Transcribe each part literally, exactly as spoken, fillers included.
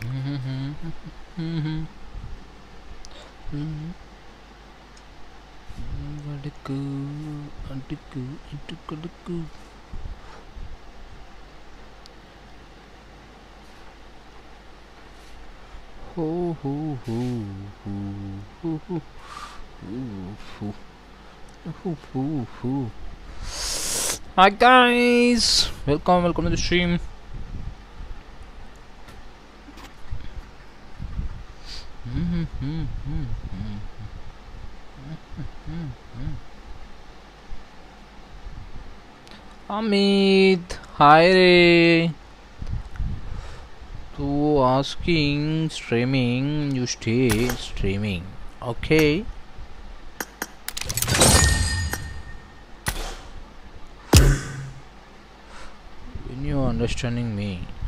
అడుకు అడుకు ఇటుకడుకు హో హో హో హో హో హో హో హో. Hi guys, welcome welcome to the stream. Amit, hi Ray. To asking streaming, you stay streaming, okay? When you understanding me.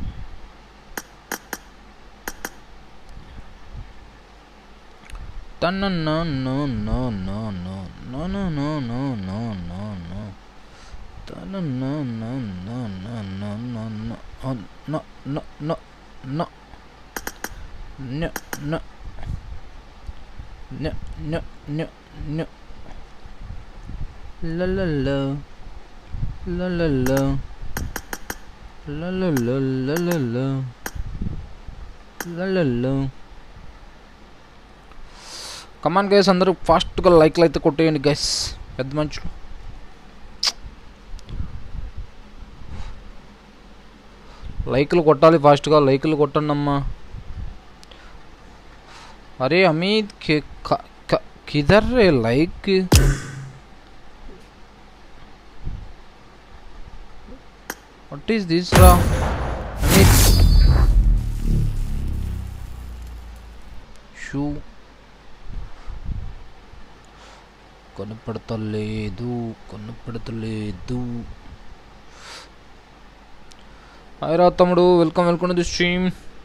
No no no no no no no no no no no no no no. No no no no no no no no oh, no no no no no no no no no no la la la la la la la la la la la la la la la. Come on guys, అందరూ fast గా like like కొట్టేయండి guys, పెద్ద మంచులు. లైక్లు కొట్టాలి, ఫాస్ట్గా లైక్లు కొట్టండి అమ్మా. అరే అమిత్ కిధర్ రే లైక్? వాట్ ఈస్ దిస్ రా అమిత్? షూ కనపడతలేదు కనపడతలేదు. Hi Ratamudu, welcome welcome to the stream.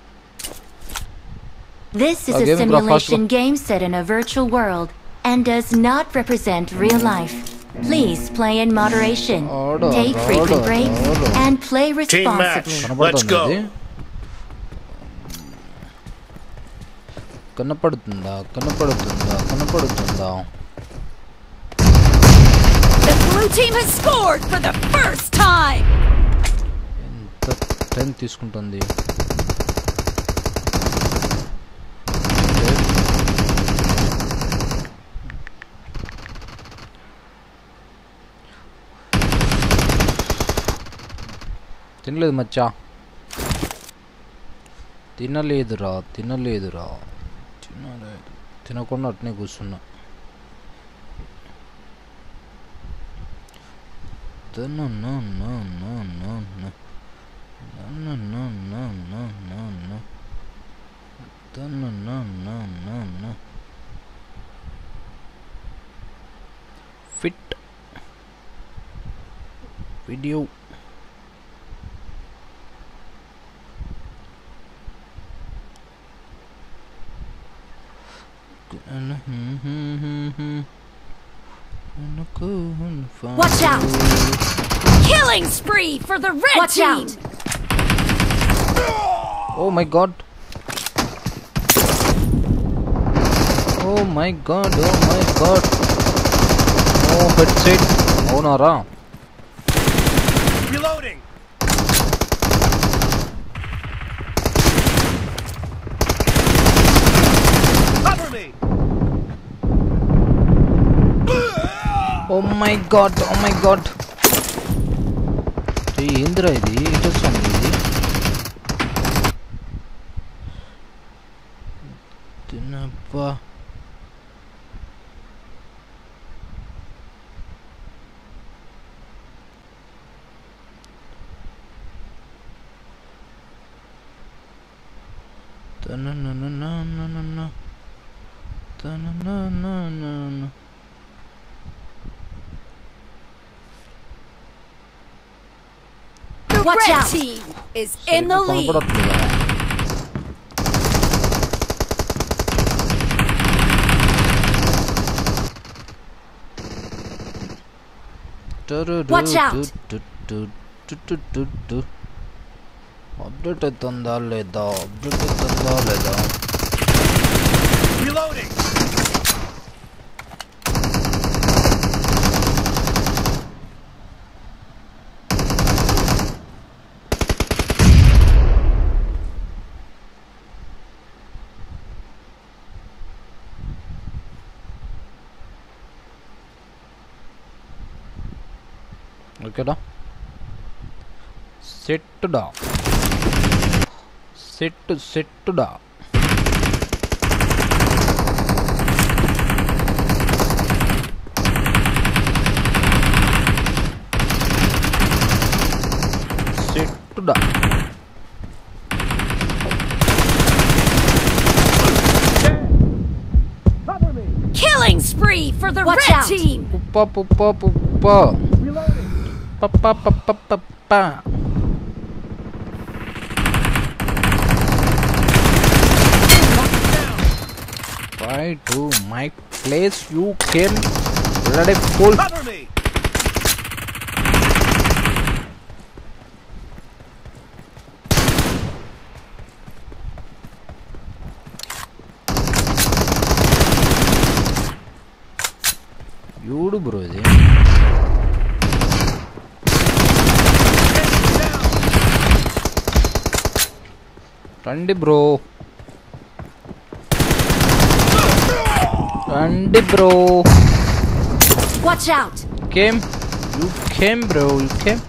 This is a simulation game set in a virtual world and does not represent real life. Please play in moderation, order, take order, frequent breaks, order. and play responsibly. Team match. Let's go. కనపడుతుందా కనపడుతుందా కనపడుతుందా? The blue team has scored for the first time. Time తీసుకుంటుంది. తినలేదు మచ్చా, తినలేదురా తినలేదురా తినలేదు తినకుండా అట్నే కూర్చున్నా. No no no no no no no no no no no no no no no no no. Fit video. Watch out! Killing spree for the red Watch team. Out. Oh my god. Oh my god. Oh my god. Oh headset. Oh nara. Reloading. Cover me. Oh my god. Oh my god. Hey Indra idi ito samdi idi. Dinappa. Na na na na na na na. Na na na na na. The Watch red out. team is in the lead. Watch out. Update అవుతుందా లేదా update అవుతుందా లేదా Reloading. ఓకేనా సెట్టుడా set సెట్టుడా సెట్టుడా Killing spree for the Watch red out. team. పుప్ప పుప్ప పుప్ప పప్ప పప్ప పప్ప Try to my place you came bloody fool. Cover me. Yudu bro ఇది రండి బ్రో రండి bro Watch out. came you came bro you came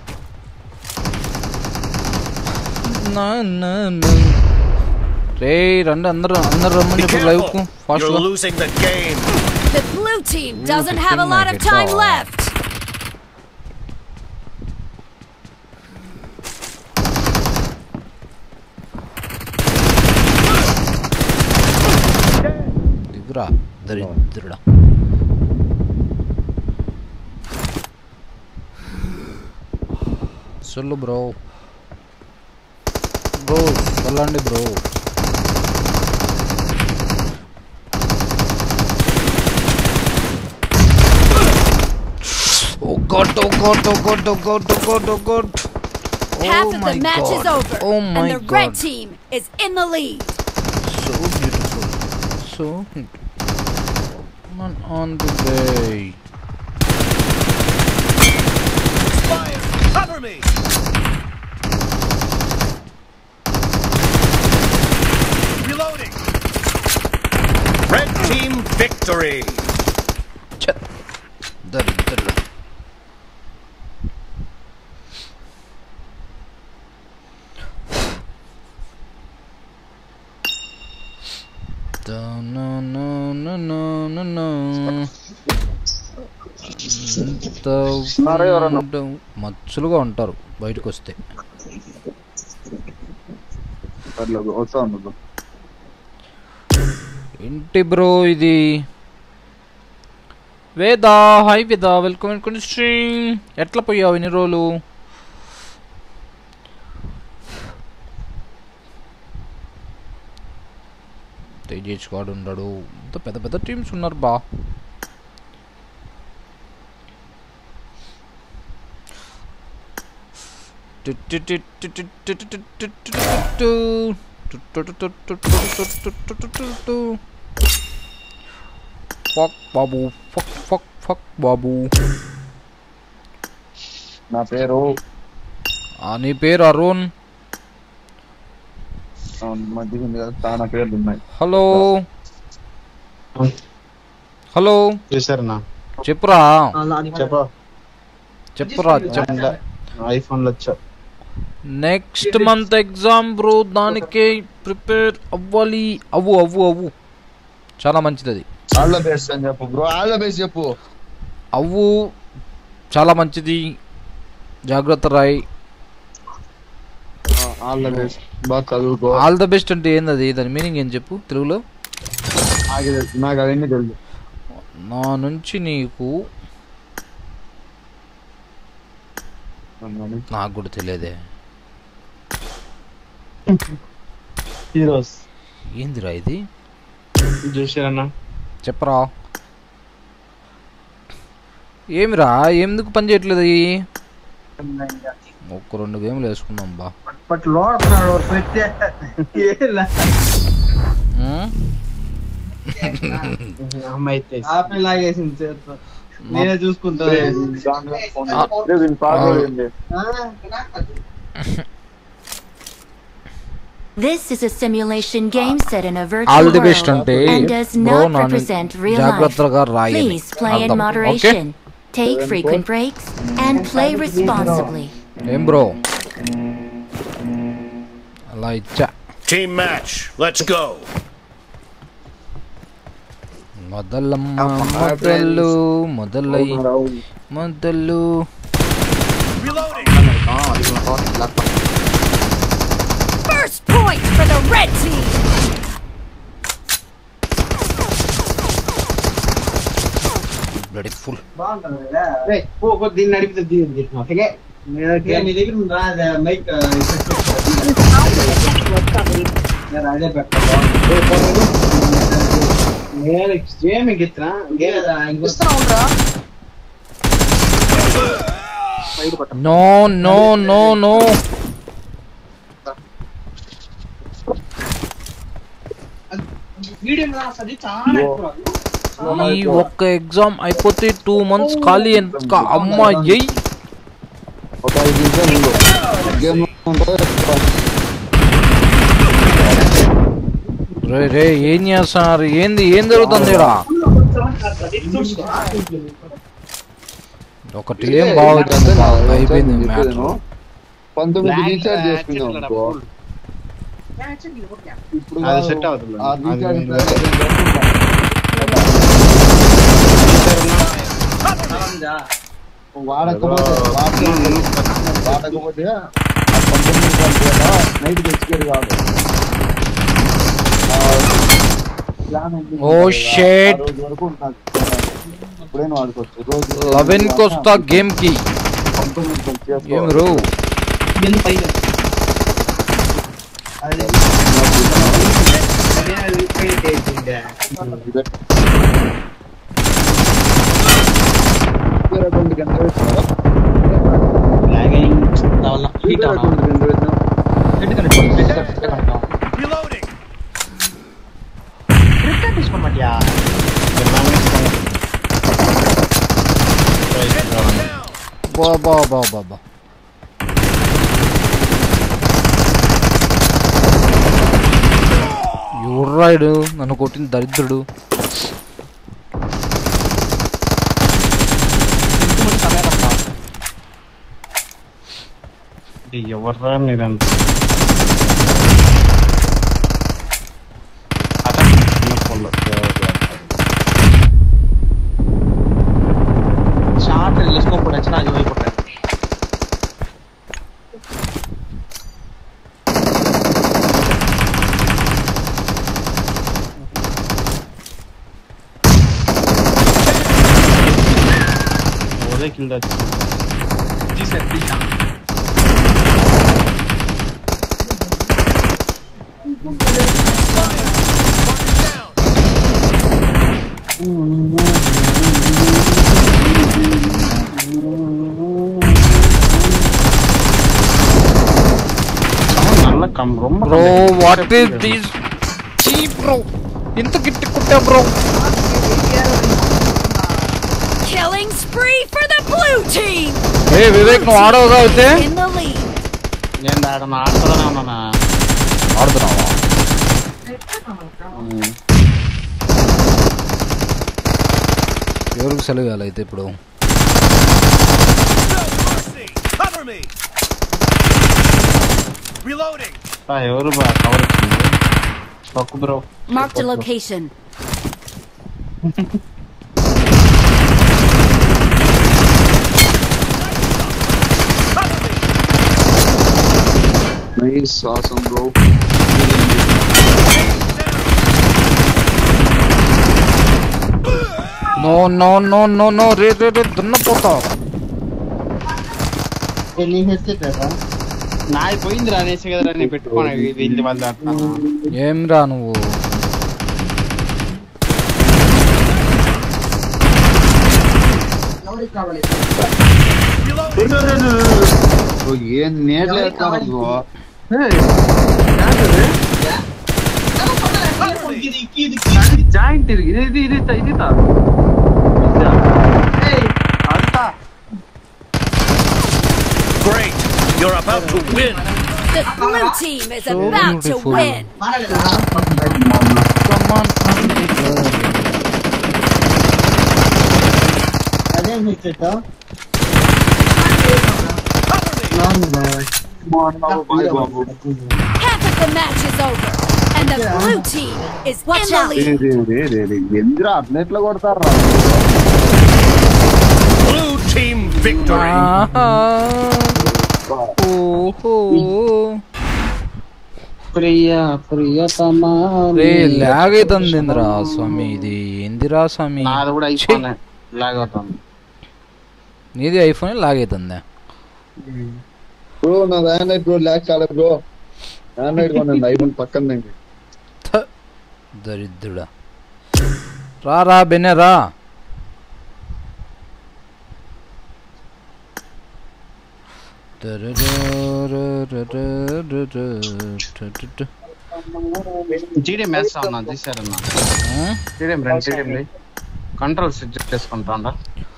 నా నా నా రే రండి అందరూ అందరూ రమ్మని Be ఇప్పుడు లైవ్ కు careful. ఫాస్ట్ You're గా losing the game. The blue team doesn't Ooh, have a lot of fifteen time minutes. left. దిగురా దరిద్రుడా సొల్లు బ్రో బ్రో వెళ్ళండి bro Oh god, oh god, oh god, oh god, oh god, oh god. Half Oh of my the match god. is over, Oh my and the god. red team is in the lead. So beautiful. So beautiful. Man on the way. Fire. Cover me. Reloading. Red team victory. Chat. దరిద్రుడా. No no no no no no. మచ్చులుగా ఉంటారు బయటకు వస్తే. ఏంటి bro ఇది Veda hi Veda welcome welcome stream ఎట్లా పోయావు ఇన్ని రోజులు తేజేష్ గాడు ఉన్నాడు ఇంత పెద్ద పెద్ద టీమ్స్ ఉన్నారు బా ఫక్ బాబు ఫక్ ఫక్ ఫక్ బాబు నా పేరు నీ పేరు అరుణ్ మధ్య చాలా పేర్లు ఉన్నాయి హలో హలో చేశారన్నా చెప్పురా చెప్ప చెప్పురా చెప్ప ఐఫోన్ వచ్చా నెక్స్ట్ మంత్ ఎగ్జామ్ బ్రో దానికే ప్రిపేర్ అవ్వాలి అవ్వు అవ్వు అవ్వు చాలా మంచిది అది ఆల్ ద బెస్ట్ అని చెప్పు బ్రో ఆల్ ద బెస్ట్ చెప్పు అవ్వు చాలా మంచిది జాగ్రత్త రాయ్ ఆల్ ద బెస్ట్ బాగా చదువుకో ఆల్ ద బెస్ట్ అంటే ఏంది దాని మీనింగ్ ఏం చెప్పు తెలుగులో నాకు అవన్నీ తెలుసు నా నుంచి నీకు నాకు కూడా తెలియదే హీరోస్ ఏందిరా ఇది చూసారన్నా చెప్పరా ఏమిరా ఎందుకు పని చేయట్లేదు ఒక్క రెండు గేమ్లు వేసుకున్నాం బా. నేనే చూసుకుంటా. This is a simulation game set in a virtual All the best world ante and does bro not nanu represent real life. jagrattaga raayali. Please play in moderation. Take frequent breaks and play responsibly. Em bro ala icha Team match. Let's go. modalamma modalu modalai modalu Reloading. First point for the red team. bloody full. దీన్ని నడిపితే దీన్ని okay నేను నీ దగ్గర ఉందా అదే mic నేను అదే పెట్టా నేను గేమ్ ఎక్కిస్తా గేమ్ ఇస్తా ఉండరా no no no no video నా సది చాలా ఎక్కువ ఈ ఒక్క ఎగ్జామ్ అయిపోతే టూ మంత్స్ ఖాళీ ఎంత అమ్మా ఎయ్ ఒక ఐదు నిమిషాలు గేమ్ రే రే ఏం చేస్తున్నారు ఏంది ఏం జరుగుతుంది ఇక్కడ ఒకటి ఏం బాగుంది అయిపోయింది మ్యాచ్ పంతొమ్మిది రీఛార్జ్ చేసుకున్నాం అనుకో ఇప్పుడు అది సెట్ అవుతుంది ఆ రీఛార్జ్ వాడకపోతే వాడకపోతే పంతొమ్మిది నైట్ తెచ్చుకోరు కాదు ఓ షిట్ రోజు వరకు ఉంటుంది ఇప్పుడైనా వాడుకోవచ్చు రోజు లెవెన్ కి వస్తా గేమ్ కి ఏం రో రెండు గంటలు Reloading. బా బా బా బా బా ఎవర్రాడు నన్ను కొట్టిన దరిద్రుడు ఎవర్రా మీరంతా షార్ట్ వెళ్ళేసుకోకుండా వచ్చిన అది అయిపోతాయి ఒరే కిల్ తీసే తీసా బ్రో వాట్ ఇస్ దిస్ చీ బ్రో ఇంత గిట్టి కుట్టా bro Killing spree for the blue team. ఏ వివేక్ నువ్వు ఆడవుగా అయితే In the lead. నేను ఆడన ఆడుతూనే ఉన్నానా ఆడుతున్నావా ఎవరికి సెలవు ఇవ్వాలి అయితే ఇప్పుడు Cover me. Reloading. ఎవరు బా కవర్ వచ్చింది పక్కు bro Marked a location. Nice awesome bro no no no no no రే రే రే దున్నపోతా ఎన్ని హెడ్సెట్ రా నాయి పోయింది రా అనేసి కదరా నేను పెట్టుకోను వీళ్ళు వాళ్ళు ఆడుతాను ఏం రా నువ్వు Reloading. బ్రో ఏం నేర్లేదు బ్రో జాయింట్ ఇది ఇది ఇది ఇది తా అంతా Great! You're about to win! The blue team is So about to beautiful. win! Come on, అదే మిస్ చేద్దాం Half of the match is over, and the blue team is in the lead. ఎందురా అట్లెట్లా కొడతారా Blue team victory! Priya ప్రియతమా రే log అవుతుందిరా స్వామి ఇది ఏందిరా స్వామి నాది కూడా ఐఫోన్ లాగ్ అవుతుంది నీది ఐఫోన్ లాగ్ అవుతుందా బ్రో నా ఆండ్రాయిడ్ బ్రో లాగ్ కాలే బ్రో ఆండ్రాయిడ్ కొనండి ఐఫోన్ పక్కన ఉంది దరిద్రుడా రా రా బెనే రా జీడీ మ్యాచ్ అవునా తీసారన్నా జీడీ రెండు జీడీ కంట్రోల్ సెట్ చేసుకుంటాండా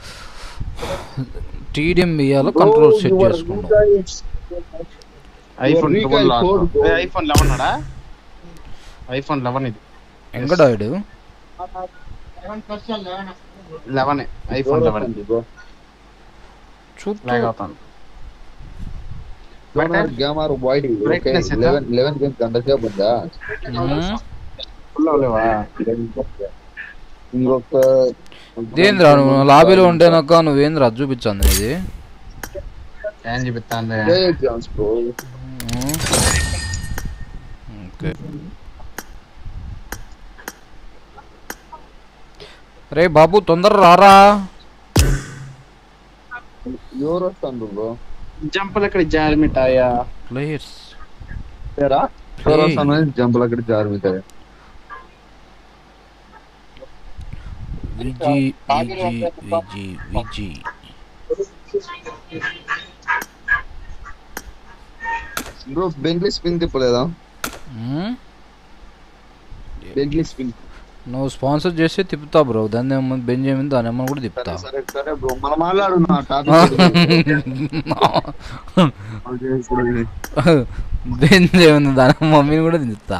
టీడీఎం ఇయ్యాల కంట్రోల్ సెట్ చేసుకుంటాం ఐఫోన్ ఐఫోన్ లెవెన్ అడా ఐఫోన్ లెవెన్ ఇది ఎంగడాయిడు లెవెన్ ఐఫోన్ లెవెన్ చుట్టూ లాగ్ అవుతాను gamer wide okay eleven eleven game conduct ఉందా ఫుల్ అవలేవా ఇంకొక దేంద్రా నువ్వు లాబీలో ఉంటేనాక నువ్వేంద్రా చూపించాను ఇది ఏం చూపిస్తాను ఎగ్జామ్స్ బ్రో ఓకే రే బాబు తొందర రారా ఎవరు వస్తాను బ్రో జంపులు అక్కడ జారిమిటాయా ప్లేయర్స్ ఏరా ఎవరు వస్తాను జంపులు అక్కడ జారిమిటాయా విజి విజి విజి విజి బ్రో బెంగ్లీ స్పిన్ తిప్పలేదా బెంగ్లీ స్పిన్ నువ్వు స్పాన్సర్ చేస్తే తిప్పుతా బ్రో దాన్ని బెంజమిన్ దాని అమ్మని కూడా తిప్పుతా సరే సరే బ్రో మనం మాట్లాడు నా టాపిక్ బెంజమిన్ దాని మమ్మీని కూడా తిప్పుతా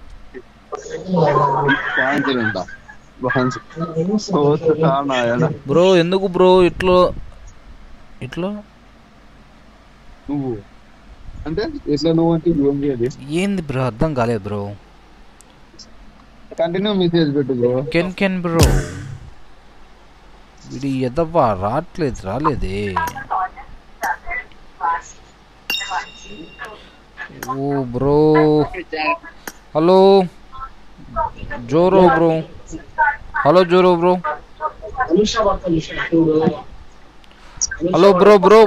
బ్రో ఎందుకు బ్రో ఇట్లా ఇట్లా నువ్వు అంటే ఇట్లా నువ్వు అంటే ఏంది బ్రో అర్థం కాలేదు బ్రో కంటిన్యూ మెసేజ్ పెట్టు బ్రో కెన్ కెన్ బ్రో ఇది ఎదవ్వా రావట్లేదు రాలేదే ఓ bro hello Zoro bro hello Zoro bro hello bro bro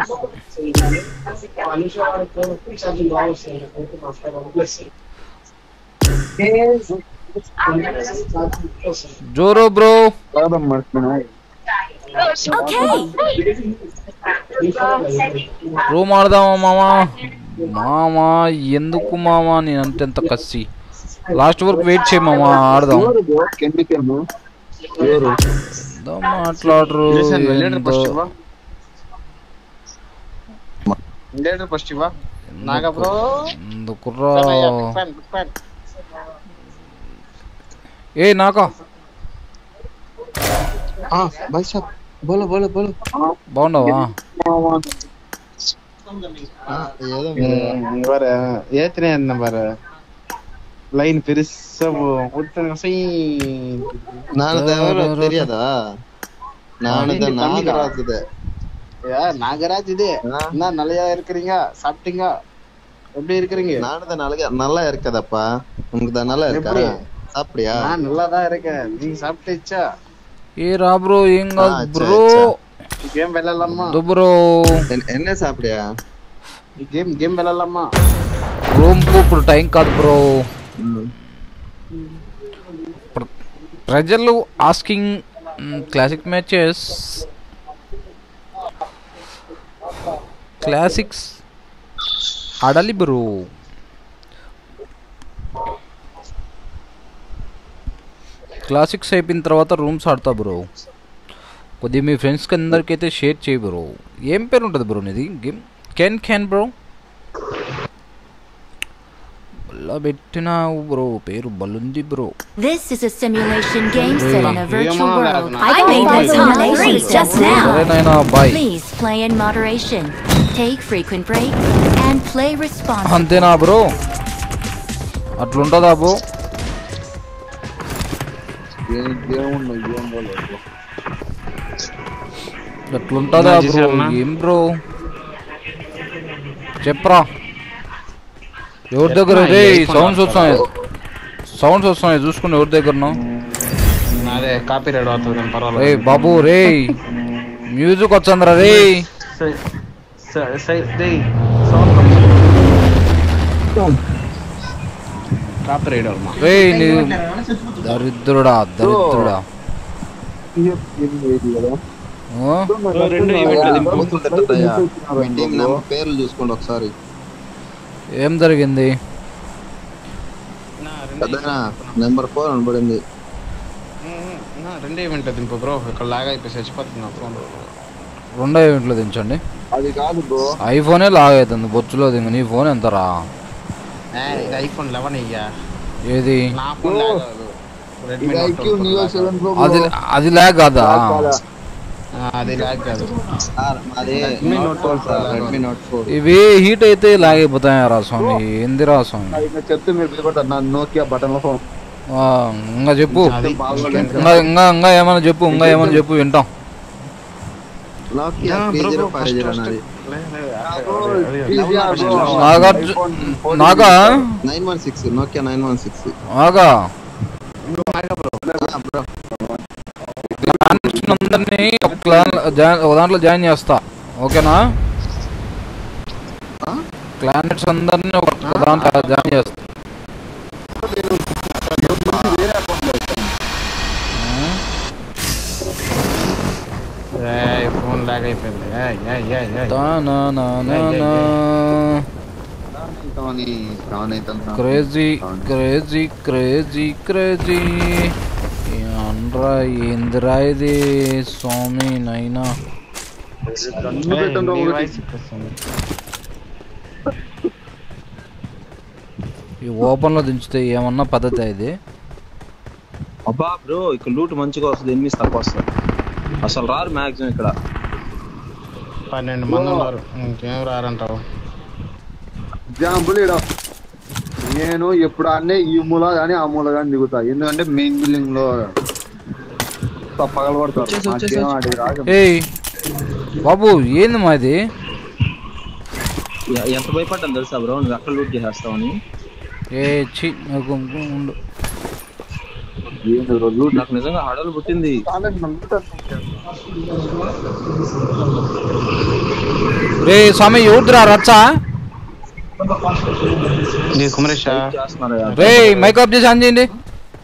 Zoro bro Okay. Room ఆడదామా మామా మామా ఎందుకు మామా నేనంటే ఎంత కసి లాస్ట్ వరకు వెయిట్ చేయ మామా ఆడదాం మాట్లాడరు ఎందుకురా ఏ నాకా भाई साहब बोलो बोलो बोलो బాగున్నావా ஏத்தினே நம்பர் லைன் பெருசா நான் தெரியாதா நான் நாகராஜ் நாகராஜ் இது என்ன நல்லையா இருக்கிறீங்க சாப்பிட்டீங்க எப்படி இருக்கிறீங்க நானும் நல்லா நல்லா இருக்கதப்பா உங்களுக்கு தான் நல்லா இருக்கா சாப்பிடியா நான் நல்லா தான் இருக்கேன் நீங்க சாப்பிட்டீச்சா ఏ రా బ్రో ఏం కాదు బ్రో గేమ్ వెళ్ళాలమ్మా బ్రో ఎన్నే సాపిడియా ఈ గేమ్ గేమ్ వెళ్ళాలమ్మా రూమ్ కు ఇప్పుడు టైం కాదు బ్రో ప్రజలు ఆస్కింగ్ క్లాసిక్ మ్యాచెస్ క్లాసిక్స్ ఆడాలి బ్రో. క్లాసిక్స్ అయిపోయిన తర్వాత రూమ్స్ ఆడతా బ్రో. కొద్దిగా మీ ఫ్రెండ్స్కి అందరికైతే షేర్ చేయి బ్రో. ఏం పేరు ఉంటుంది బ్రో నీది గేమ్? కెన్ కెన్ బ్రో బల్ల పెట్టినావు బ్రో, పేరు బల్లుంది bro. This is a simulation game set in a virtual world. I made that simulation just now. సరేనైనా bye. Please play in moderation, take frequent breaks, and play responsibly. అంతేనా bro? అట్లుంటుందా bro? అట్లుంటుందా bro? ఏం bro చెప్పరా. ఎవరి దగ్గర రే sounds వస్తున్నాయి, sounds వస్తున్నాయి చూసుకుని ఎవరి దగ్గర. అదే కాపీ రైడ్ అవుతుంది రే పర్వాలేదు. బాబు రే మ్యూజిక్ వచ్చిందిరా రే. కాపీ రైడ్ అవుతున్నా రే నీ దరిద్రుడా దరిద్రుడా. ఓ? రెండు ఈవెంట్ పేర్లు చూసుకోండి ఒకసారి. ఏం జరిగింది? నెంబర్ ఫోర్ అనబడింది. రెండే ఈవెంట్ దింపు బ్రో, ఇక్కడ లాగ్ అయిపోయి చచ్చిపోతుంది నా ఫోన్. రెండో ఈవెంట్లో దించండి. అది కాదు బ్రో, ఐఫోనే లాగ్ అవుతుంది బొచ్చులో దింగ. నీ ఫోన్ ఎంతరా? ఇది ఐఫోన్ లెవెన్ అయ్యా. ఏది నా ఫోన్ లాగ్ అవ్వదు. రెడ్మీ నోట్ ఫోర్ అది అది లాగ్ కాదా? అది లాగ్ కాదు. Redmi note four sir, Redmi note four. ఇవి హీట్ అయితే లాగ్ అయిపోతాయా రా స్వామి? ఏందిరా స్వామి? చెప్తే మీరు భయపడతారు. నా నోకియా బటన్ ఫోన్. ఇంకా చెప్పు, ఇంకా ఇంకా ఇంకా ఏమైనా చెప్పు, ఇంకా ఏమైనా చెప్పు వింటాం. Nokia three zero five zero నాది. Naga nine one six, Nokia nine one six. ఆగా బ్రో అందరినీ ఒక క్లాన్ ఒక దాంట్లో జాయిన్ చేస్తా, ఓకేనా? క్లానెట్స్ అందరినీ ఒక దాంట్లో జాయిన్ చేస్తా. ఫోన్ లాగ్ అయిపోయింది. క్రేజీ క్రేజీ క్రేజీ క్రేజీ అనరా. ఏందిరా ఇది స్వామి నైనా? ఈ ఓపెన్ లో దించితే ఏమన్నా పద్ధతి ఇది? అబ్బా బ్రో ఇక్కడ లూట్ మంచిగా వస్తుంది, ఎనిమిది తక్కువ వస్తుంది. అసలు రారు మ్యాక్సిమం ఇక్కడ. పన్నెండు మంది ఉన్నారు, ఇంకేం రారంటావు? ఎగ్జాంపుల్ నేను ఎప్పుడు అన్నీ ఈ మూల కానీ ఆ మూల కానీ దిగుతా, ఎందుకంటే మెయిన్ బిల్డింగ్ లో పగలబడతారు. ఏయ్ బాబు ఏంది మాది? ఎంత భయపడ్డాను తెలుసా బ్రో నువ్వు ఎక్కడ లూట్ చేసేస్తావని. ఏ చి ఉండు, నాకు నిజంగా హడలు పుట్టింది. రే స్వామి ఎవరిదిరా రచ్చా? రే మేకప్ చేసి ఆన్ చేయండి.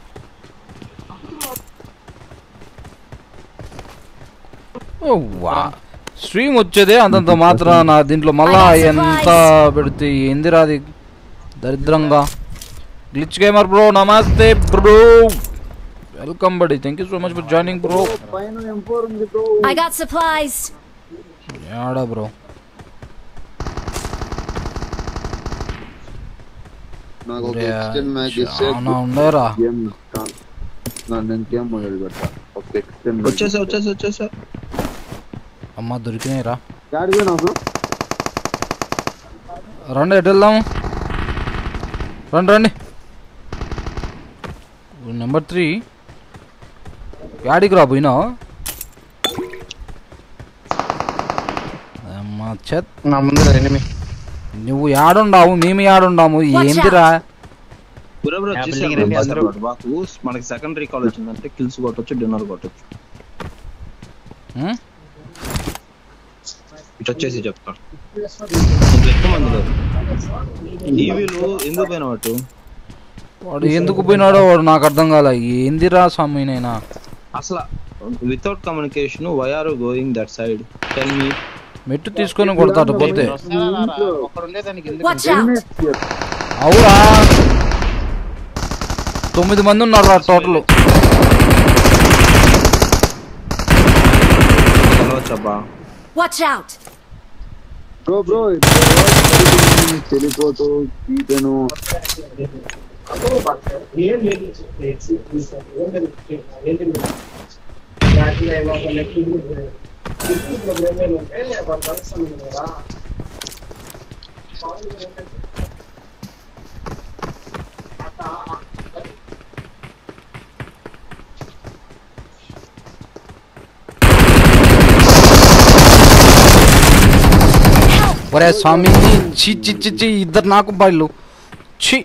స్ట్రీమ్ వచ్చేదే అంతంత మాత్రం నా దీంట్లో మళ్ళా ఎంత పెడితే ఏందిరా అది దరిద్రంగా. గ్లిచ్ గేమర్ బ్రో నమస్తే bro, welcome buddy, thank you so much for joining bro. I got supplies. యాడా బ్రో? ఉండరా వచ్చేసా వచ్చేసా వచ్చేసా అమ్మా దొరికినాయిరా. రండి ఎటు వెళ్దాము, రండి రండి. నెంబర్ త్రీ యాడికి రా పోయినావు? అమ్మా చెత్ నా ముందు ఎనిమి. నువ్వు యాడుండావు, మేము యాడుండాము, ఏందిరా? మనకి సెకండరీ కాల్ వచ్చిందంటే కిల్స్ కొట్టొచ్చు, డిన్నర్ కొట్టొచ్చు. ఇటు వచ్చేసి చెప్తా. ఎక్కువ మంది లేరు. ఈవీలు ఎందుకు పోయినా వాడు వాడు ఎందుకు పోయినాడో వాడు నాకు అర్థం కాలే. ఏందిరా స్వామినైనా అసలు without communication why are going that side? Tell me. మెట్టు తీసుకొని కొడతాడు పోతే. Watch out! అవురా తొమ్మిది మంది ఉన్నారు రా total. Watch out! Bro bro తెలిపోతూ తీటను ఒరే స్వామి చి చి చి చి ఇద్దరు నాకు బాళ్ళు చి.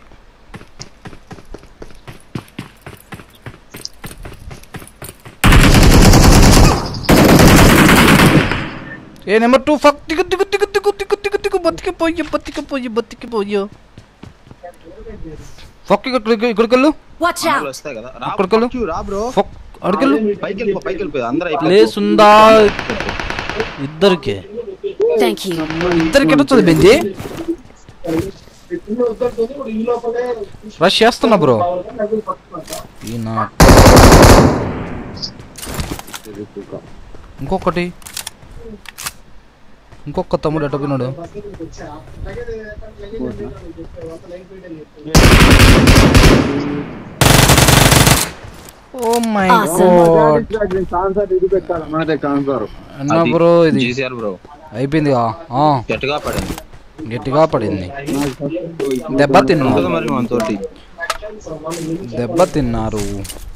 ఏ నెంబర్ టూ ఫక్ దిగు దిగు దిగు దిగు దిగు దిగు దిగు బతికిపోయి బతికిపోయి బతికిపోయి ఫక్ ఇక్కడ ఇక్కడికి వెళ్ళు. అక్కడికి వెళ్ళు ఫక్ అక్కడికి వెళ్ళు. ప్లేస్ ఉందా ఇద్దరికి? ఇద్దరికి ఎట్లా వస్తుంది బెంజి? రష్ చేస్తున్నా బ్రో. ఇంకొకటి ఇంకొక తమ్ముడు ఎట్ట పోయినాడు? ఓ మై గాడ్ అన్నా బ్రో ఇది అయిపోయింది. గట్టిగా పడింది గట్టిగా పడింది. దెబ్బ తిన్నారు దెబ్బ తిన్నారు.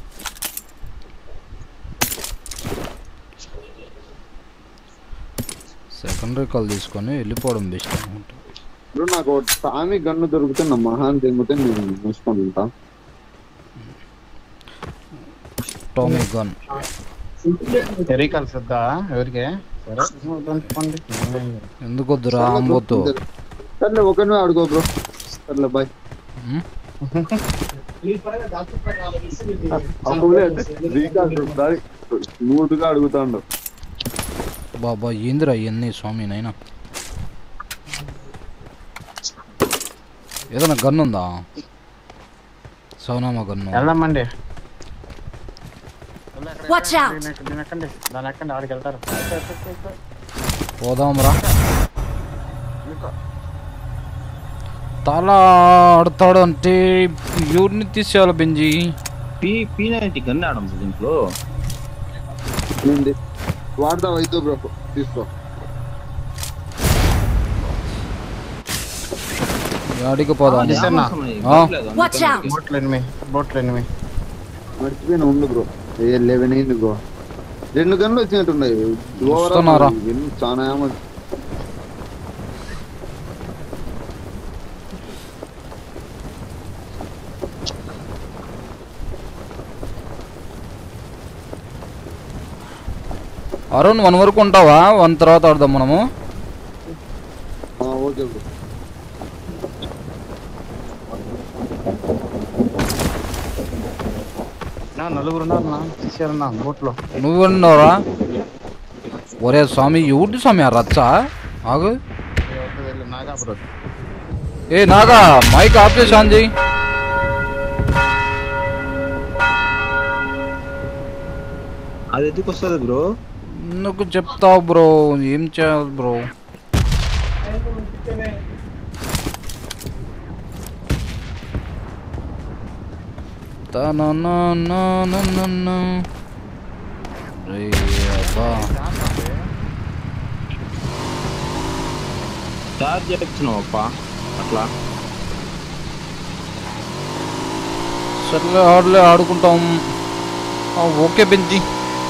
సెకండరీ కాల్ తీసుకొని వెళ్ళిపోవడం బెస్ట్ అనుకుంటా. నాకు టామీ గన్ను దొరికితే నా మహాన్ దిగితే నేను మూసుకుంటా. టామీ గన్ ఎందుకు వద్దురా అంబోతో? సర్లే ఒకరిని ఆడుకో బ్రో. సర్లే బాయ్. స్మూత్గా అడుగుతాడు. బాబా ఏందిరా ఇవన్నీ స్వామి నైనా. ఏదైనా గన్ ఉందా? సోనామా గన్ను వెళ్దామండి. పోదాంరా. తల ఆడతాడు అంటే ఎవరిని తీసేయాలి Benji? P P ninety gun ఆడం దీంట్లో వాడదాం అయితే బ్రో తీసుకో. గాడికి పోదాం. మర్చిపోయినా ఉంది బ్రో. ఏ లెవెన్ అయింది బ్రో. రెండు గన్నులు వచ్చినట్టున్నాయి. చాలా అరుణ్ వన్ వరకు ఉంటావా? వన్ తర్వాత ఆడదాం మనము. Okay bro. నువ్వు ఉన్నావురా? ఒరే స్వామి ఎవరి స్వామి ఆ రచ్చ? ఆగు. ఏ నాగా మైక్ ఆఫ్ చేసి ఆన్ చేయి. అది ఎందుకు వస్తుంది బ్రో? నువ్వు చెప్తావు బ్రో. ఏం చేయాలి బ్రో? చార్జ్ ఎక్కినావప్పా అట్లా. సర్లే ఆడలే ఆడుకుంటాం. ఓకే బెంజి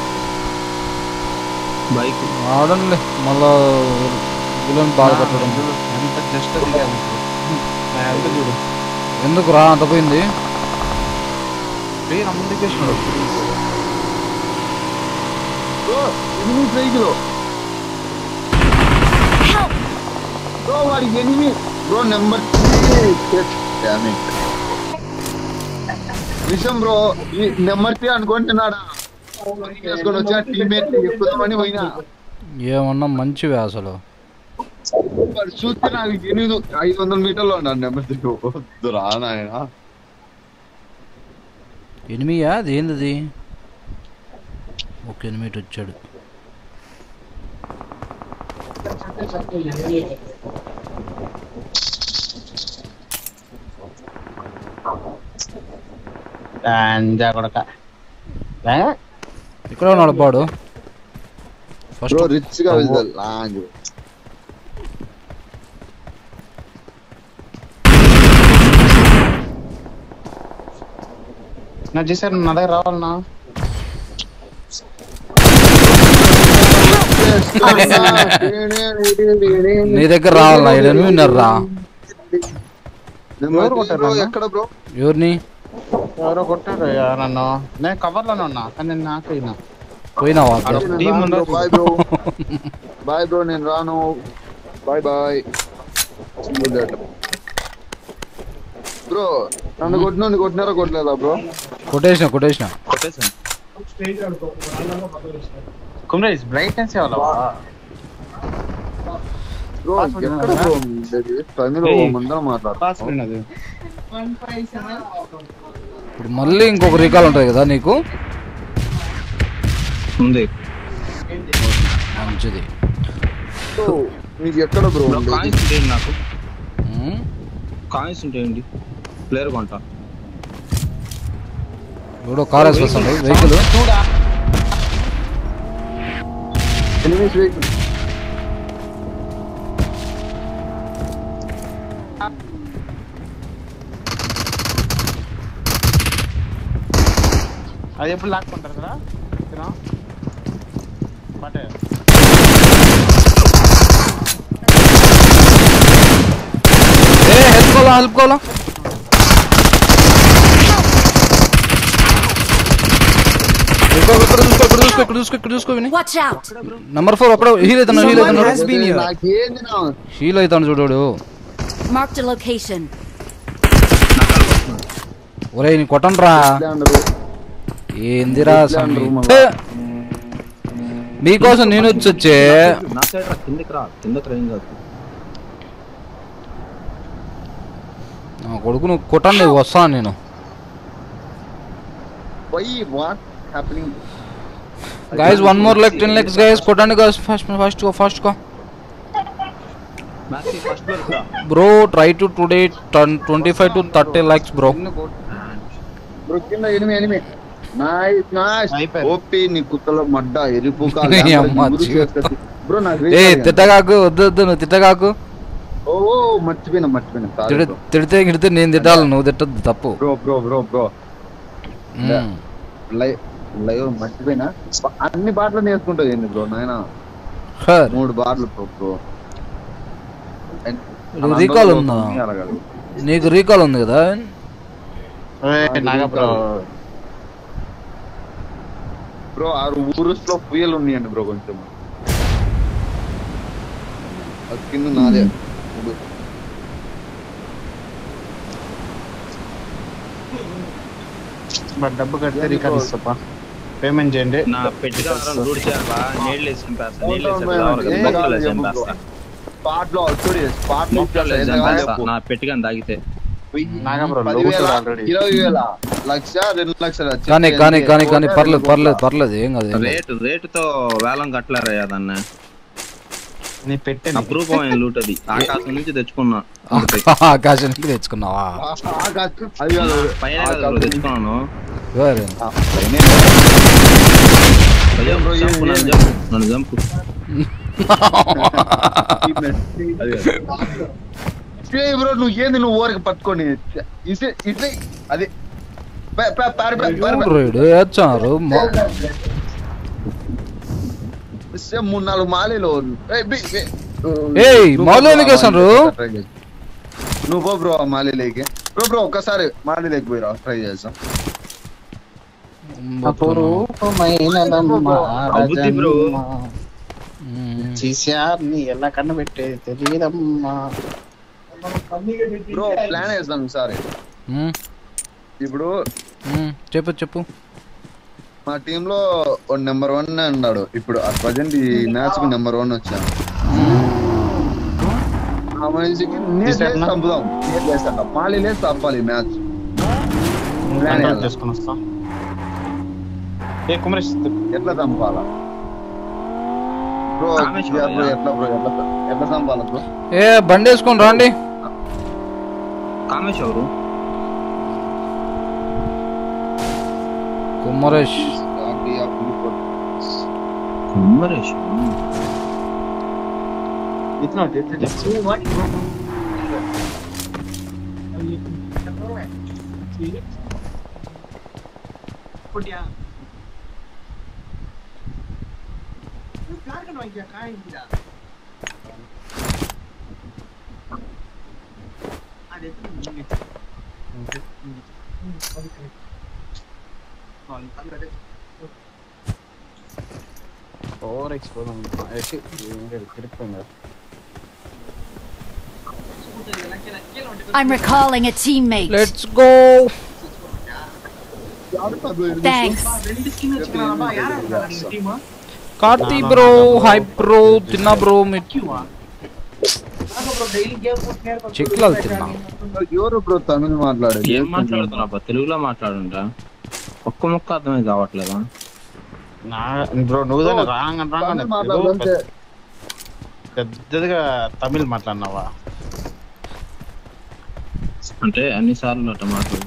బైక్ ఆడంలే మళ్ళా విలన్ బాధపడడం. ఎందుకు రా అంత పోయింది? విషయం బ్రో నెంబర్ త్రీ అనుకుంటున్నాడా? వేసుకొని వచ్చా టీమేట్ ఎక్కుదామని పోయినా ఏమన్నా మంచివే అసలు. చూస్తే నాకు ఎనిమిది ఐదు వందల మీటర్లో ఉన్నాను నెమ్మది రానాయన. ఎనిమియా అది ఏంది? ఒక ఎనిమిది వచ్చాడు. ఇక్కడ ఉన్నాడు బాడు. ఫస్ట్ రిచ్ గా వెళ్తాడు లాంగ్. నా చేశారు నా దగ్గర రావాలన్నా. నీ దగ్గర రావాలన్నా. విన్నారా ఎక్కడ బ్రో? ఎవరిని? ఎవరో కొట్టారు నన్ను. నేను కవర్ లోనే ఉన్నా కానీ నేను నాకైనా పోయినావా? Bye bro. బాయ్ బ్రో నేను రాను. Bye bye bro. నన్ను కొట్టిన కొట్టినారా కొట్టలేదా బ్రో? కొట్టేసిన కొట్టేసిన కొట్టేసాను. కుమ్రేజ్ బ్రైట్నెస్ ఇవ్వాలా బ్రో? ఎక్కడ బ్రో తమిళ ముందర మాట్లాడు. ఇప్పుడు మళ్ళీ ఇంకొక రీకాల్ ఉంటుంది కదా నీకు? ఉంది. మంచిది. మీకు ఎక్కడ బ్రో? కాయిన్స్ ఉంటాయండి నాకు. కాయిన్స్ ఉంటాయండి. ప్లేయర్ కొంటా. ఎవడో కార్ వేసుకొస్తాడు వెహికల్. ఎనిమిది వెహికల్. అది ఎప్పుడు లాక్కుంటారు కదా బట్ హెల్ప్ కావాలా హెల్ప్ కావాలా? ఇక్కడ చూసుకో ఇక్కడ చూసుకో విని. నంబర్ ఫోర్ అక్కడ హీల్ అవుతాను హీల్ అవుతాను హీల్ అవుతాను చూడు. ఒరే నీ కొట్టండి రా. ఏందిరా మీకోసం నేను వచ్చి వచ్చే. నా సైడ్ రా, కిందకి రా. కిందకి రా ఏం కాదు. నా కొడుకు నువ్వు కొట్టండి వస్తాను నేను. Guys, one more leg, ten legs, guys. కొట్టండి guys, fast, fast go, fast go. Bro, try to today turn twenty-five to thirty likes, bro. Bro, కింద enemy enemy. Nice nice. OP నీ కుత్తల మడ్డ ఎరుపు కాల. బ్రో నాకు ఏ తిట్టగాకు వద్దు వద్దు నువ్వు తిట్టగాకు. ఓ మర్చిపోయినా మర్చిపోయినా. తిడితే గిడితే నేను తిట్టాలి నువ్వు తిట్టద్దు తప్పు. Bro bro bro bro live live మర్చిపోయినా. అన్ని బాటలు నేర్చుకుంటావు ఏంది బ్రో నాయన? మూడు బాటలు బ్రో బ్రో. రీకాల్ ఉందా నీకు? రీకాల్ ఉంది కదా బ్రో. ఆ ఊరులో పుయ్యలు ఉన్నాయండి బ్రో కొంచెం. అది కింద నాదే. డబ్బు కడితే రికార్డ్ ఇస్తా. పేమెంట్ చేయండి. నా పెట్టిగా లూడ్ చేయాలా? నీళ్ళు వేసి చంపేస్తా. నీళ్ళు వేసి చంపేస్తా. స్పాట్లో చూడు స్పాట్లో నా పెట్టిగా తాగితే ఇరవై వేల లక్ష రెండు లక్షల. కానీ కానీ కానీ కానీ పర్లేదు పర్లేదు పర్లేదు ఏం కాదు. రేటు రేటుతో వేలం కట్టలేరయ్యా దాన్ని. అప్రూపమైన లూట్ అది. ఆకాశం నుంచి తెచ్చుకున్నా. ఆకాశం నుంచి తెచ్చుకున్నావా? పైన తెచ్చుకున్నాను. నన్ను చంపు. బ్రో నువ్వు ఏంది నువ్వు ఊరికి పట్టుకొని ఇట్లా అది మూడు నాలుగు మాలేలు నువ్వు పో బ్రో. మాలేలేకి బ్రో బ్రో ఒక్కసారి మాలేలేకి పోయిరా ట్రై చేస్తాం. ఎలా కన్ను పెట్టే తెలియదమ్మా. బ్రో ప్లాన్ వేద్దాం ఈసారి. ఇప్పుడు చెప్పు చెప్పు. మా టీమ్ లో నెంబర్ వన్ అన్నాడు ఇప్పుడు ప్రజెంట్ ఈ మ్యాచ్ కి నెంబర్ వన్ వచ్చాను. ఆ మనిషికి నేను చంపుదాం చేస్తాను మాలి లేదు చంపాలి మ్యాచ్ చేసుకుని వస్తాం. ఏ కుమరేష్ ఎట్లా చంపాలా బ్రో? ఎట్లా బ్రో ఎట్లా ఎట్లా చంపాలా బ్రో? ఏ బండి వేసుకొని రండి. కామేష్ ఎవరు? కుమరేష్ కుమరేష్ ఓవర్ ఎక్స్పోజ్ తిరిగిపోయింది. I'm recalling a teammate. Let's go. Thanks. Karthi bro, hi bro, tinna bro mit. చిక్లాల్ తిన్నా. ఎవరు బ్రో తమిళ మాట్లాడేది? ఏం మాట్లాడుతున్నా? తెలుగులో మాట్లాడుంటా. ఒక్క ముక్క అర్థమే కావట్లేదా? నా బ్రో నువ్వు రాంగ్ రాంగ్ పెద్దదిగా తమిళ్ మాట్లాడినావా? అంటే అన్ని సార్లు అట్లా మాట్లాడు.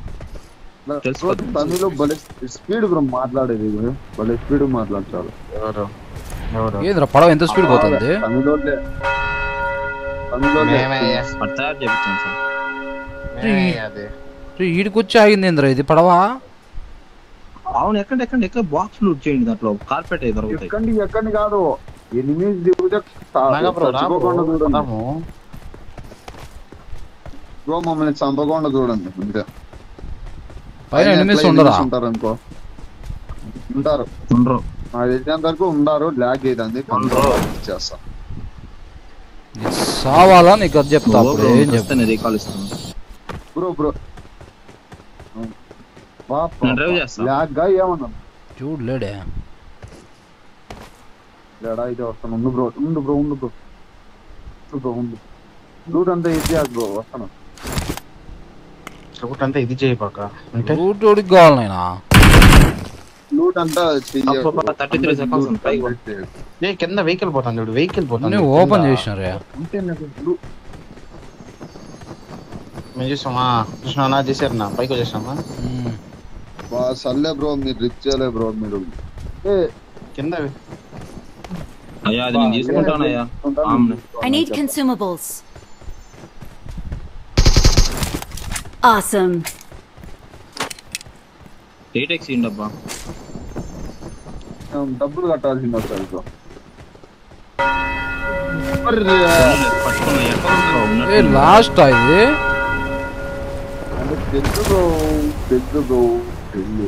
తమిళ భలే స్పీడ్ బ్రో మాట్లాడేది, భలే స్పీడ్ మాట్లాడతారు. ఎవరు ఎవరు ఏంద్రా పడవ ఎంత స్పీడ్ పోతుంది? తమిళోళ్ళే తమిళోళ్ళే పడతారు చెప్తాను సార్. అదే ఈడికొచ్చి ఆగింది ఏంద్రా ఇది పడవా? అవును ఎక్కడ ఎక్కడ ఎక్కడ బాక్స్ లూట్ చేయండి, దాంట్లో కార్పెట్ దొరుకుతాయి. ఎక్కండి ఎక్కండి కాదు ఎనిమిది దిగుతే చంపకుండా చూడండి బ్రో, మమ్మల్ని చంపకుండా చూడండి అంతే. పైన ఎనిమిస్ ఉండరా? ఉంటారు అనుకో ఉంటారు ఉండరు నాకు తెలిసినంత వరకు ఉండారు. బ్లాక్ అవుతుంది చేస్తా సావాలా నీకు అది చెప్తా. ఏం చెప్తాను రీకాల్ ఇస్తాను బ్రో బ్రో బ్లాక్ గా ఏమన్నా చూడలేడే లేడా ఇది వస్తాను. ఉండు బ్రో ఉండు బ్రో ఉండు బ్రో బ్రో ఉండు లూట్ అంతా ఇది బ్రో వస్తాను. లూట్ అంతా ఇది చేయబాక అంటే లూట్ ఓడికి కావాలి నాయనా. లూట్ అంతా థర్టీ త్రీ సెకండ్స్ ఏ కింద వెహికల్ పోతాను చూడు, వెహికల్ పోతాను ఓపెన్ చేసినారే. మేము చూసామా చూసినా చేసారు నా పైకి వచ్చేసామా సర్లే బ్రో మీరు రిచ్ చేయలే బ్రో మీరు కింద. అయ్యా అది నేను తీసుకుంటానయ్యా. I need consumables. Awesome. Eight X ఇండబ్బా డబ్బులు కట్టాల్సింది వస్తుంది బ్రో. లాస్ట్ ఇది తెలుసు బ్రో తెలుసు బ్రో తెలుసు.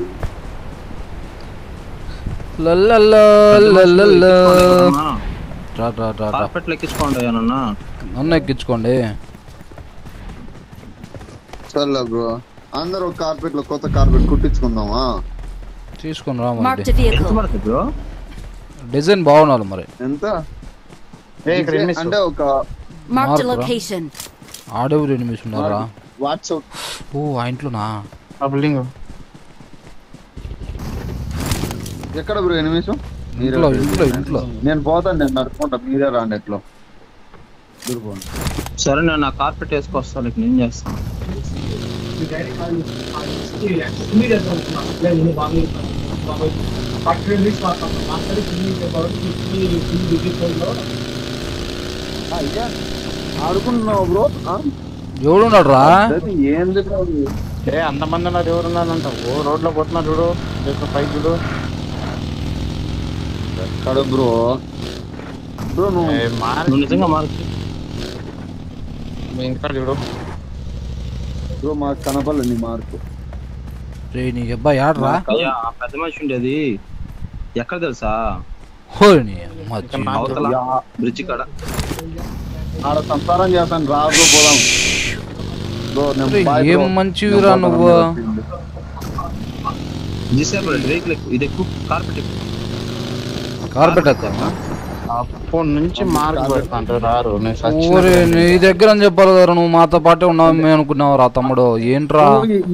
కార్పెట్ ఎక్కించుకోండి అన్న, నన్ను ఎక్కించుకోండి. సర్లే బ్రో అందరూ కార్పెట్ లో కొత్త కార్పెట్ కుట్టించుకుందామా? తీసుకుని రా. బ్రో డిజైన్ బాగున్నారు మరి. ఎంత అంటే ఒక లొకేషన్ ఆడెవరు ఎనిమిది ఉన్నారా? వాట్సాప్ ఓ ఆ ఇంట్లోనా? ఆ బిల్డింగ్ ఎక్కడ బ్రో ఎనిమిది? ఇంట్లో ఇంట్లో ఇంట్లో నేను పోతాను, నేను నడుచుకుంటా, మీరే రాండి ఎట్లో. సరే నేను నా కార్పెట్ వేసుకొస్తాను, నేను చేస్తాను. ఆడుకుంటున్నావు బ్రో? ఎవడున్నాడు రా? ఏంది ఏ అంతమంది ఉన్నారు, ఎవరున్నారంట? ఓ రోడ్ లో పోతున్నారు చూడు, పైకి చూడు. ఎక్కడ బ్రో? బ్రో నువ్వు నిజంగా మార్చు ఇంకా చూడు బ్రో, మాకు కనపడలేదు నీ మార్కు. రే నీ అబ్బాయి ఆడరా? పెద్ద మనిషి ఉండేది ఎక్కడ తెలుసా? బ్రిడ్జ్ కాడ ఆడ సంసారం చేస్తాను రా బ్రో, పోదాం. ఏం మంచివిరా నువ్వు. డిసేబుల్డ్ వెహికల్ ఇది ఎక్కువ కార్పెట్ ఎక్కువ కార్పెట్ ఎక్కువ అప్పటి నుంచి మార్క్ పెడతాంటారు రారు. ఊరే నీ దగ్గర అని చెప్పాలి కదా, నువ్వు మాతో పాటే ఉన్నావు మేము అనుకున్నావు రా తమ్ముడు. ఏంట్రా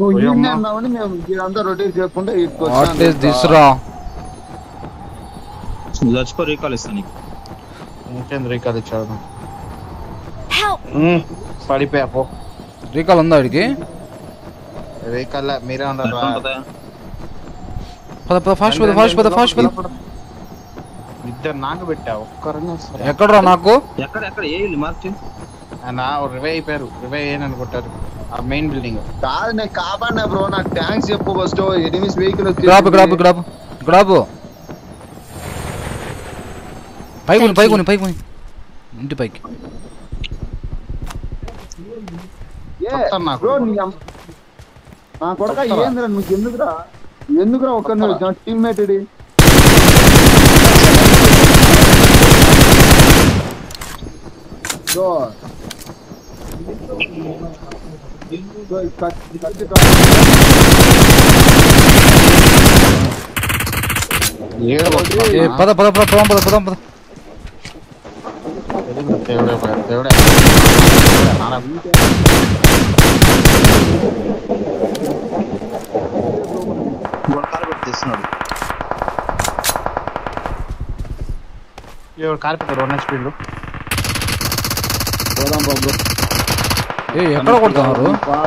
వాట్ ఈస్ దిస్ రా? చచ్చిపో రీకాల్ ఇస్తాను నీకు. ఇంకేం రీకాల్ ఇచ్చాడు? పడిపోయా పో. రీకాల్ ఉందా వాడికి? రీకాల్ మీరే ఉండరు. పద పద ఫాస్ట్ పద ఫాస్ట్ పద ఫాస్ట్ పద. ఇద్దరు నాకు పెట్టా ఒక్కరన్నా. ఎక్కడరా నాకు? ఎక్కడ ఎక్కడ ఏ మార్క్ చేయి. నా రివే అయిపోయారు. రివే అయ్యని అనుకుంటారు ఆ మెయిన్ బిల్డింగ్. కాదు నేను కాపాడినా బ్రో, నాకు ట్యాంక్స్ చెప్పు first. Enemies vehicle grab grab grab grab పైకి కొని పైకి కొని పైకి కొని ఇంటి పైకి. బ్రో నా కొడక ఏంద్రా నువ్వు ఎందుకురా ఎందుకురా ఒక్క టీమ్మేట్ ఇది పద పద పద పదం పద పదం పద. కార్పెట్ వన్ హెచ్పీలు ఎక్కడ కొడుతున్నారు?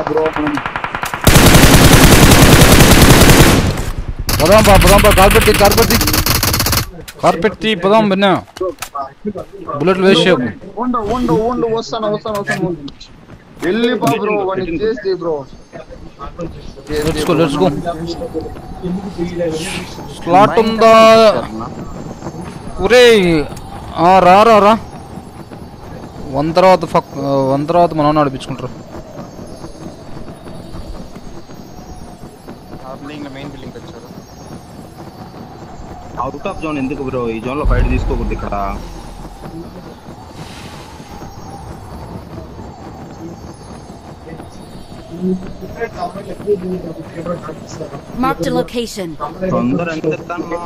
పదాం బా పదాం బా. కార్పెట్ కార్పెట్ కార్పెట్ తీ పదాం. బిన్నా బుల్లెట్లు వేస్ట్ చేయకు. వస్తాను వస్తాను వస్తాను వెళ్ళి బా బ్రో వాడిని చేసి bro. Let's go let's go. Slot ఉందా? ఒరే రా రా రా. వన్ తర్వాత ఫక్ వన్ తర్వాత మనం నడిపించుకుంటారు. అవుట్ ఆఫ్ జోన్ ఎందుకు బ్రో? ఈ జోన్ లో ఫైట్ తీసుకోకూడదు ఇక్కడ. Marked a location. తొందర ఎందుకన్నా?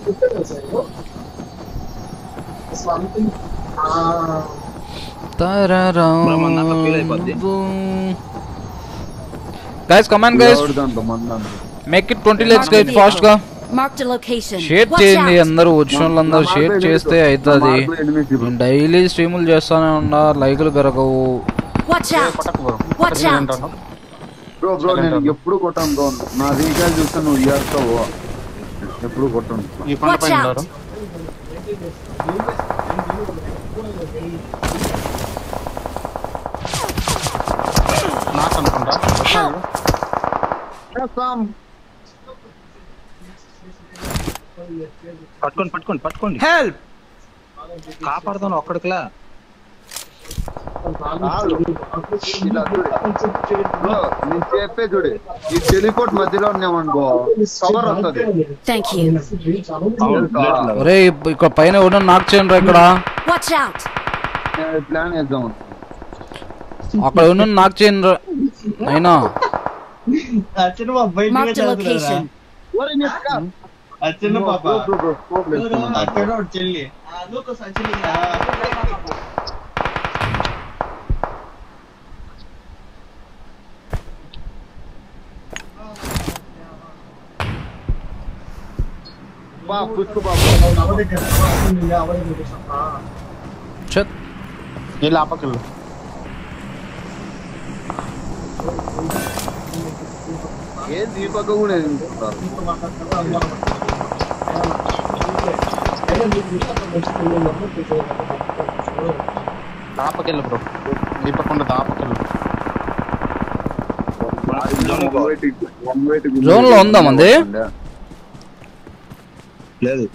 Guys, come on guys. Make it twenty likes guys fast ga. Marked a location. Share చేయండి అందరూ, వచ్చిన వాళ్ళందరూ షేర్ చేస్తే అవుతుంది. నేను డైలీ స్ట్రీములు చేస్తానే ఉన్నా, లైకులు పెరగవు. బ్రో బ్రో నేను ఎప్పుడు కొట్టాను బ్రో. నా రీకాల్ చూస్తే నువ్వు చేస్తావు. ఎప్పుడు కొట్టాను. ఈ పంట పైన ఉన్నారు. నాకు అనుకుంటా పట్టుకోండి పట్టుకోండి పట్టుకోండి. హెల్ప్ కాపాడుతాను ఒక్కడికిలా. నేను చెప్పే చూడు, ఈ టెలిపోర్ట్ మధ్యలో ఉన్నామనుకో కవర్ వస్తుంది. ఒరే ఇక్కడ పైన ఎవడో నాక్ చేయండి ఇక్కడ. ప్లాన్ చేద్దాం. అక్కడ ఉన్న నాక్ చేయండి అయినా. చిన్న పాప చెల్లి ఇలా ఆపకలు. ఏం దీపక కూడా దాపకెళ్ళు బ్రో. దీపకుండా దాపకెళ్ళు. జోన్ లో ఉందా మంది? లేదు.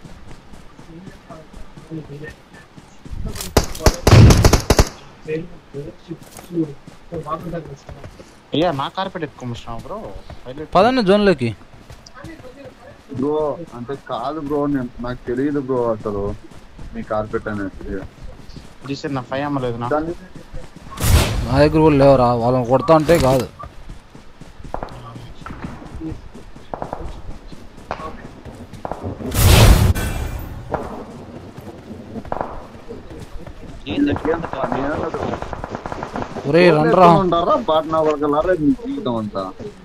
అయ్యా నా కార్పెట్ ఎత్తుకోమొచ్చినావు బ్రో. పదండి జోన్ లోకి. బ్రో అంటే కాదు బ్రో, నాకు తెలియదు బ్రో అసలు మీ కార్పెట్ అనేది. నా ఫైవ్ అమ్మలేదు నా దగ్గర కూడా లేవరా. వాళ్ళని కొడతా అంటే కాదు. ఒరే రండ్రా ఉంటారా పార్ట్నర్ వర్గలారా మీ జీవితం అంతా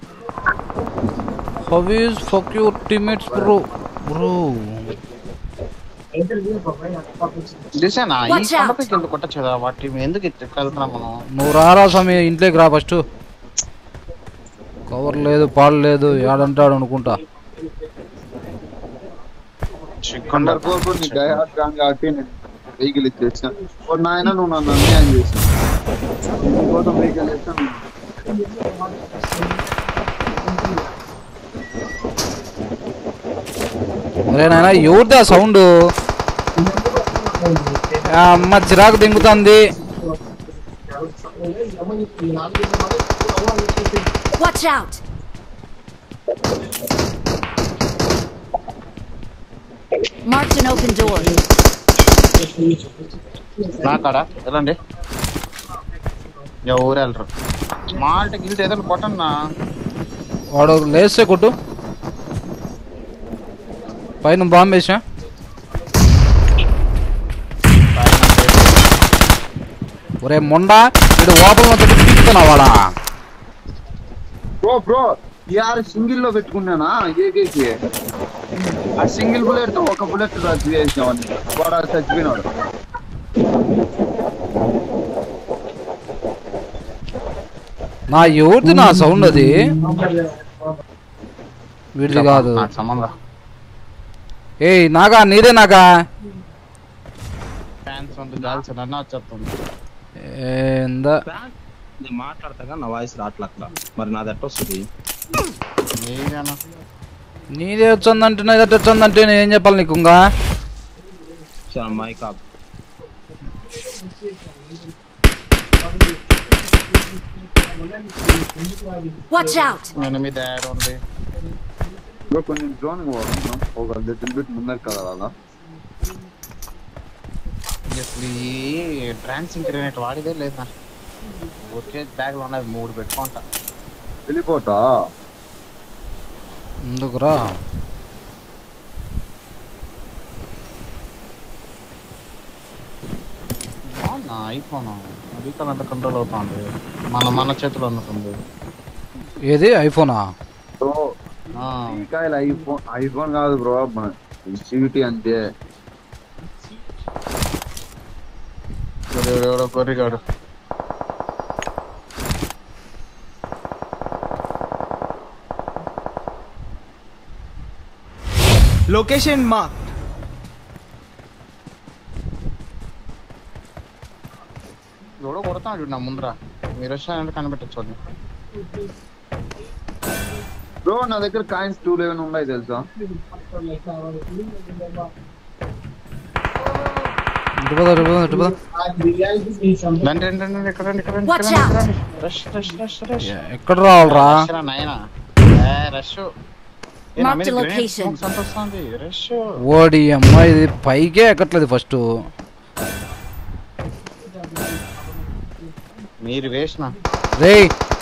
how is fuck your teammates bro bro దిసేనా ఈ కొండపైకి ఎందుకు కొట్టొచ్చుదా వాటి ఎందుకు వెళ్తున్నాం మనం నువ్వు రారా స్వామి ఇంట్లోకి రా ఫస్ట్ కవర్ లేదు పాలు లేదు ఏడంటాడు అనుకుంటా కొండర్ కోరుకు నీ డైహార్డ్ గాంగ్ కాబట్టి నేను వెహికల్ ఇచ్చేసిన ఓ నాయన నువ్వు నన్ను అన్యాయం చేసావు నీకోసం వెహికల్ ఇస్తాను అరే నాయన ఎవరిదా సౌండ్ అమ్మ చిరాకు దింగుతుంది Watch out! Marked an open door. నాకాడా ఎలాండి ఎవరు వెళ్ళరు మాల్ట గిల్ట్ ఏదైనా కొట్టన్నా వాడు లేస్తే కొట్టు పైన బాంబు వేసా ఒరే మొండా వీడు ఓపల పీకుతున్నావాడా బ్రో బ్రో యార్ సింగిల్ లో పెట్టుకున్నానా ఏకేకి ఆ సింగిల్ బుల్లెట్ తో ఒక బుల్లెట్ రద్దు చేసినావని వాడు చచ్చిపోయినాడు నా ఎవరిది నా సౌండ్ అది వీడిది కాదు ఏ నాగా నీదే నాగా ఏందా మాట్లాడతాగా నా వాయిస్ రావట్లే మరి నాది ఎట్ట వస్తుంది నీదే వచ్చిందంటే నాది ఎట్ట వచ్చిందంటే నేను ఏం చెప్పాలి నీకు ఇంకా mic off Watch out! enemy there only bro కొంచెం డ్రోన్ పోవాలన్నా ఒక లిటిల్ బిట్ ముందర కదలాలా అసలు ఈ ట్రాన్సింగ్ గ్రెనేట్ వాడిదే లేదా ఒకే బ్యాగ్ లో ఉన్నది మూడు పెట్టుకుంటా వెళ్ళిపోతా ఎందుకురా అవునా ఐఫోన్ అధికారం అంత కంట్రోల్ అవుతుంది మన మన చేతిలో ఉన్నట్టుంది ఏది ఐఫోనా బ్రో కాయలు ఐఫోన్ ఐఫోన్ కాదు బ్రో మన సివిటీ అంతే ఎవడో కొర్రిగాడు లొకేషన్ మార్క్ ఎవడో కొడతాడు నా ముందర మీరు వచ్చారంటే కనిపెట్టచ్చు బ్రో నా దగ్గర కాయిన్స్ టూ లెవెన్ ఉన్నాయి తెలుసా ఎక్కడ రావాలరా ఓడి అమ్మాయి ఇది పైకే ఎక్కట్లేదు ఫస్ట్ మీరు వేసిన రే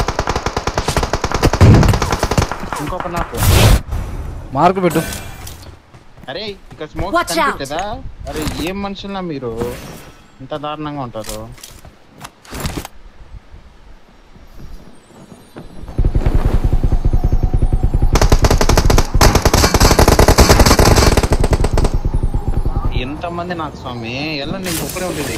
ఇంకొక నాకు మార్కు పెట్టు అరే ఇక్కడ స్మోక్ కనిపించదా అరే ఏం మనుషులా మీరు ఇంత దారుణంగా ఉంటారు ఎంతమంది నాకు స్వామి ఎలా నేను ఒక్కడే ఉండేది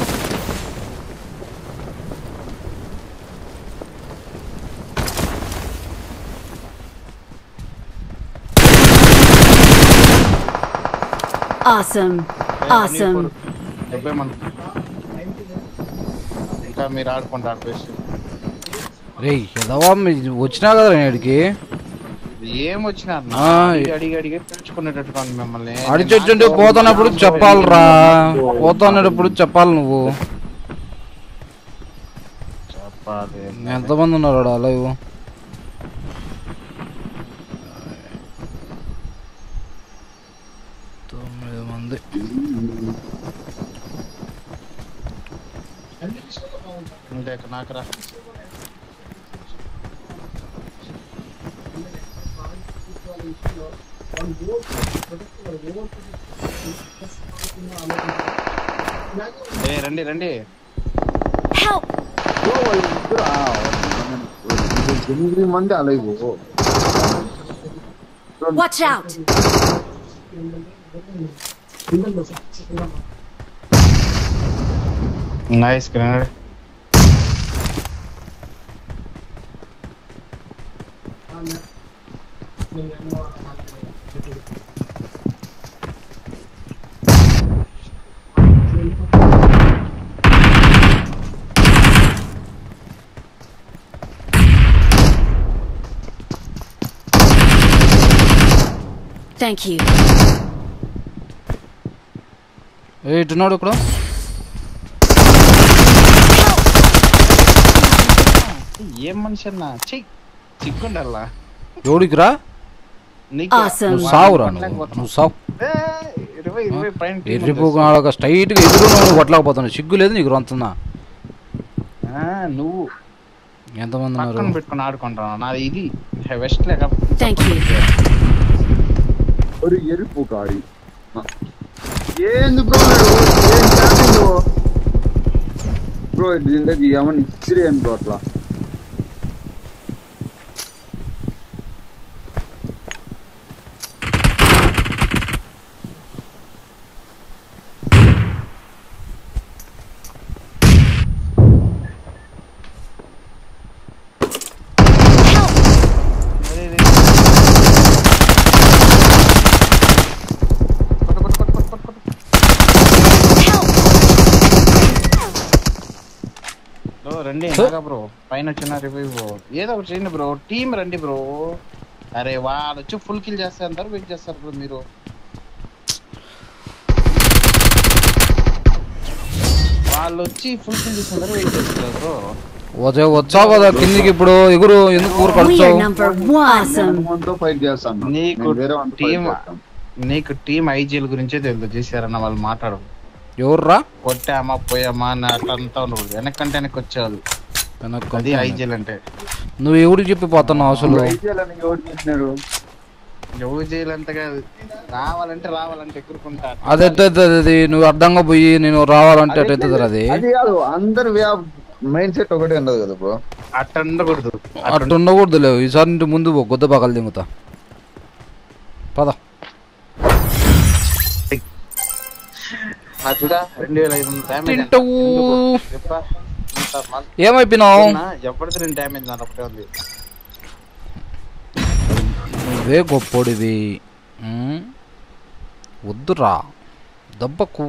Awesome. Awesome. ఇంకా మీరు ఆడుకుంటారు బెస్ట్ రే ఎదవా వచ్చినా కదా నేడికి ఏం వచ్చినా అడిగి అడిగి తెచ్చుకునేటట్టుగా మిమ్మల్ని అడిచొచ్చుంటే పోతున్నప్పుడు చెప్పాలరా పోతున్నప్పుడు చెప్పాలి నువ్వు చెప్పాలి ఎంతమంది ఉన్నారు లైవ్ తొమ్మిది మంది ఇంకొక నాకరా ఏ రండి రండి Help! బ్రో ఇద్దరు ఎనిమిది మంది అలాగే. Watch out! Nice grenade. Thank you. ఏ ఇటున్నాడు ఇక్కడ. ఏం మనిషి అన్నా చెయ్యి చిక్కుండల్లా ఎవడికి రా నువ్వు సావురా నువ్వు నువ్వు సావు ఎర్రిపోక స్ట్రైట్గా ఎదురు నువ్వు కొట్టలేకపోతున్నావు. సిగ్గు లేదు నీకు రొంతున్నా. నువ్వు ఎంతమంది ఉన్నారు పెట్టుకుని ఆడుకుంటాను నాది ఇది వెస్ట్ లేక ఎరుపు కాడి ఏంది బ్రో బ్రో దీనికి ఏమన్నా ఇచ్చిరి ఏం బ్రో అట్లా రండి బ్రో పైన వచ్చిన రివ్యూ ఏదో ఒకటి చేయండి బ్రో. టీం రండి బ్రో. అరే వాళ్ళు వచ్చి ఫుల్ కిల్ చేస్తారు వెయిట్ చేస్తారు బ్రో. మీరు వాళ్ళు వచ్చి ఫుల్ కిల్ చేస్తారు వెయిట్ చేస్తారు బ్రో. వచ్చావు కదా కిందికి ఇప్పుడు ఎగురు ఎందుకు ఊరు కడుచావు. నీకు టీం నీకు టీం ఐజీఎల్ గురించే తెలుసు చేశారన్న వాళ్ళు మాట్లాడు. ఎవర్రా కొట్టామా పోయామా అని అట్లంతా ఉండదు. వెనక్కంటే వెనక్కి వచ్చేవాళ్ళు అది ఐజీఎల్ అంటే. నువ్వు ఎవరికి చెప్పిపోతున్నావు అసలు. ఎవరు చేయాలంటే కాదు రావాలంటే రావాలంటే ఎగురుకుంటా అదే అది నువ్వు అర్థంగా పోయి నేను రావాలంటే అట్టెత్తారు. అది అందరు మైండ్ సెట్ ఒకటే ఉండదు కదా బ్రో. అట్ట ఉండకూడదు అట్ట ఉండకూడదు లేవు. ఈసారి ఇంటి ముందు గొద్ద పగలు దింగుతా పద. ఏమైపోయినావు ఎవరిది డ్యామేజ్ నాకు ఒకటే ఉంది. నువ్వే గొప్పోడివి వద్దురా దెబ్బకు.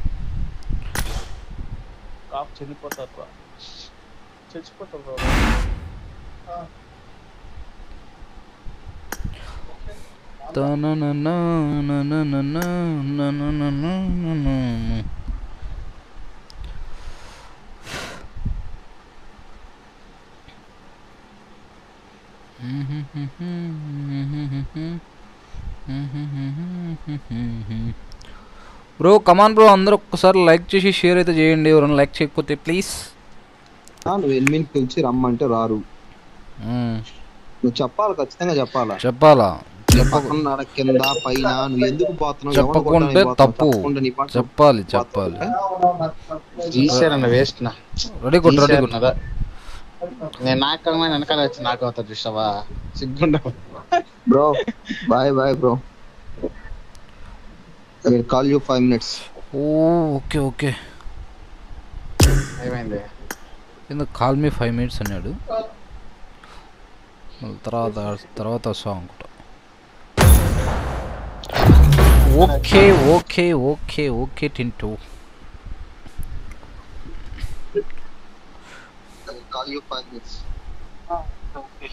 చనిపోతారు చచ్చిపోతారు. బ్రో కమాన్ బ్రో అందరూ ఒక్కసారి లైక్ చేసి షేర్ అయితే చేయండి. ఎవరైనా లైక్ చేయకపోతే ప్లీజ్. నువ్వు ఎనిమిది పిలిచి రమ్మంటే రారు. నువ్వు చెప్పాలి ఖచ్చితంగా చెప్పాలా చెప్పాలా చెప్పకుండా కింద పైన నువ్వు ఎందుకు పోతున్నావు చెప్పకుంటే తప్పు. చెప్పాలి చెప్పాలి. వేస్ట్ నా రెడీ కొట్టు రెడీ కొట్టు. నేను నాకమైన వెనకాల వచ్చి నాకు అవుతా చూసావా సిగ్గుండ bro. Bye bye bro. I will call you five minutes. Okay okay ఏమైంది ఎందుకు కాల్ మీ ఫైవ్ మినిట్స్ అన్నాడు. తర్వాత తర్వాత వస్తా అనుకుంటా. ఓకే ఓకే ఓకే ఓకే టింటూ. Call you five minutes. Okay.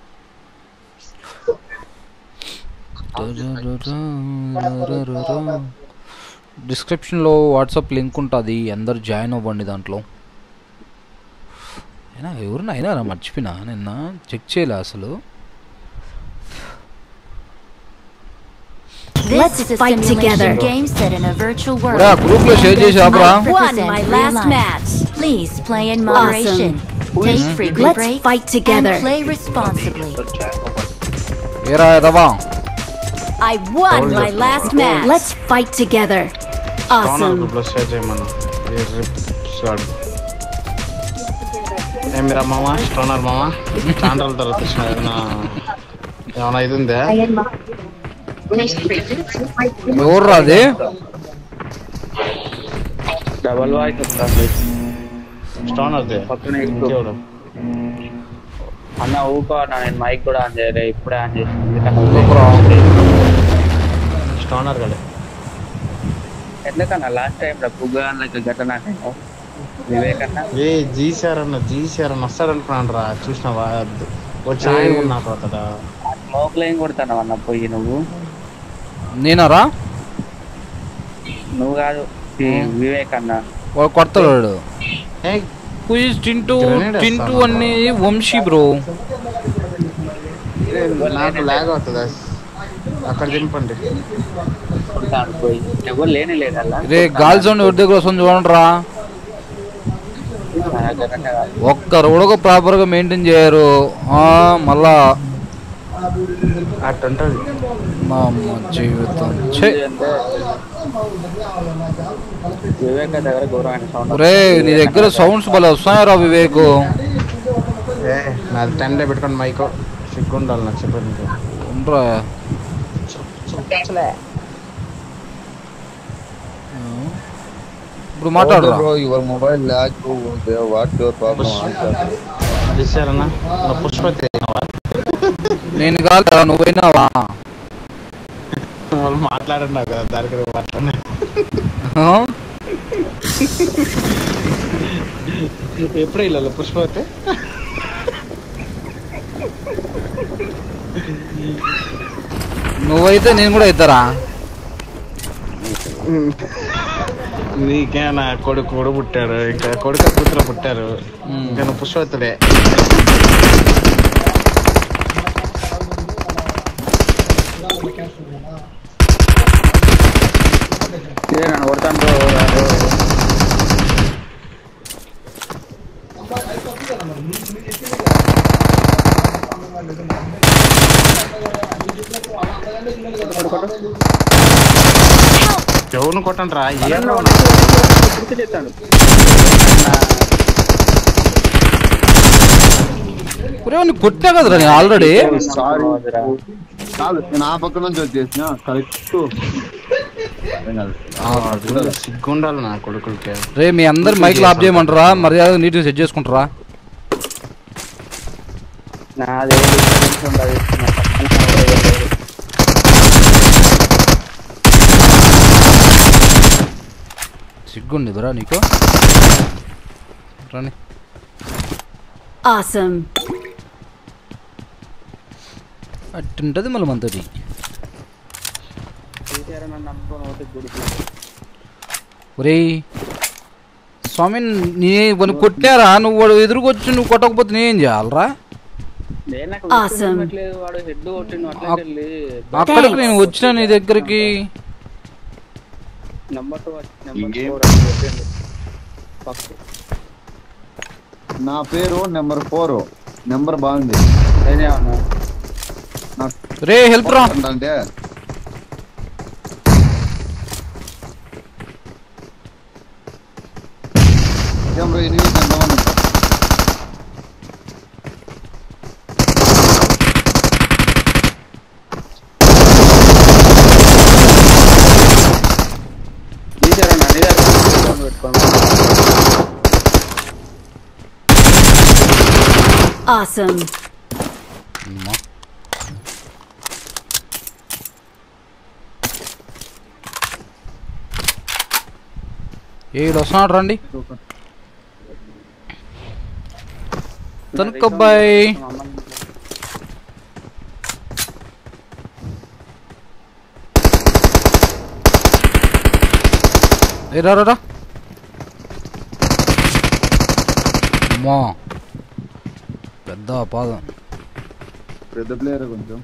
డిస్క్రిప్షన్లో వాట్సాప్ లింక్ ఉంటుంది. అందరు జాయిన్ అవ్వండి దాంట్లో. అయినా ఎవరిని అయినా మర్చిపోయినా నిన్న చెక్ చేయలే అసలు. This is a simulation game set in a virtual world. Group lo share chesi aapra. Won my last match. Please play in moderation. Take frequent breaks. Fight together. And play responsibly. Era daba. I won my last match. Let's fight together. Awesome. ఏమిరా మామ stoner మామ చాలా రోజుల తర్వాత వచ్చిన ఏదైనా ఏమైనా ఇది ఉందా? ఎవరు రాది డబల్ వాయిస్ స్టోనర్ అన్న ఊకో అన్న. నేను మైక్ కూడా ఆన్ చేయలే, ఇప్పుడే ఆన్ చేసింది. స్టోనర్ కదా ఎందుకన్నా లాస్ట్ టైం పుగ్గాన్లకి ఘటన వివేకన్నా ఏ జీసార్ అన్న జీసార్ అన్న వస్తాడు అనుకున్నాను రా. చూసినావా వచ్చి ఆయన నాకు అవుతాడా? స్మోక్ లైన్ కొడతాను అన్న పోయి. నువ్వు నేనారా? నువ్వు కాదు వివేక్ అన్న వాడు కొడతాడు. టింటూ టింటూ అన్ని వంశీ బ్రో. నాకు లాగ్ అవుతుందా? అక్కడ దింపండి. ఎవరు లేని లేదా రే గాలి సౌండ్ ఎవరి దగ్గర వస్తుంది చూడండి రా. ఒక్కరు కూడా ప్రాపర్ గా మెయింటైన్ చేయరు. మళ్ళా అట్టుంటది మా జీవితం. వివేక్ దగ్గర ఘోరమైన సౌండ్. రే నీ దగ్గర సౌండ్స్ భలే వస్తున్నాయరా వివేక్. నాది టెన్ డే పెట్టుకోండి మైకో సిగ్గు ఉండాలి నాకు చెప్పండి. ఉండరా ఇప్పుడు మాట్లాడరా. Your mobile lag what your problem? తీసారన్నా పుష్పతి నేను కాదు నువ్వైనావా? వాళ్ళు మాట్లాడండి కదా దానికి మాట్లాడి ఎప్పుడు వెళ్ళాలి పుష్పతి? నువ్వైతే నేను కూడా అవుతారా? నీకే నా కొడుకు కూడా పుట్టాడు, ఇంకా కొడుకు కూతురు పుట్టారు, ఇంకా నువ్వు పుష్పతుడే. నన్ను కొడతాను. ఎవరిని కొట్టండి రా. కొట్టా కదరా నేను ఆల్రెడీ. నా పక్క నుంచి వచ్చేసిన కరెక్ట్. సిగ్గుండాలి నా కొడుకులకి. రే మీ అందరు మైక్ ఆఫ్ చేయమంటారా? మర్యాద నీట్గా సెట్ చేసుకుంటారా? సిగ్గుంది బరా నీకు. రాని Awesome. అట్టుంటది మళ్ళీ మనతోటి. ఒరే స్వామి నీ వాళ్ళు కొట్టారా? నువ్వు వాడు ఎదురుకొచ్చి నువ్వు కొట్టకపోతే నేనేం చేయాలరా? అక్కడికి నేను వచ్చిన నీ దగ్గరికి. నా పేరు నెంబర్ ఫోర్. నెంబర్ బాగుంది. రే హెల్ప్ రా అంటే Awesome. ఏడు వస్తున్నాడు రండి. తనకబ్బాయి రా రా అమ్మా పెద్ద పాదం. పెద్ద ప్లేయర్ కొంచెం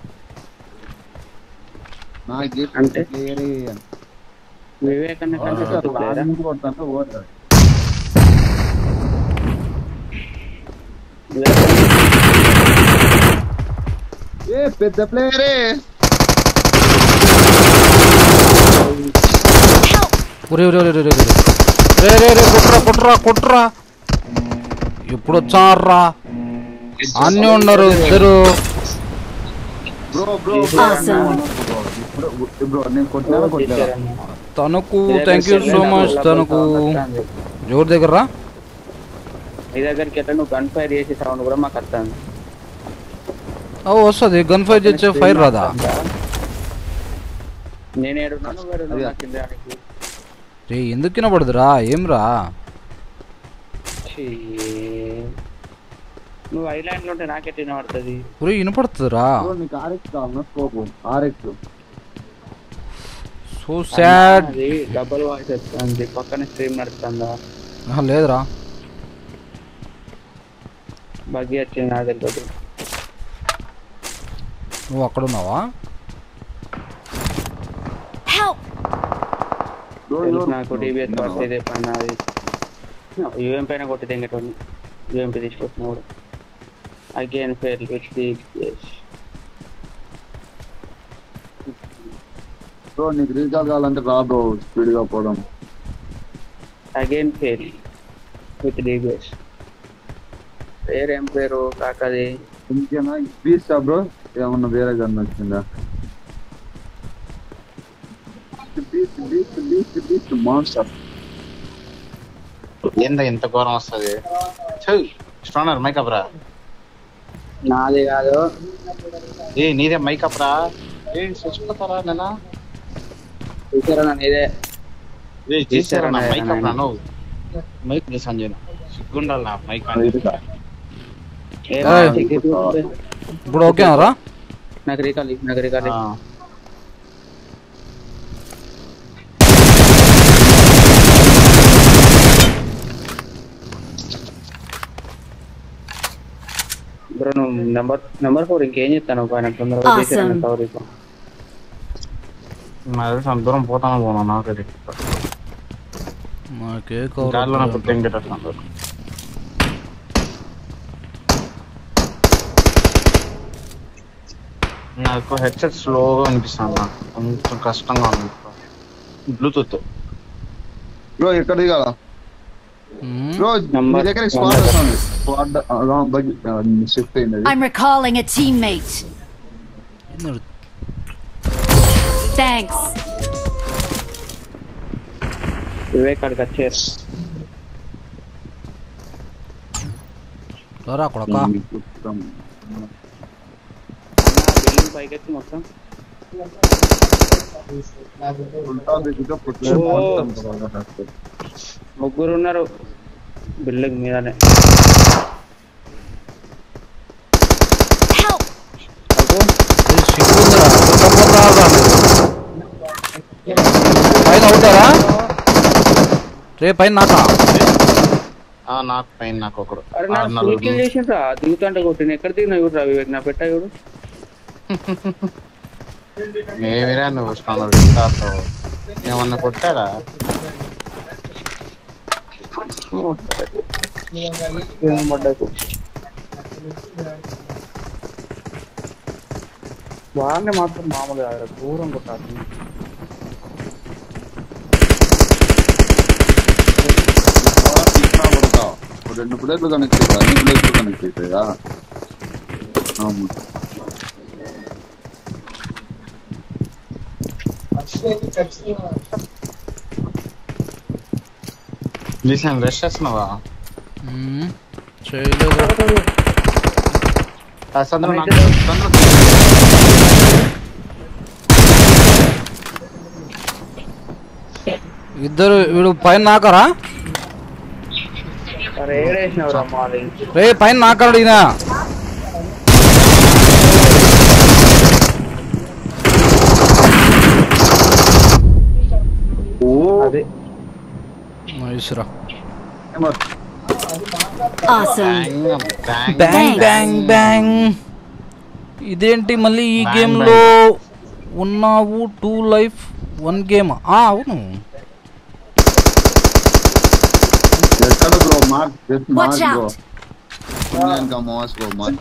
అంటే వివేకన్న పెద్ద ప్లేయరే. రే రే రే రే రే రే రే రే కొట్రా కొట్రా కొట్రా. ఇప్పుడు వచ్చారా అన్నీ ఉన్నారు ఇద్దరు. తనకు థ్యాంక్ యూ సో మచ్. తనకు ఎవరి దగ్గర నీ దగ్గరికి ఎట్లా నువ్వు గన్ ఫైర్ చేసే సౌండ్ కూడా మాకు వస్తుంది. వస్తుంది గన్ ఫైర్ చేసే ఫైర్ రాదా? నేను ఏడున్నాను రే ఎందుకు వినపడదురా? ఏం రా నువ్వు ఐలాండ్ లో ఉంటే నాకెట్ వినపడుతుంది. ఒరే వినపడుతుందిరా. So sad. డబుల్ వాయిస్ వస్తుంది. పక్కన స్ట్రీమ్ నడుస్తుందా? లేదురా బగ్గి వచ్చింది నా దగ్గర. నువ్వు అక్కడ ఉన్నావా? నాకు టీవీఎస్ పడితే పైన యూఎం పైన కొట్టితే ఇంకటి యూఎంపీ తీసుకొచ్చినాడు. Again fail with the bro నీకు రీఛార్జ్ కావాలంటే రా బ్రో స్పీడ్ గా పోదాం. Again fail with DBS. పేరేం పేరు కాకది? ఇంకేనా బీస్ట్ బ్రో? ఏమన్నా వేరే గన్ వచ్చిందా? Beast beast beast beast monster. ఏందా ఎంత ఘోరం వస్తుంది? స్ట్రానర్ మైకప్ రా. నాది కాదు. ఏ నీదే మైకప్ రా. ఏ చచ్చిపోతారా నేనా? చూసారా నీదే? ఏ చేసారా నా మైకప్ రా? నువ్వు మైక్ చేసాను నేను సిగ్గుండాలి నా మైక్. ఇప్పుడు ఓకేనా రా? నాకు రీకాల్ నాకు రీకాల్ బ్రో. నువ్వు నెంబర్ నెంబర్ ఫోర్ ఇంకేం చెప్తాను పైన తొందరగా అంత దూరం పోతాను పోనా? నాకది నాకే నాకు హెడ్సెట్ స్లోగా అనిపిస్తుంది. నాకు కొంచెం కష్టంగా ఉంది బ్లూటూత్. బ్రో ఎక్కడ దిగాల బ్రో? మీ దగ్గర స్క్వాడ్ వస్తుంది. స్క్వాడ్ రాంగ్ షిఫ్ట్ అయింది. I'm recalling a teammate. Thanks. Vivek అక్కడికి వచ్చేసి రా కొడక. బిల్డింగ్ పైకి ఎత్తి మొత్తం ముగ్గురు ఉన్నారు బిల్డింగ్ మీదనే. పైన అవుతారా రే? పైన నాకా? నాకు పైన నాకు ఒకడు. అరే నాకు కిల్ చేసిండ్రా దిగుతుంటే కొట్టిన. ఎక్కడ దిగినా చూడరా వివేక్? నా పెట్టా చూడు. మేమిరా నువ్వు ఏమన్నా కొట్టారా? వాడిని మాత్రం మామూలుగా దూరం కొట్టాలి. రెండు ప్లేట్లు కనెక్ట్ అవుతాయి. అన్ని ప్లేట్లు కనెక్ట్ అవుతాయా? రెస్ట్ చేస్తున్నావా? చేయలేదు. ఇద్దరు వీడు పైన నాకరా? రే పైన నాకరా ఈయన. అదే నైస్ రా. Bang bang bang. ఇదేంటి మళ్ళీ ఈ గేమ్ లో ఉన్నావు? Two life one game. అవును. ఎక్కడ bro? Mark just mark bro. ఇంకా మౌస్ బ్రో మార్క్.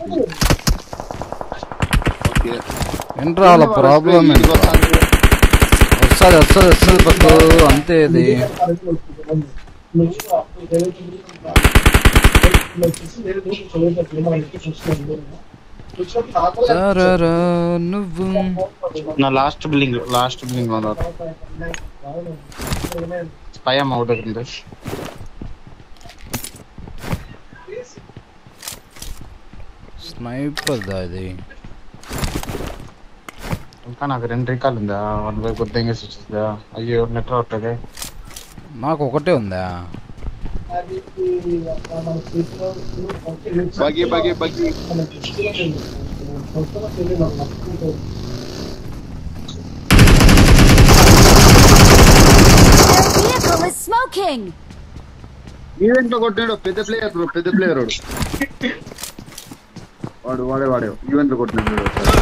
ఓకే ఏంట్రా అలా ప్రాబ్లం? ఏంటి వస్తుంది వస్తుంది వస్తుంది పట్టు అంతే. ఇది నువ్వు నా లాస్ట్ బిల్డింగ్ లాస్ట్ బిల్డింగ్ లో స్పై అమ్మ అవుట్ అవుతుంది. స్నైపర్ దా ఇది. ఇంకా నాకు రెండు రికాల్ ఉందా? వన్ బై గుడ్ థింగ్ వచ్చేదా? అయ్యో నెట్ రావట్లేదే. నాకు ఒకటే ఉందా? బగి బగి బగి ఈవెంట్ లో కొట్టాడు పెద్ద ప్లేయర్ బ్రో, పెద్ద ప్లేయర్ వాడు వాడే వాడే ఈవెంట్ లో కొట్టినాడు.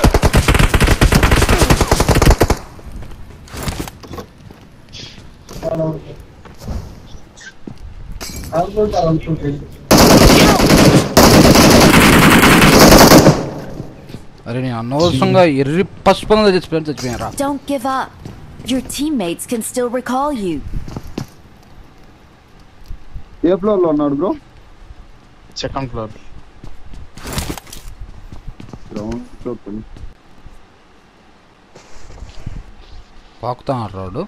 అరే నేను అనవసరంగా ఎర్రి పసుపంగా చచ్చిపోయాను చచ్చిపోయారా. Don't give up. Your teammates can still recall you. ఏ ఫ్లోర్ లో ఉన్నాడు bro? Second floor. Ground floor. పాకుతా రాడు.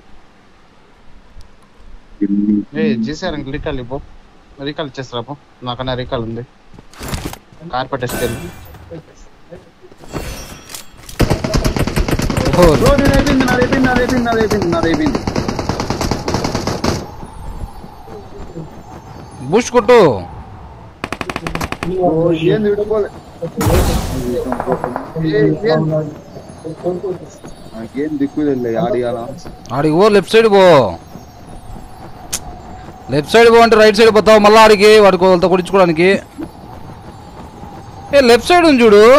ఏ చేశారు రికాల్ ఇవ్వు. రికాల్ ఇచ్చేస్తారా పో, నాకన్నా రికాల్ ఉంది. కార్పెట్ వేసుకెళ్ళి బూస్ట్ కొట్టు. నాకేం దిక్కులే ఆడియాలా. ఆడికి పో, లెఫ్ట్ సైడ్ పో. లెఫ్ట్ సైడ్ పో అంటే రైట్ సైడ్ పోతావు మళ్ళీ ఆడికి వాడికి వాళ్ళతో కొట్టించుకోవడానికి. ఏ లెఫ్ట్ సైడ్ ఉంది చూడు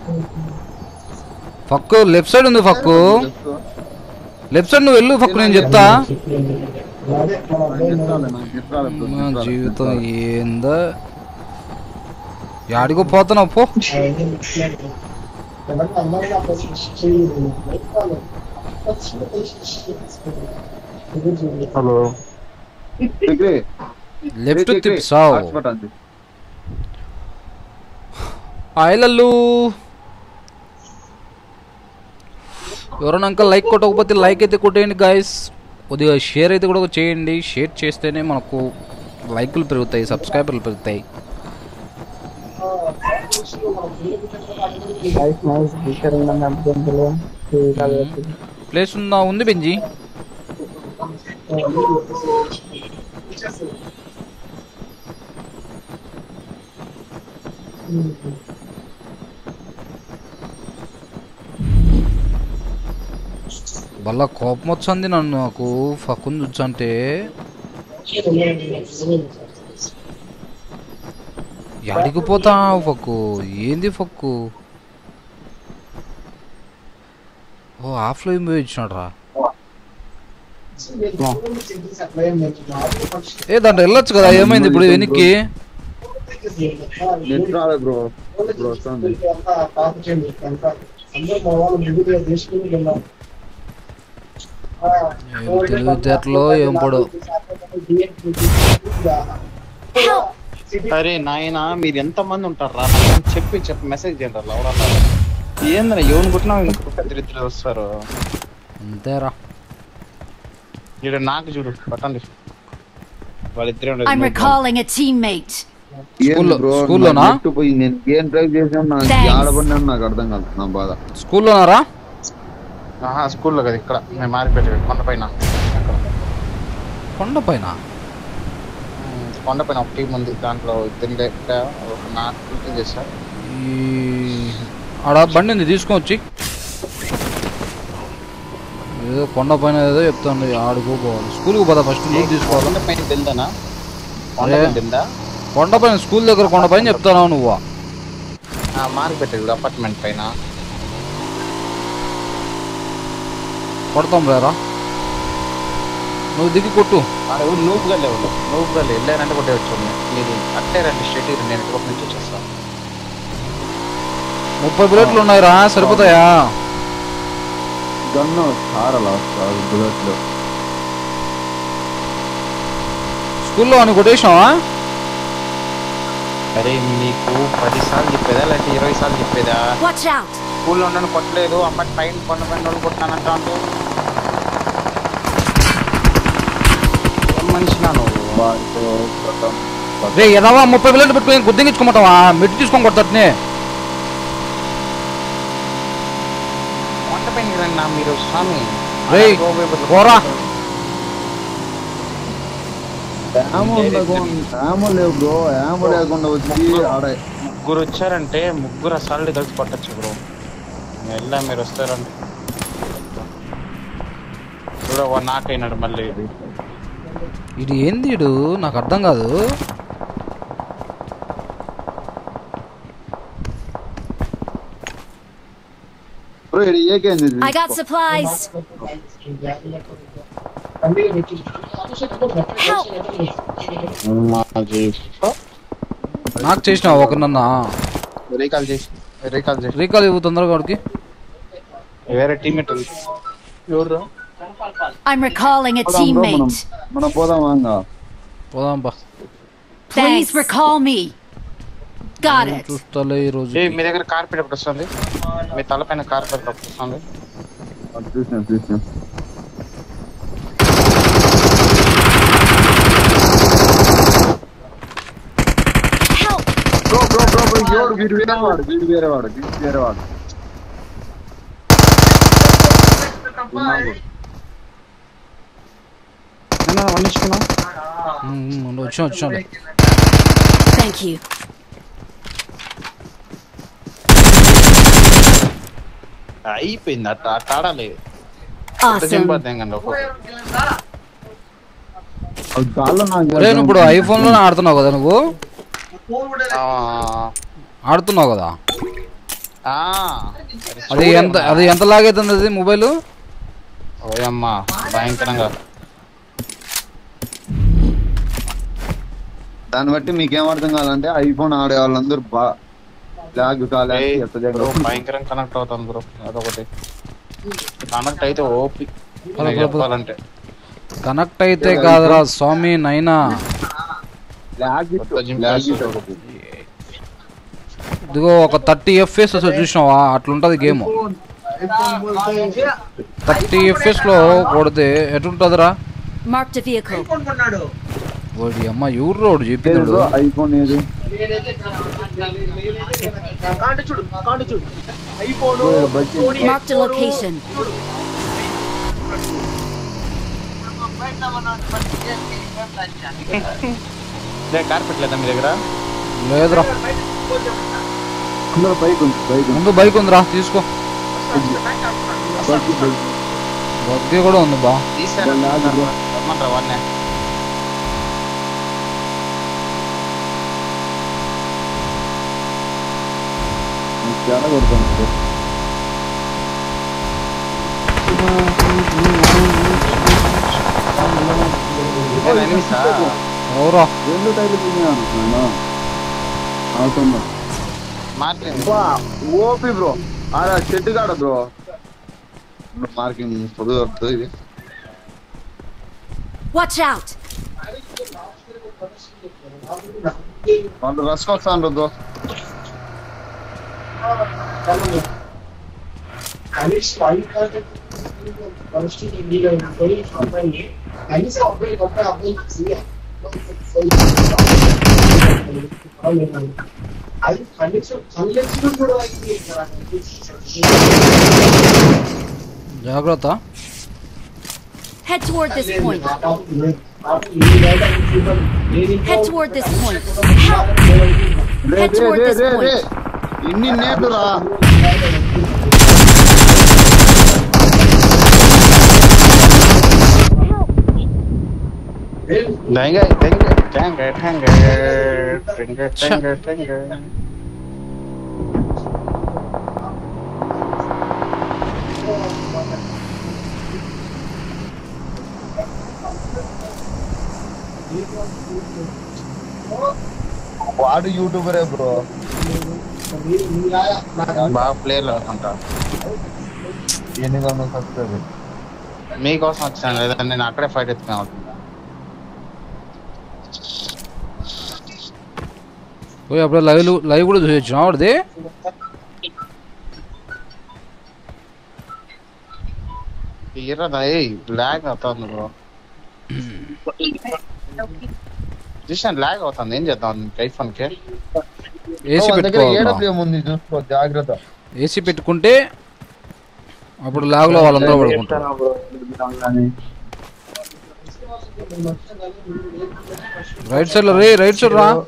ఫక్కు, లెఫ్ట్ సైడ్ ఉంది ఫక్కు. లెఫ్ట్ సైడ్ నువ్వు వెళ్ళు ఫక్కు, నేను చెప్తా. జీవితం ఏందో యాడికో పోతున్నావు పో. Hello left తిప్పావు. ఆయలల్లు ఎవరైనా అంకల్ లైక్ కొట్టకపోతే లైక్ అయితే కొట్టేయండి గాయస్. కొద్దిగా షేర్ అయితే కూడా చేయండి. షేర్ చేస్తేనే మనకు లైకులు పెరుగుతాయి, సబ్స్క్రైబర్లు పెరుగుతాయి. ప్లేస్ ఉందా? ఉంది బెంజీ. వల్ల కోపం వచ్చింది నన్ను, నాకు ఫక్కుని చూచంటే. యాడికి పోతావు ఫక్కు? ఏంది ఫక్కు? ఓ ఆఫ్లో ఏం పోయి వచ్చినాడు రా. ఏ దాంట్లో వెళ్ళొచ్చు కదా, ఏమైంది ఇప్పుడు వెనక్కి? తెలివితేటలో ఏం పడు. అరే నాయన మీరు ఎంత మంది ఉంటారా? చెప్పి చెప్పి మెసేజ్ చేయండి. ఏందన్నా ఎవరిని పుట్టినా ఇద్దరు ఇద్దరు వస్తారు అంతేరా. ఇక్కడ నాకు చూడు పట్టండి వాళ్ళిద్దరే. I'm recalling a teammate. స్కూల్లోనా? నేను గేమ్ డ్రైవ్ చేసాను, నాకు ఆడబడినా నాకు అర్థం కాదు నా బాధ. స్కూల్లోనారా? స్కూల్లో కదా, ఇక్కడ మేము మారిపెట్టే కొండపైన. కొండపైన కొండపైన ఒక టీం ఉంది, దాంట్లో ఇద్దరు ఒక నాకు చేశారు. ఆడ బండి ఉంది తీసుకొని వచ్చి. ఏదో కొండపైన ఏదో చెప్తాను, ఆడుకో పోవాలి. స్కూల్కి పోదా ఫస్ట్ నీకు తీసుకోవాలి. కొండపైన తిందానా? కొండపైన స్కూల్ దగ్గర కొండపైన చెప్తాను నువ్వు. మారిపెట్టాడు అపార్ట్మెంట్ పైన. కొడతాం లేరా, నువ్వు దిగి కొట్టు. నూపుగా లేవు, నూపుగా లేవు. వెళ్ళారంటే కొట్టే వచ్చాను. మీరు అట్టే రండి స్ట్రెయిట్. నేను ఇక్కడ నుంచి వచ్చేస్తాను. ముప్పై బుల్లెట్లు ఉన్నాయిరా, సరిపోతాయా? గన్ను కారలా బుల్లెట్లు. స్కూల్లో అని కొట్టేసావా? అరే మీకు పది సార్లు చెప్పేదా లేకపోతే ఇరవై సార్లు చెప్పేదా? స్కూల్లో నన్ను కొట్టలేదు, అమ్మాయి పైన కొండ పైన వాళ్ళు కొట్టినానంటా అంటే మనిషి నాను రే ఎదవా ముప్పై వేలు పెట్టుకుని గుర్తించుకోమంటావా? మెట్టు తీసుకొని కొడతానే కొండ పైన రండి మీరు స్వామి. ముగ్గురు వచ్చారంటే ముగ్గురు అసలు కలిసి కొట్టచ్చు బ్రో. వెళ్ళా మీరు వస్తారండి చూడ నాకైనాడు మళ్ళీ. ఇది ఏంది ఇడు నాకు అర్థం కాదు. I got supplies. నాకు చేసినావు ఒకరినన్నా రీకాల్ చేసి రీకాల్ చేసి రీకాల్ ఇవ్వు తొందరగా వాడికి. వేరే టీమ్మేట్ ఎవరు? I'm recalling a teammate. మనం పోదామా? పోదాం బా. Please recall me. Got it. చూస్తాలే ఈ రోజు. ఏ మీ దగ్గర కార్పెట్ ఎప్పుడు వస్తుంది? మీ తలపైన కార్పెట్ ఎప్పుడు వస్తుంది? చూసాం చూసాం. బ్రో బ్రో బ్రో బ్రో ఎవరు వీడు వేరేవాడు వీడు వేరేవాడు వీడు వేరేవాడు. వచ్చా వచ్చా Thank you. అయిపోయింది అట్ట అట్ట ఆడాలి. ఇప్పుడు ఐఫోన్ లో ఆడుతున్నావు కదా నువ్వు? ఆడుతున్నావు కదా అది ఎంత అది ఎంత లాగైతుంది అది మొబైల్? ఓయమ్మా భయంకరంగా. దాన్ని బట్టి మీకేం అర్థం కావాలంటే ఐఫోన్ ఆడే వాళ్ళందరూ భయంకరంగా కనెక్ట్ అవుతాను బ్రో. అదొకటి కనెక్ట్ అయితే ఓపి చెప్పాలంటే. కనెక్ట్ అయితే కాదురా స్వామి నైనా. ఇదిగో ఒక థర్టీ ఎఫ్ఎస్ చూసినావా అట్లుంటది గేమ్. థర్టీ ఎఫ్ఎస్ లో కొడితే ఎట్లుంటదిరా? వాడి అమ్మ ఎవరు రోడ్ చెప్పినాడు. ఐఫోన్ ఏది Marked a location. కార్పెట్ లేదా మీ దగ్గర? లేదురా బైక్ ఉంది బైక్ ముందు బైక్ ఉందిరా తీసుకో. బగ్గి కూడా ఉంది బా. చాలా కొడుతుంది. రెండు టైర్లు తిన్నాను అవుతున్నా. ఓపి బ్రో అలా చెట్టు కాడ బ్రో మార్కింగ్ పొద్దు ఇది. Watch out. వాళ్ళు రస్క్ వస్తాను బ్రో. జాగ్రత్త. Head toward this point. Head toward this point. Help! Head toward this point. ఇన్ని నేతురా. Dengue, dengue, dengue, dengue, dengue, dengue, dengue. వాడు యూట్యూబరే బ్రో. బాగా ప్లేయర్లు అనుకుంటా. ఎనిమిది వందల సబ్స్క్రైబర్ మీకోసం వచ్చాను లేదా నేను అక్కడే ఫైట్ ఎత్తుకున్నా. ఓయ్ అప్పుడు లైవ్ లైవ్ కూడా చూసొచ్చినా వాడిది. లాగ్ అవుతుంది బ్రో. లాగ్ అవుతుంది, ఏం చేద్దాం ఐఫోన్ కి? ఏసీ పెట్టుకోవాలి, జాగ్రత్త. ఏసీ పెట్టుకుంటే అప్పుడు లాగ్ లో వాళ్ళందరూ పడుకుంటారు. రైట్ సైడ్ లో రే, రైట్ సైడ్ రా.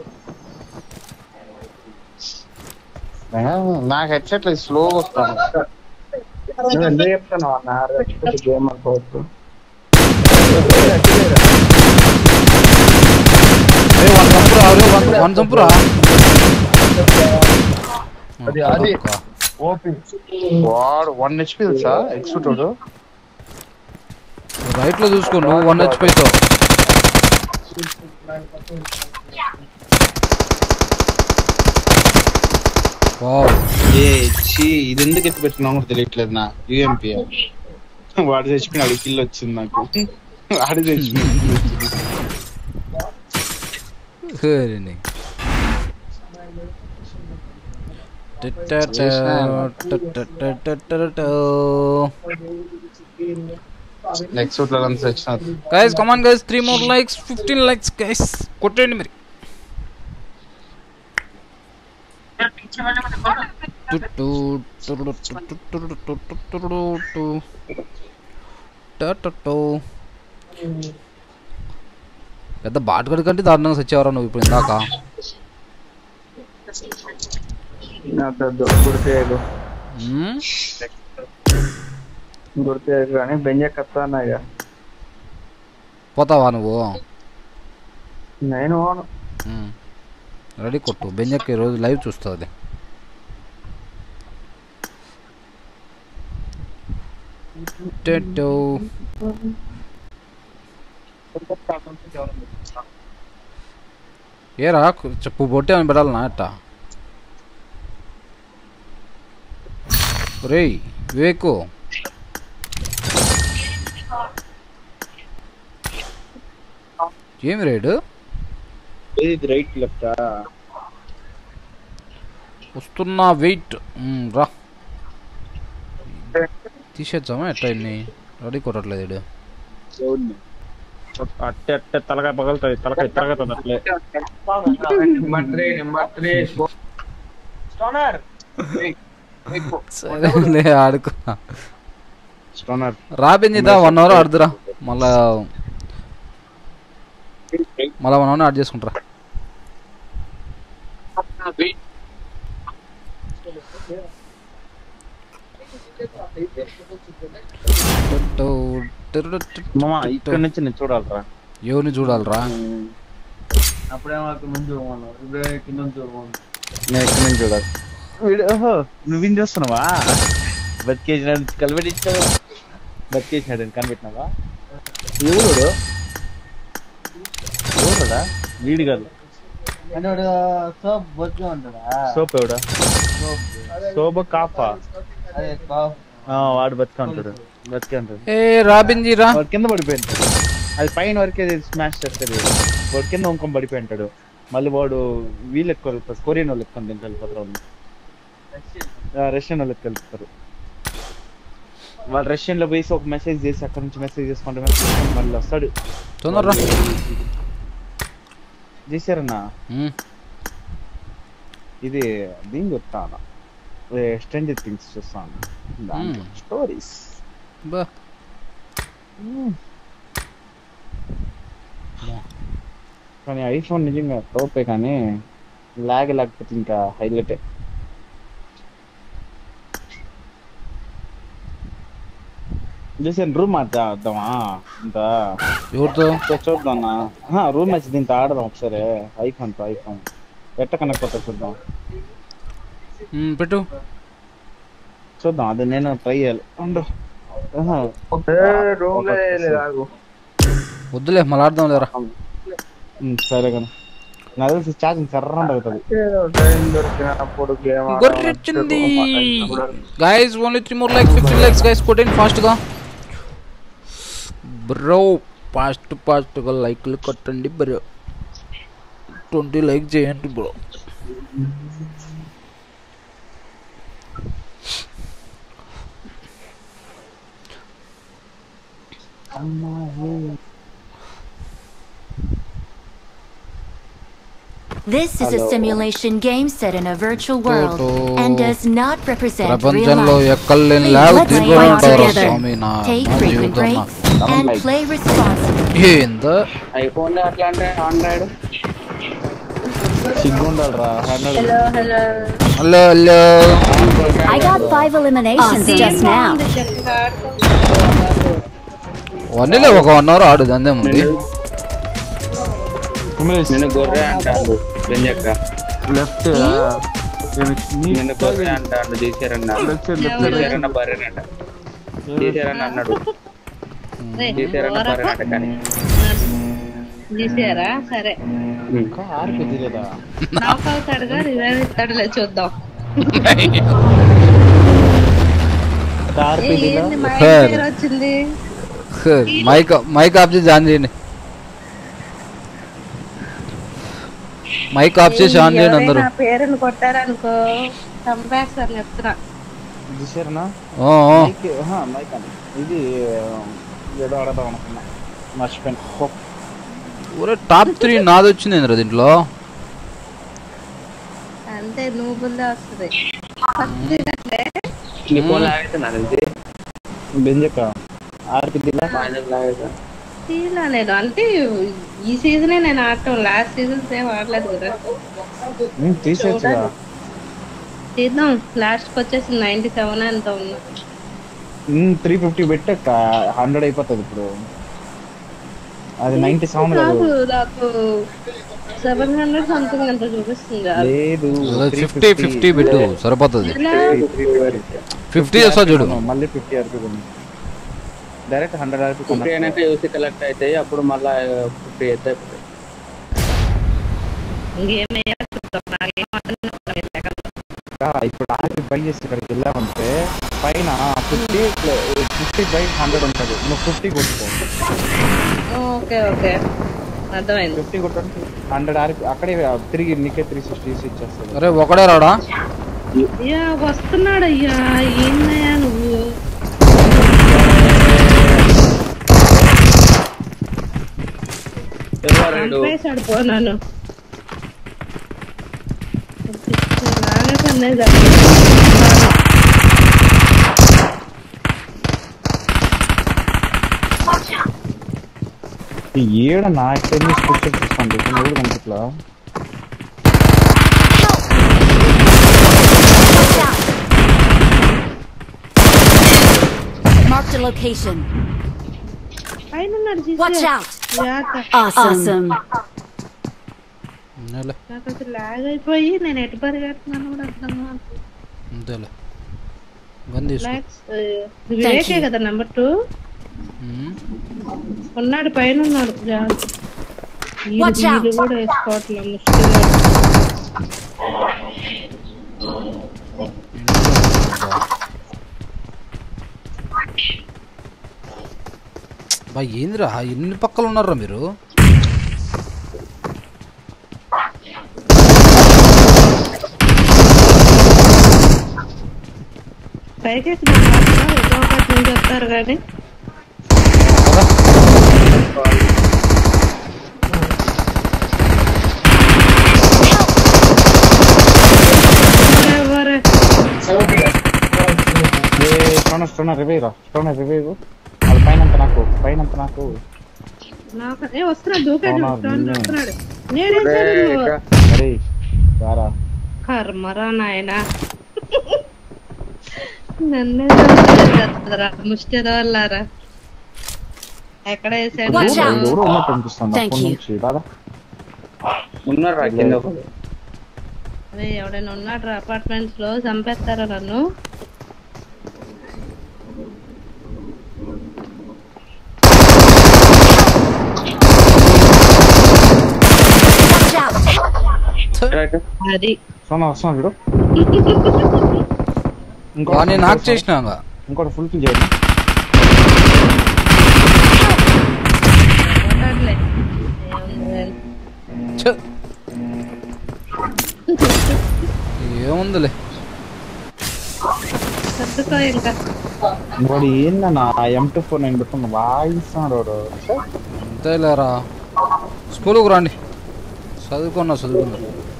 నాకు హెడ్సెట్ స్లో వస్తాను. ఎందుకు చెప్తాను అన్న గేమ్ అనుకోవచ్చు. వన్ చంపురా. వాడు వన్ హెచ్పి తెలుసా ఎక్స్పీటోడు. రైట్ లో చూసుకో, నువ్వు వన్ హెచ్పి తో. ఇది ఎందుకు ఎత్తి పెట్టుకున్నా కూడా తెలియట్లేదు నా. యూఎంపీ వాడు తెచ్చిపోయిన అడిగి కిల్ వచ్చింది నాకు. వాడి తెచ్చిపోయింది. నెక్స్ట్ సూట్ లో రన్స్ వచ్చినారు. Guys come on guys, three more likes, fifteen likes guys కొట్టండి మరి. పెద్ద బాటుగడి కంటే దారుణంగా సచ్చేవారా నువ్వు ఇప్పుడు ఇందాక. గుర్తు గుర్తు కానీ బెంజెక్కత్తా అన్నాయిగా. పోతావా నువ్వు? నేను రెడీ కొట్టు, బెంజెక్క రోజు లైవ్ చూస్తుంది. ఏరా చెప్పు, బొట్టే అని పెట్టాలనా అట్ట? రేయ్ వివేకు, ఏమి రైడ్ రైట్ లెఫ్ట్ వస్తున్నా, వెయిట్ రా. తీసేద్దామా ఎట్లా? ఇన్ని రెడీ కొట్టట్లేదు. అట్టే అట్టే తలకాయ పగలుతుంది, తలకాయ తరగతుంది అట్లే. సరేలే ఆడుకున్నా. రాబిందిదా వన్ అవర్ ఆడుదురా, మళ్ళా మళ్ళా వన్ అవర్ ఆడ్ చేసుకుంటారా. ఇక్కడ నుంచి నేను చూడాలరా. ఎవరిని చూడాలరా? నేను ఇక్కడ నుంచి చూడాలి. నువ్వేం చూస్తున్నావా? బతికేసినాడు కనిపెట్టించావు, బతికేసినాడు కనిపెట్టినావా? ఎవడు ఎవడా? వీడు కాదు, సోప్ ఎవడా? సోప్ కాఫా, వాడు బతికే ఉంటాడు, బతికే ఉంటాడు. ఏ రాబింది రా, వాడు కింద పడిపోయి ఉంటాడు. అది పైన వరకే స్మాష్ చేస్తాడు, వాడు కింద ఇంకొక పడిపోయి ఉంటాడు. మళ్ళీ వాడు వీళ్ళు ఎక్కువ వెళ్తారు, కొరియన్ వాళ్ళు ఎక్కువ దీనికి వెళ్ళిపోతారు, రష్యన్ వాళ్ళు ఎక్కువ వెళ్తారు. వాళ్ళు రష్యన్ లో పోయి ఒక మెసేజ్ చేసి అక్కడ నుంచి మెసేజ్ చేసుకుంటే మెసేజ్ మళ్ళీ వస్తాడు. తొందరరా చేశారన్నా. ఇది దీని చెప్తాను, స్ట్రేంజర్ థింగ్స్ చూస్తాను, స్టోరీస్. కానీ ఐఫోన్ నిజంగా టోపే, కానీ లాగ్ లేకపోతే ఇంకా హైలైటే. రూమ్ ఆడదామా ఇంత ఎవరితో చూద్దాం? రూమ్ మ్యాచ్ దీంతో ఆడదాం ఒకసారి. ఐఫోన్ తో ఐఫోన్ ఎట్ట కనెక్ట్ అవుతా చూద్దాం, పెట్టు చూద్దాం. అది నేను ట్రై చేయాలి. వద్దులే మళ్ళీ ఆడదాం లేరా. సరే కానీ నాకు తెలిసి ఛార్జింగ్ సర్రం అవుతుంది. గొర్రెచ్చింది guys. Only three more likes, fifteen likes guys కొట్టండి ఫాస్ట్ గా బ్రో. ఫాస్ట్ ఫాస్ట్ గా లైక్లు కొట్టండి బ్రో. ట్వంటీ లైక్ చేయండి bro. This is a simulation game set in a virtual world and does not represent real ప్రపంచంలో life. ఎక్కలేని Please lag let's దిగులు fight ఉంటారు together. స్వామి నా Take నా frequent జీవితం breaks and play responsibly. ఏందో iPhone అట్లా అంటే ఆండ్రాయిడ్ సిగ్గుండాలరా Hello, hello. Hello hello I got five eliminations just now. వన్నిలే ఒక వన్ అవర్ ఆడు అందే ఉంది నేను గొర్రె అంటాను బెంజక్క లెఫ్ట్ నేను గొర్రె అంటాను తీసారన్న తీసారన్న బర్రెనట తీసారన్న అన్నాడు తీసారన్న బర్రెనట కానీ తీసారా సరే నాకు అవుతాడుగా రివైవ్ ఇస్తాడులే చూద్దాం ఏంది మా ఇంటి పేరు వచ్చింది మైక్ మైక్ ఆఫ్ చేసి ఆన్ చేయండి మైక్ ఆఫ్ చేసి ఆన్ చేయండి అందరూ నా పేరుని కొట్టారనుకో చంపేస్తారు చెప్తున్నా తీసారనా ఓ మైక్ అని ఇది ఏదో ఆడదాం అనుకున్నా మర్చిపోయాను ఒరే టాప్ త్రీ నాది వచ్చింది ఏంద్రా దీంట్లో అంతే నువ్వు ముందే వస్తుంది బెంజక్క తీలా నేను అంటే ఈ సీజనే నేను ఆడటం లాస్ట్ సీజన్ ఏం ఆడలేదు కదా తీసేయచ్చు తీద్దాం లాస్ట్ కి వచ్చేసి నైన్టీ సెవెన్ ఎంత ఉన్నా త్రీ ఫిఫ్టీ పెట్టాక హండ్రెడ్ అయిపోతుంది ఇప్పుడు అది నైన్టీ సెవెన్ కాదు నాకు సెవెన్ హండ్రెడ్ సంథింగ్ ఎంత చూపిస్తుంది లేదు ఫిఫ్టీ ఫిఫ్టీ పెట్టు సరిపోతుంది ఫిఫ్టీ చేస్తా చూడు మళ్ళీ fifty RP direct hundred RP fifty అయినాక యూసీ కలెక్ట్ అవుతాయి అప్పుడు మళ్ళీ ఫిఫ్టీ అయితే ఇప్పుడు ఆర్పీ బై చేసి ఇక్కడికి వెళ్ళామంటే పైన ఫిఫ్టీ ఫిఫ్టీ బై హండ్రెడ్ ఉంటుంది నువ్వు ఫిఫ్టీ కొట్టుకో ఓకే ఓకే అర్థమైంది ఫిఫ్టీ కొట్టండి హండ్రెడ్ ఆర్పీ అక్కడే తిరిగి నీకే త్రీ సిక్స్టీ ఇచ్చేస్తాడు అరే ఒకడే రాడా అయ్యా వస్తున్నాడు అయ్యా ఏందయ్యా నువ్వు చంపేశాడు పోనాను ఏడ నా టెన్నిస్ పుస్తకం చూస్తాను ఎవరు కనిపిట్లా Marked a location. పైన ఉన్నాడు Watch out. Awesome. నాకు అసలు లాగ్ అయిపోయి నేను ఎటు పరిగెడుతున్నాను కూడా అర్థం కాదు అంతేలే గన్ తీసుకో వివేకే కదా నెంబర్ టూ ఉన్నాడు పైన ఉన్నాడు వీళ్ళు కూడా వేసుకోవట్లేదు బా ఏందిరా ఎన్ని పక్కలు ఉన్నారా మీరు పైకి చెప్తారు కానీ స్టోన్ రివైవ్ రా స్టోన్ రివైవ్ అది పైన నాకు పైన నాకు వస్తున్నాడు దూకాడు కర్మరా నాయన నన్నే ముష్టిదో వాళ్ళారా ఎక్కడ వేసాడు అదే ఎవడైనా ఉన్నాడు రా అపార్ట్మెంట్స్ లో చంపేస్తారా నన్ను అది చూడు ఇంకోటి నాకు చేసినాగా ఇంకోటి ఫుల్ కిల్ చేయండి ఏముందిలే వాడు ఏందన్నా ఎం టూ ఫోర్ నైన్ పెట్టుకుని వాయిస్తున్నాడు వాడు. అంతేలేరా స్కూల్కి రండి చదువుకున్నా చదువుకున్నా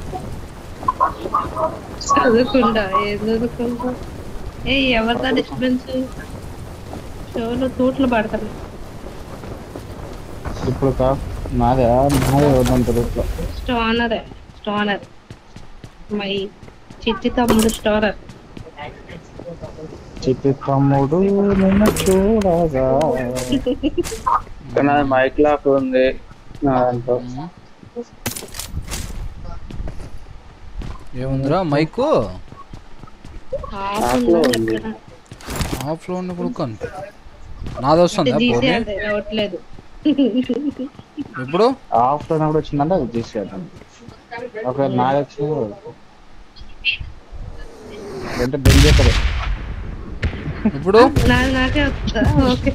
చదువుకుంటా ఏం చదువుకుంటా ఏ ఎవరిదా డిస్టర్బెన్స్ షోలో తూట్లు పడతాను ఇప్పుడు కా నాదే నాదే వద్దంటారు ఇట్లా స్టోనరే స్టోనర్ మై చిట్టి తమ్ముడు స్టోనర్ చిట్టి తమ్ముడు నిన్ను చూడగా కానీ మైక్ లాక్ ఉంది నాదంతో. ఏముందిరా మైకు ఆఫ్ ఉందా చెప్తున్నా ఆఫ్ లో ఉన్న కొడుకోండి నాది వస్తుందా పోనీ రావట్లేదు ఇప్పుడు ఆఫ్ లో కూడా వచ్చిందంటే అది తీసేద్దాం. ఒకవేళ నాది వచ్చింది అంటే బెండ్ చేస్తారు. ఇప్పుడు నాది నాకే వస్తుందా ఓకే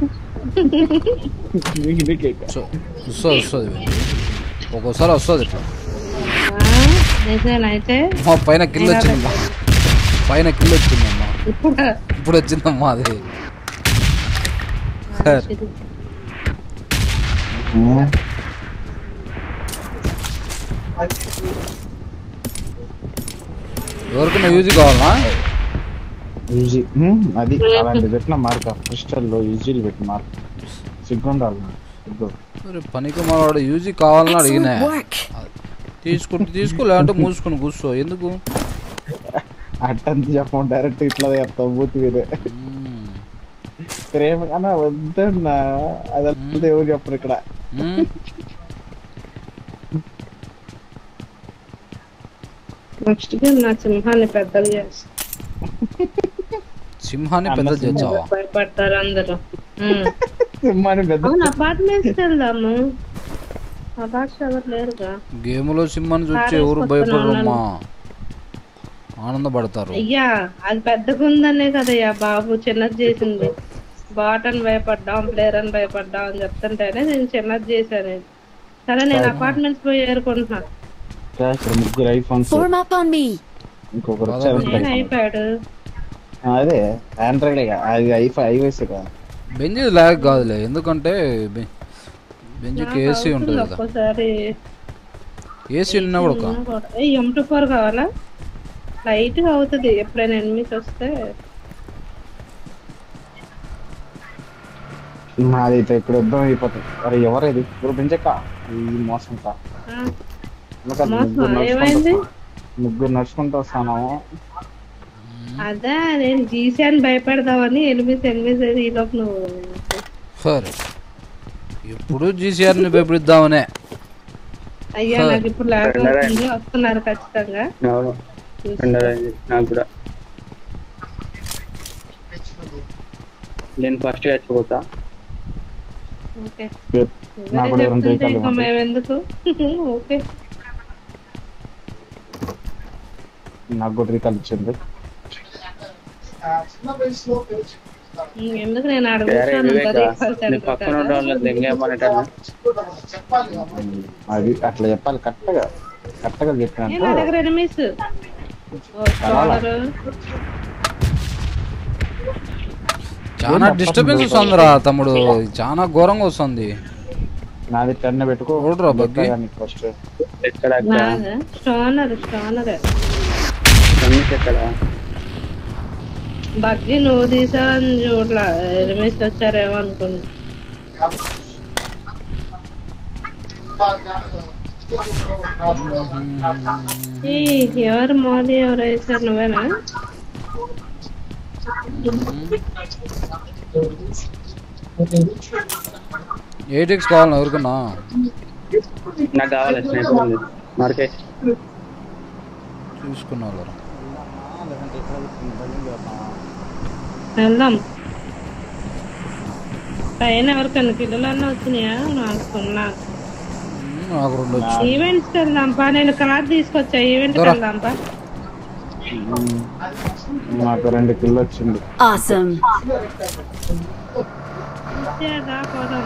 వస్తుంది వస్తుంది ఒక్కోసారి వస్తుంది ఇట్లా నిజమేనైతే మా పైన కిల్ వచ్చిందమ్మా పైన కిల్ వచ్చిందమ్మా ఇప్పుడు ఇప్పుడు వచ్చిందమ్మా అది ఎవరికైనా యూజీ కావాలా యూజీ అది అలాంటి పెట్టిన మార్క్ క్రిస్టల్ లో యూజీలు పెట్టిన మార్క్ సిగ్గుండాలి సిగ్గు పనికి మావాడు యూజీ కావాలని అడిగినా తీసుకుంటే తీసుకో లేదంటే మూసుకుని కూర్చో ఎందుకు అట్టంత చెప్పం డైరెక్ట్ ఇట్లా చెప్తాం బూత్ మీదే ప్రేమ అన్నా వద్దన్నా అదంతా ఎవరు చెప్పరు ఇక్కడ నెక్స్ట్ గేమ్ నా సింహాన్ని పెద్దలు చేస్తా సింహాన్ని పెద్దలు చేస్తావా భయపడతారు అందరూ సింహాన్ని పెద్ద అవును అపార్ట్మెంట్స్ వెళ్దాము అపార్ట్స్ ఎవరు లేరుగా గేమ్లో సింహాన్ని చూసి ఎవరు భయపడరమ్మా ఆనందపడతారు అయ్యా అది పెద్దగా ఉందనే కదయ్యా బాబు చిన్నది చేసింది బాట్ అని భయపడ్డాం ప్లేయర్ అని భయపడ్డాం అని చెప్తుంటేనే నేను చిన్నది చేశాను సరే నేను అపార్ట్మెంట్స్ పోయి ఏరుకుంటున్నా ముగ్గురు ఐఫోన్స్ ఇంకొకరు అయిపోయాడు అదే ఆండ్రాయిడ్ అది ఐఫై ఐఓఎస్ కదా బెంజ్ లాగ్ కాదులే ఎందుకంటే బెంజ్కి ఏసీ ఉంటుంది కదా ఒక్కసారి ఏసీ ఉన్నా కూడా ఎం టూ ఫోర్ కావాలా లైట్ గా అవుతుంది ఎప్పుడైనా ఎనిమిస్ వస్తే నాదైతే ఇప్పుడు యుద్ధం అయిపోతుంది అరే ఎవరేది ఇప్పుడు పెంచక్క ఈ మోసం కా ఏమైంది ముగ్గురు నడుచుకుంటూ వస్తాను అదే నేను జీసీ అని భయపెడదామని ఎనిమిది ఎనిమిది ఈ లోపు నువ్వు సరే ఇప్పుడు జీసీఆర్ని భయపెడదామనే అయ్యా నాకు ఇప్పుడు లాగ్ అవుతుంది వస్తున్నారు ఖచ్చితంగా నాకు కూడా నేను ఫస్ట్ చచ్చిపోతా ఓకే నాకు మేమెందుకు ఓకే నాకు కూడా రీకాల్ ఇచ్చింది ఎందుకు నేను పక్కన అది అట్లా చెప్పాలి కరెక్ట్గా కరెక్ట్గా చెప్పిన దగ్గర ఎనిమిస్ చాలా డిస్టర్బెన్స్ వస్తుందిరా తమ్ముడు చాలా ఘోరంగా వస్తుంది నాది టెన్ పెట్టుకో రా buggy first stoner stoner buggy నువ్వు తీసావని చూడలా ఎనిమిస్ వచ్చారేమో అనుకున్నా ఎవరు మోదీ ఎవరు వేసారు నువ్వేనా ఎయిట్ ఎక్స్ కావాలన్నా ఎవరికన్నా నాకు కావాలి మార్కెట్ చూసుకున్నా వెళ్దాం పైన ఎవరికన్నా కిలోలన్నా వచ్చినాయా నాకున్నా నాకు రెండు ఈవెంట్స్ వెళ్దాంపా నేను కార్ తీసుకొచ్చా ఈవెంట్ వెళ్దాంపా నాకు రెండు కిలో వచ్చింది పోదాం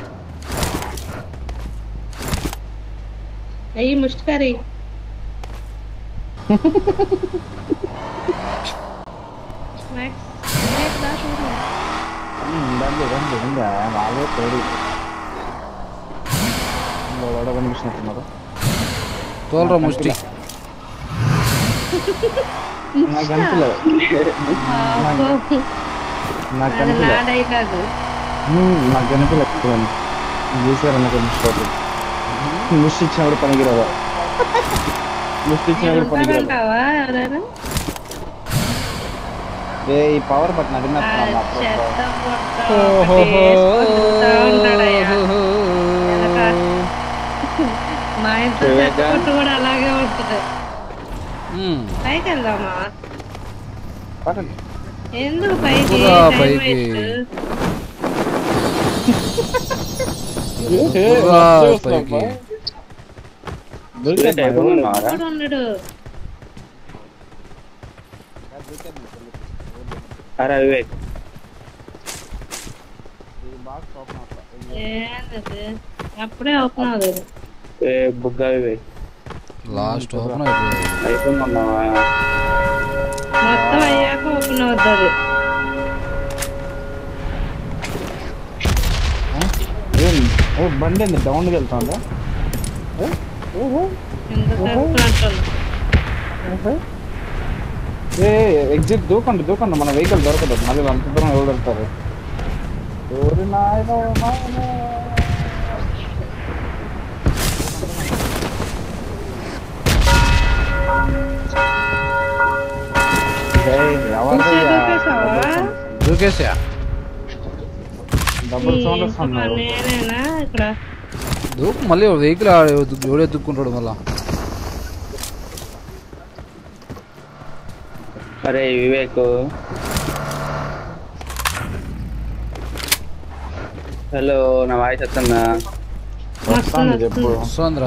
అయ్యి ముష్టి కర్రీ రండి రండి రండి వాళ్ళే తోడు ఎవడో కనిపిస్తున్నారు తోలరా ముష్టి నాకు కనిపించలేదు నాకు కనిపించలేదు నాకు కనిపించలేదు చూసారు నాకు కనిపించలేదు ముష్టి ఇచ్చినప్పుడు పనికిరావా ముష్టి ఇచ్చినప్పుడు పనికిరావా ఏ ఈ పవర్ బటన్ అది మా ఇంట్లో చెత్త కూడా అలాగే ఉంటుంది. పైకి వెళ్దామా? ఎందుకు పైకి ఉండడు. అరే వివేక్ అప్పుడే ఓపెన్ అవుతుంది. బుగ్గా వివేక్ లాస్ట్ ఓపెన్ అయిపోయింది. అయిపోయిందన్నావా? మొత్తం అయ్యాక ఓపెన్ అవుతుంది. బండి ఏంది డౌన్కి వెళ్తాందా? ఏ ఎగ్జిట్ దూకండి దూకండి మన వెహికల్ దొరకదు మళ్ళీ అంత దూరం ఎవరు దొరుకుతారు? దూకేసా డబుల్ సౌండ్ వస్తున్నారు. దూకు మళ్ళీ వెహికల్ ఎవడే దుక్కుంటాడు మళ్ళా. అరే వివేక్ హలో నా వాయిస్ వస్తుందా? చెప్పు వస్తుందిరా.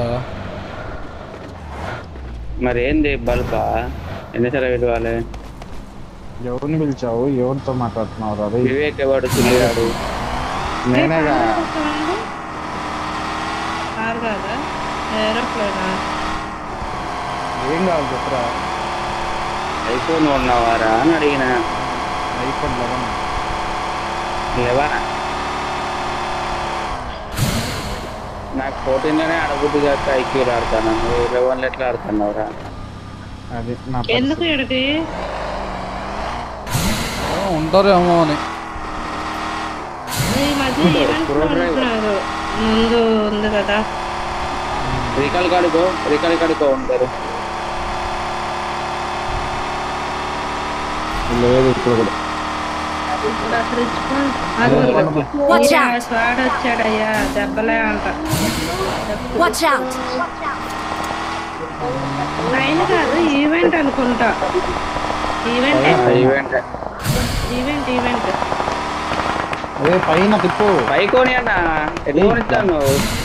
మరి ఏంది బల్బా ఎన్నిసార్లు పిలవాలి? ఎవరిని పిలిచావు? ఎవరితో మాట్లాడుతున్నావు? అదే వివేక్ ఎవడు తిరిగాడు? నేనేగా. ఏం కావాలి చెప్పరా? ఐఫోన్ కొన్నావారా అని అడిగిన. ఐఫోన్ లెవెన్ లెవెన్ నాకు ఫోర్టీన్ లోనే అడగబుద్ధి కాక ఐక్యూలు ఆడతాను. లెవెన్ ఎట్లా ఆడుతున్నావురా? అది ఎందుకు ఎడటి ఉంటారేమో అని ఈ మధ్య ముందు ఉంది కదా. రికాల్ కాడుకో రికాల్ కాడుకో ఉంటారు. లేదు ఇప్పుడు కూడా స్వాడ్ వచ్చాడయ్యా దెబ్బలే అంట. ఆయన కాదు ఈవెంట్ అనుకుంటా. ఈవెంట్ ఈవెంట్ ఈవెంట్ ఈవెంట్ అదే పైన తిప్పు పైకోని అన్న ఎట్లా కొనిస్తాను?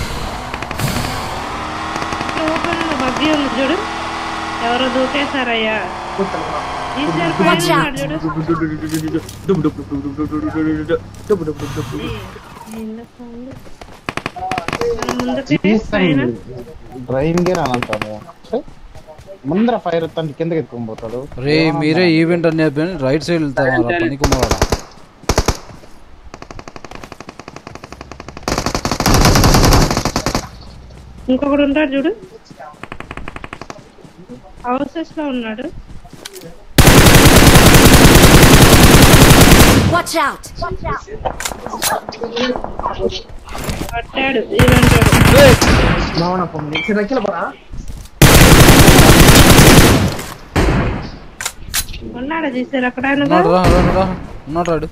బగ్గి ఉంది చూడు. ఎవరో దూకేశారయ్యా. డ్రైవింగ్ గేర్ అని అంటారు. ముందర ఫైర్ వస్తాను కిందకి ఎత్తుకొని పోతాడు. రే మీరే ఈవెంట్ అని చెప్పి రైట్ సైడ్ వెళ్తారు పనికుమారా. ఇంకొకడు ఉంటాడు చూడు. హౌసెస్ లో ఉన్నాడు. పట్టాడు ఈవెంట్. ఉన్నాడా చూసారు అక్కడ? ఉన్నాడు రాడు.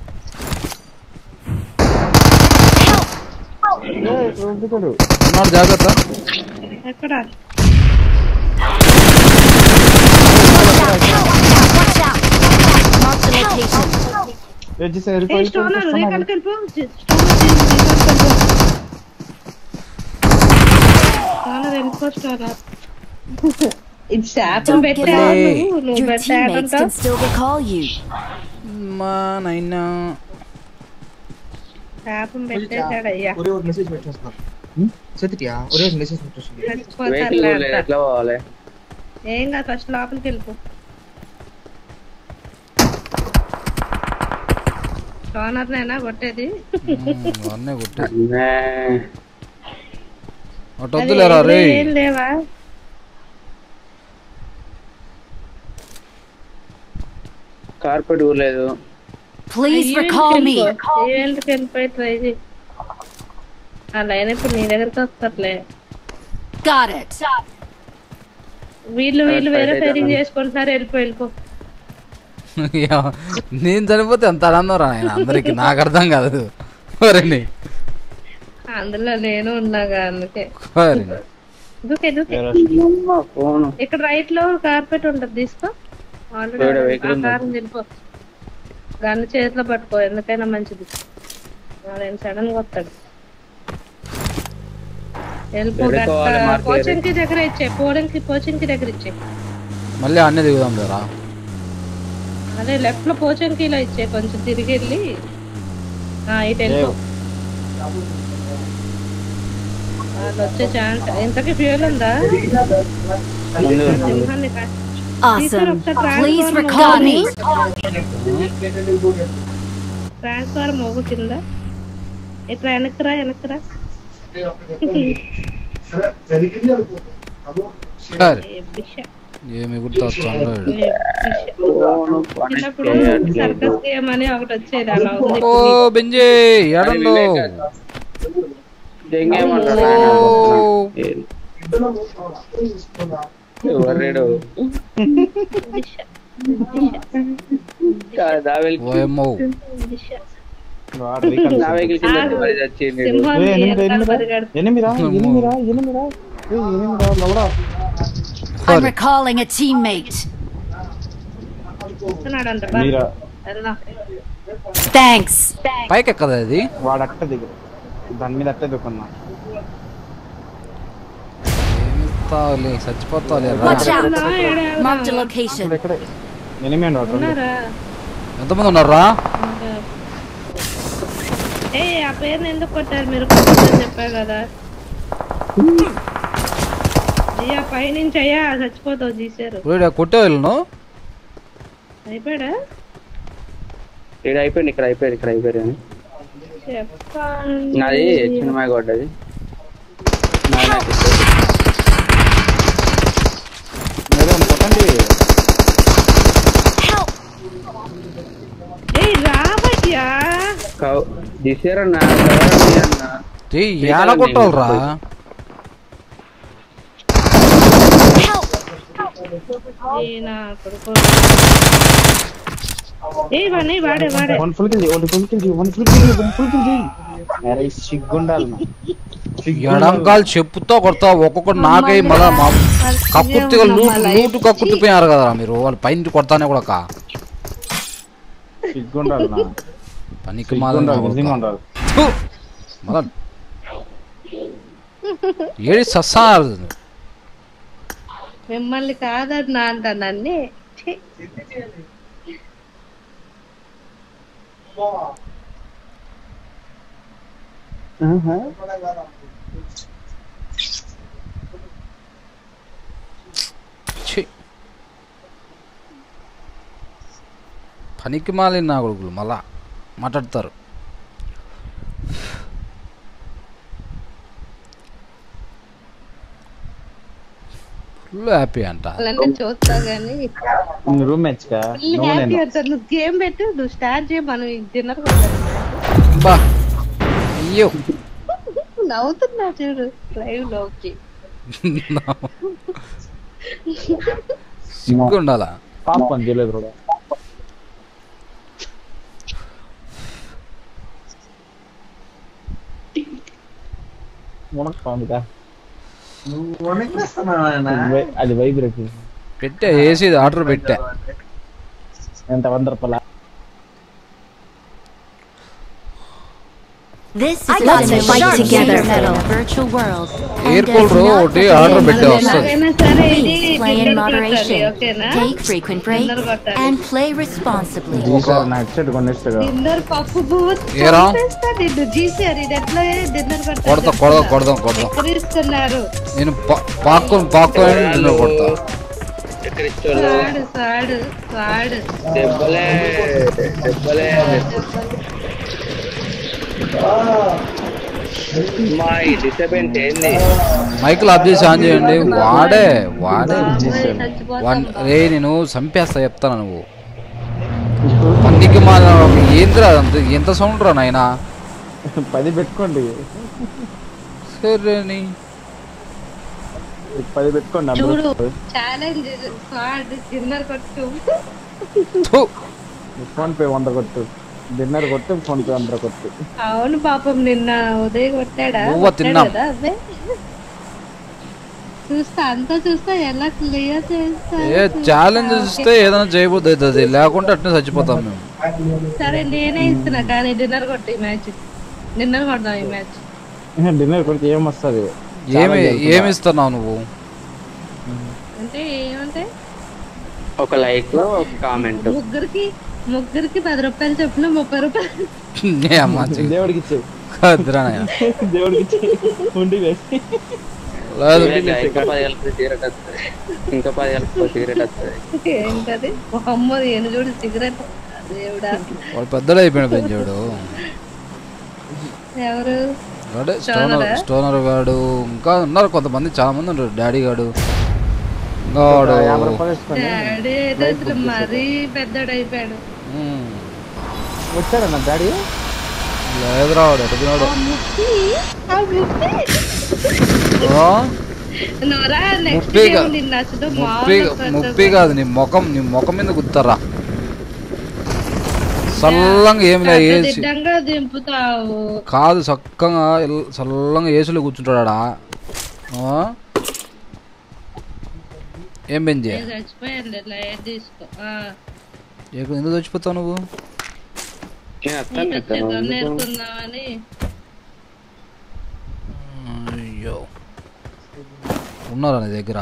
ఉన్నాడు జాగ్రత్త. ఎక్కడ? It's శాపం పెట్టావు నువ్వు పెట్టాడంట. నైనా శాపం పెట్టేశాడయ్యా. ఒరే ఒక మెసేజ్ పెట్టేస్తా. సత్యా ఒరే మెసేజ్ పెట్టేస్తా. ఎట్లా పోవాలి? ఏం కాదు ఫస్ట్ లోపలికి వెళ్ళిపో. కార్నర్ నేనా కొట్టేది? అన్నే కొట్టేది. అటు వద్దులేరా రే. ఏం లేవా? కార్పెట్ ఊర్లేదు. Please recall me. ఈవెంట్కి వెళ్ళిపోయి ట్రై చేయి. ఆ లైన్ ఇప్పుడు నీ దగ్గరికి వస్తారులే. Got it. వీళ్ళు వీళ్ళు వేరే ఫైరింగ్ చేసుకుంటున్నారు. వెళ్ళిపో వెళ్ళిపో. నేను చనిపోతే ఎంత ఆనందం రా ఆయన అందరికి. నాకు అర్థం కాదు. అందులో నేను ఉన్నాగా అందుకే. దూకే దూకే. ఇక్కడ రైట్ లో కార్పెట్ ఉంటది తీసుకో. ఆల్రెడీ కారం తినిపో. గన్ను చేతిలో పట్టుకో ఎందుకైనా మంచిది. వాడు సడన్ గా వస్తాడు. వెళ్ళిపో. కోచింగ్ కి దగ్గర ఇచ్చే పోలింగ్ కి కోచింగ్ కి దగ్గర ఇచ్చే. మళ్ళీ అన్నీ దిగుదాం లేరా. అదే లెఫ్ట్ లో పోచన్ కి ఇలా ఇచ్చే. కొంచెం తిరిగి వెళ్ళి ఇటు వెళ్ళిపో. వాళ్ళు వచ్చే ఛాన్స్. ఇంతకీ ఫ్యూయల్ ఉందా? ట్రాన్స్ఫార్ మోగు కింద. ఇట్లా వెనక్కిరా వెనక్కిరా. ఏమి గుర్తొచ్చాడు చిన్నప్పుడు సర్కస్ గేమ్ అని ఒకటి వచ్చేది. అలా ఉంది. ఓ బెంజే ఎడంలో I'm recalling a teammate. Thanks. పైకి ఎక్కదా ఇది? వాడు అట్ట దిగు. దాని మీద అట్టే దిగున్నా. ఏమిస్తావులే చచ్చిపోతావులే. Mark the location. ఎంతమంది ఉన్నారా? ఏ ఆ పేరుని ఎందుకు కొట్టారు మీరు? కొట్టని చెప్పారు కదా. అయ్యా పైనుంచి అయ్యా చచ్చిపోతావు తీసారు. కొట్టే వెళ్ళను అయిపోయాడా? ఇక్కడ అయిపోయింది. ఇక్కడ అయిపోయింది. ఇక్కడ అయిపోయాడు. నాది చిన్నమాయ కొట్టది. రాబయ్యా తీసారన్నా. ఏడ కొట్టాలరా? ఎడంకాలు చెప్పుతో కొడతా. ఒక్కొక్కటి నాకై మళ్ళా కక్కుర్తిగా లూటు కక్కుర్తిపోయారు కదా మీరు. వాళ్ళు పైన కొడతానే కూడా పనికి ఏడి సస్సారు. మిమ్మల్ని కాదన్నా అంటానన్నీ. పనికి మాలిన నా కొడుకులు మళ్ళా మాట్లాడతారు. ఫుల్ హ్యాపీ అంట. చూస్తా గానీ నువ్వు గేమ్ పెట్టు. నువ్వు స్టార్ట్ చేయ. మనం డిన్నర్ అయ్యో నవ్వుతున్నా చూడు లైవ్ లోకి. సిగ్గు ఉండాలా? పాపం చేయలేదు కూడా. అది వైబ్రేట్ పెట్టా. ఏసీ ఆర్డర్ పెట్టా. ఎంత వంద రూపాయల? This is let's fight together in a virtual world. Air cold ro odi order bette vastadi. Play in moderation. Take frequent breaks and play responsibly. Oka na headset konistega. Dinner pappu boot. Era? Dinner GCR idetla dinner kotta. Kodda kodda kodda kodda. Ekkiristunnaru. Nenu paakon paakon dinner kotta. క్రిస్టోలో సాడు సాడు సాడు దెబ్బలే దెబ్బలే మా ఈ disturbance ఏంది మైకులు of చేసి on చేయండి. వాడే వాడే one రే నేను చంపేస్తా చెప్తాను. నువ్వు పన్నికి మా ఏంద్రా ఎంత సౌండ్ రా నాయనా. పది పెట్టుకోండి సరేని పది పెట్టుకోండి. చూడు ఛాలెంజ్ స్క్వాడ్ డిన్నర్ కొట్టు ఫోన్ పే వంద కొట్టు డిన్నర్ కొట్టు ఫోన్ పే వంద కొట్టు. అవును పాపం నిన్న ఉదయం కొట్టాడా కదా అదే చూస్తా అంతా చూస్తా ఎలా క్లియర్ చేస్తా. ఏ ఛాలెంజ్ ఇస్తే ఏదైనా చేయబోద్ది అవుతుంది, లేకుంటే అట్నే చచ్చిపోతాం మేము. సరే నేనే ఇస్తున్నా కానీ డిన్నర్ కొట్టు ఈ మ్యాచ్. డిన్నర్ కొడదాం ఈ మ్యాచ్. డిన్నర్ కొడితే ఏం వస్తుంది? ఏమి ఏమి ఇస్తున్నావు నువ్వు? అంటే ఏమంటే ఒక లైక్ ఒక కామెంట్. ముగ్గురికి ముగ్గురికి పది రూపాయలు చొప్పున ముప్పై రూపాయలు దేవుడికి ఇచ్చేది. దేవుడికి ఇచ్చేది. ఇంకా పది కలిపి సిగరెట్ వస్తుంది. ఇంకా పది కలిపి సిగరెట్ వస్తుంది. ఏంటది అమ్మ ఏను చూడు సిగరెట్. దేవుడా వాడు పెద్దలు అయిపోయాడు పెంచాడు. ఎవరు స్టోనర్ స్టోనర్ గాడు ఇంకా ఉన్నారు కొంతమంది, చాలా మంది ఉన్నారు. డాడీ గాడు గాడు డాడీ అయితే అసలు మరీ పెద్దడు అయిపోయాడు. వచ్చాడన్న డాడీ? లేదు రావాడు ఎటుకున్నాడు. ముప్పి కాదు నీ ముఖం, నీ ముఖం మీద గుర్తారా చల్లంగా ఏమి లే ఏసి కాదు చక్కగా చల్లంగా ఏసులో కూర్చుంటాడా. ఏం పెంచి ఎందుకు చచ్చిపోతావు నువ్వు? అయ్యో ఉన్నారా నీ దగ్గర?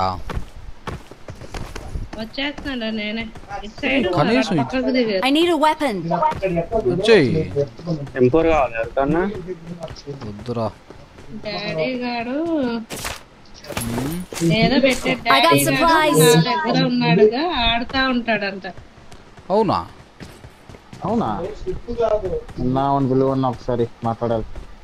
కనీసం వచ్చేయి. వద్దురా డాడీ గారు ఏదో పెట్టాడు దగ్గర ఉన్నాడుగా ఆడుతా ఉంటాడంట. అవునా? అవునా? ఉన్నావని పిలువన్నా ఒకసారి మాట్లాడాలి.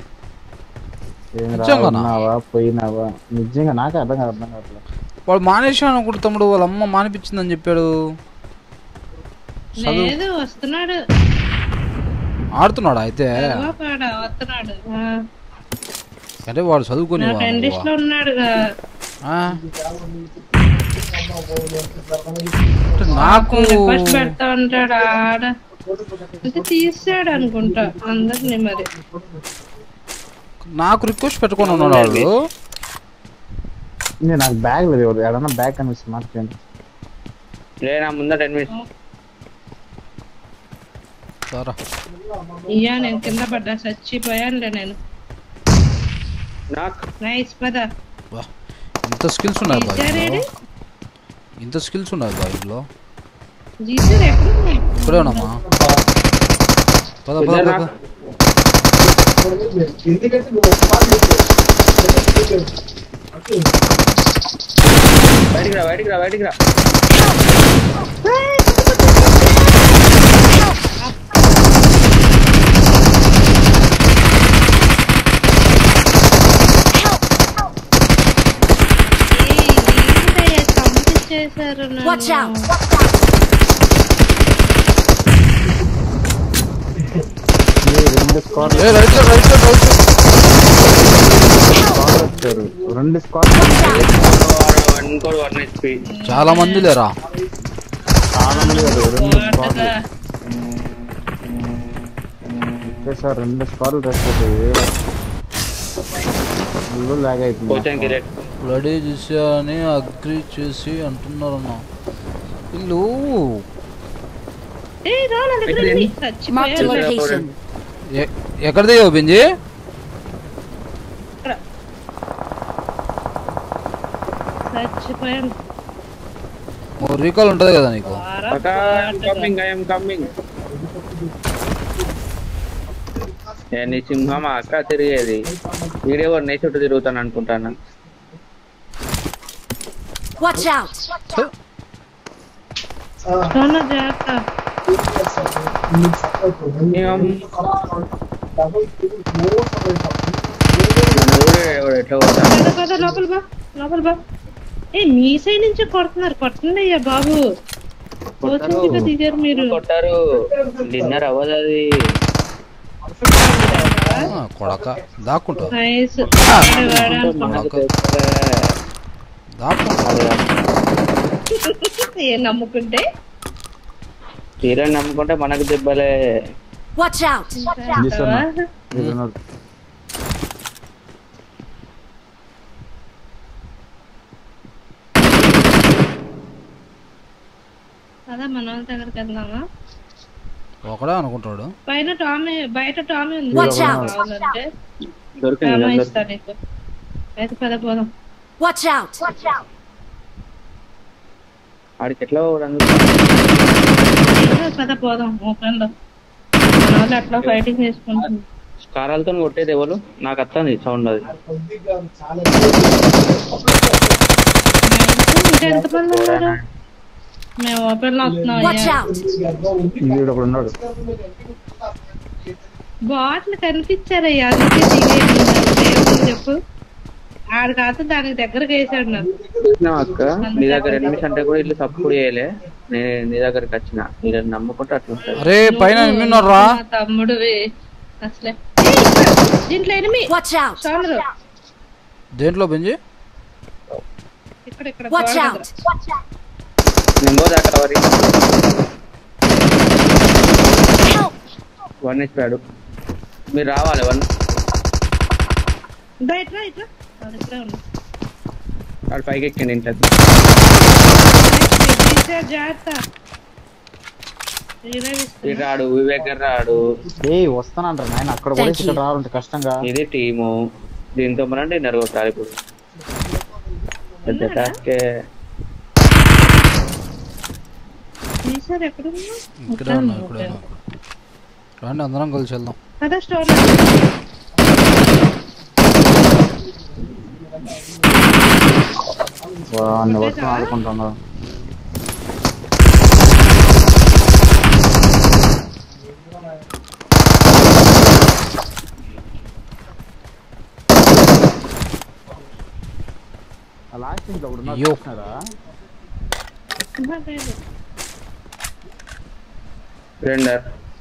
ఏమిరావా పోయినావా? నిజంగా నాకే అర్థం కాదు అర్థం కావట్లేదు. వాడు మానేశాను అనుకుంటు తమ్ముడు, వాళ్ళ అమ్మ మానిపించిందని చెప్పాడు. వస్తున్నాడు ఆడుతున్నాడా అయితే? వస్తున్నాడు అంటే వాడు చదువుకుని నాకు పెడతా ఉంటాడు ఆడ తీసాడు అనుకుంటా అందరినీ. మరి నాకు రిక్వెస్ట్ పెట్టుకుని ఉన్నాడు వాళ్ళు. నాకు బ్యాగ్ లేదు, ఏదన్నా బ్యాగ్ కనిపిస్తుంది మాట్లాడండి. లేదా ముందర టెన్ మినిట్స్ ఇయ్యా నేను కింద పడ్డా చచ్చిపోయానులే నేను. నైస్ పద. ఇంత స్కిల్స్ ఉన్నాయి బాయ్, ఇంత స్కిల్స్ ఉన్నాయి బాయ్ ఇంట్లో. ఇప్పుడే ఉన్నామా? పద పద పద. బయటికి రా బయటికి రా బయటికి రా. Watch out! చాలా మంది లేరా? చాలా మంది సార్. రెండు స్కార్లు లాగ్ అయిపోయింది. రెడీ చేసాని అగ్రి చేసి అంటున్నారన్న వీళ్ళు. ఎక్కడ దిగావు బెంజీ? రీకాల్ ఉంటది కదా నీకు? నీ సింహం అక్క తిరిగేది వీడియో నీ చుట్టూ తిరుగుతాను అనుకుంటాను. స్టోన్ జాగ్రత్త. లోపల బా లోపల బా. ఏ మీ సైడ్ నుంచి కొడుతున్నారు, కొట్టండి అయ్యా బాబు. దిగారు మీరు. కొట్టారు డిన్నర్ అవ్వదు అది. కొడక దాక్కుంటా ఏం నమ్ముకుంటే తీరా నమ్ముకుంటే మనకు దెబ్బలే. అదా మన వాళ్ళ దగ్గరికి వెళ్దామా? ఒకడే అనుకుంటాడు. పైన టామీ, బయట టామీ ఉంది. అయితే పద పోదాం. ఆడికి ఎట్లా పద పోదాం. ఓపెన్ లో మన వాళ్ళు అట్లా ఫైటింగ్ చేసుకుంటుంది. కారాలతో కొట్టేది ఎవరు? నాకు వస్తుంది సౌండ్. అది ఇంకెంతమంది ఉన్నారు? మేము ఓపెన్ లో వస్తున్నాం. బాట్లు కనిపించారయ్యా, అందుకే దిగేది. చెప్పు ఆడు కాదు దానికి దగ్గరకు వేసాడు నాకు. అక్క నీ దగ్గర ఎనిమిది అంటే కూడా ఇల్లు సపోర్ట్ చేయలే. నేను నీ దగ్గరికి వచ్చిన వీళ్ళని నమ్ముకుంటే అట్లా. అరే పైన తమ్ముడు అసలే దీంట్లో ఎనిమి. దేంట్లో బెంజి? ఇక్కడ ఇక్కడ వన్ ఇచ్చాడు. మీరు రావాలి. వన్ వాడు పైకి ఎక్కండి ఇంట్లో. రాడు వివేక్ గారు రాడు. ఏ వస్తానంటారు నాయన, అక్కడ కూడా ఇక్కడ రావాలంటే కష్టంగా. ఇది టీము, దీంతో మనం డిన్నర్ కొట్టాలి. ఇప్పుడు పెద్ద టాస్కే. ఇక్కడే ఉన్నా, ఇక్కడే రండి అందరం కలిసి వెళ్దాం. వస్తాను ఆడుకుంటున్నా. లాస్ట్ ఇంట్లో కూడా రెండర్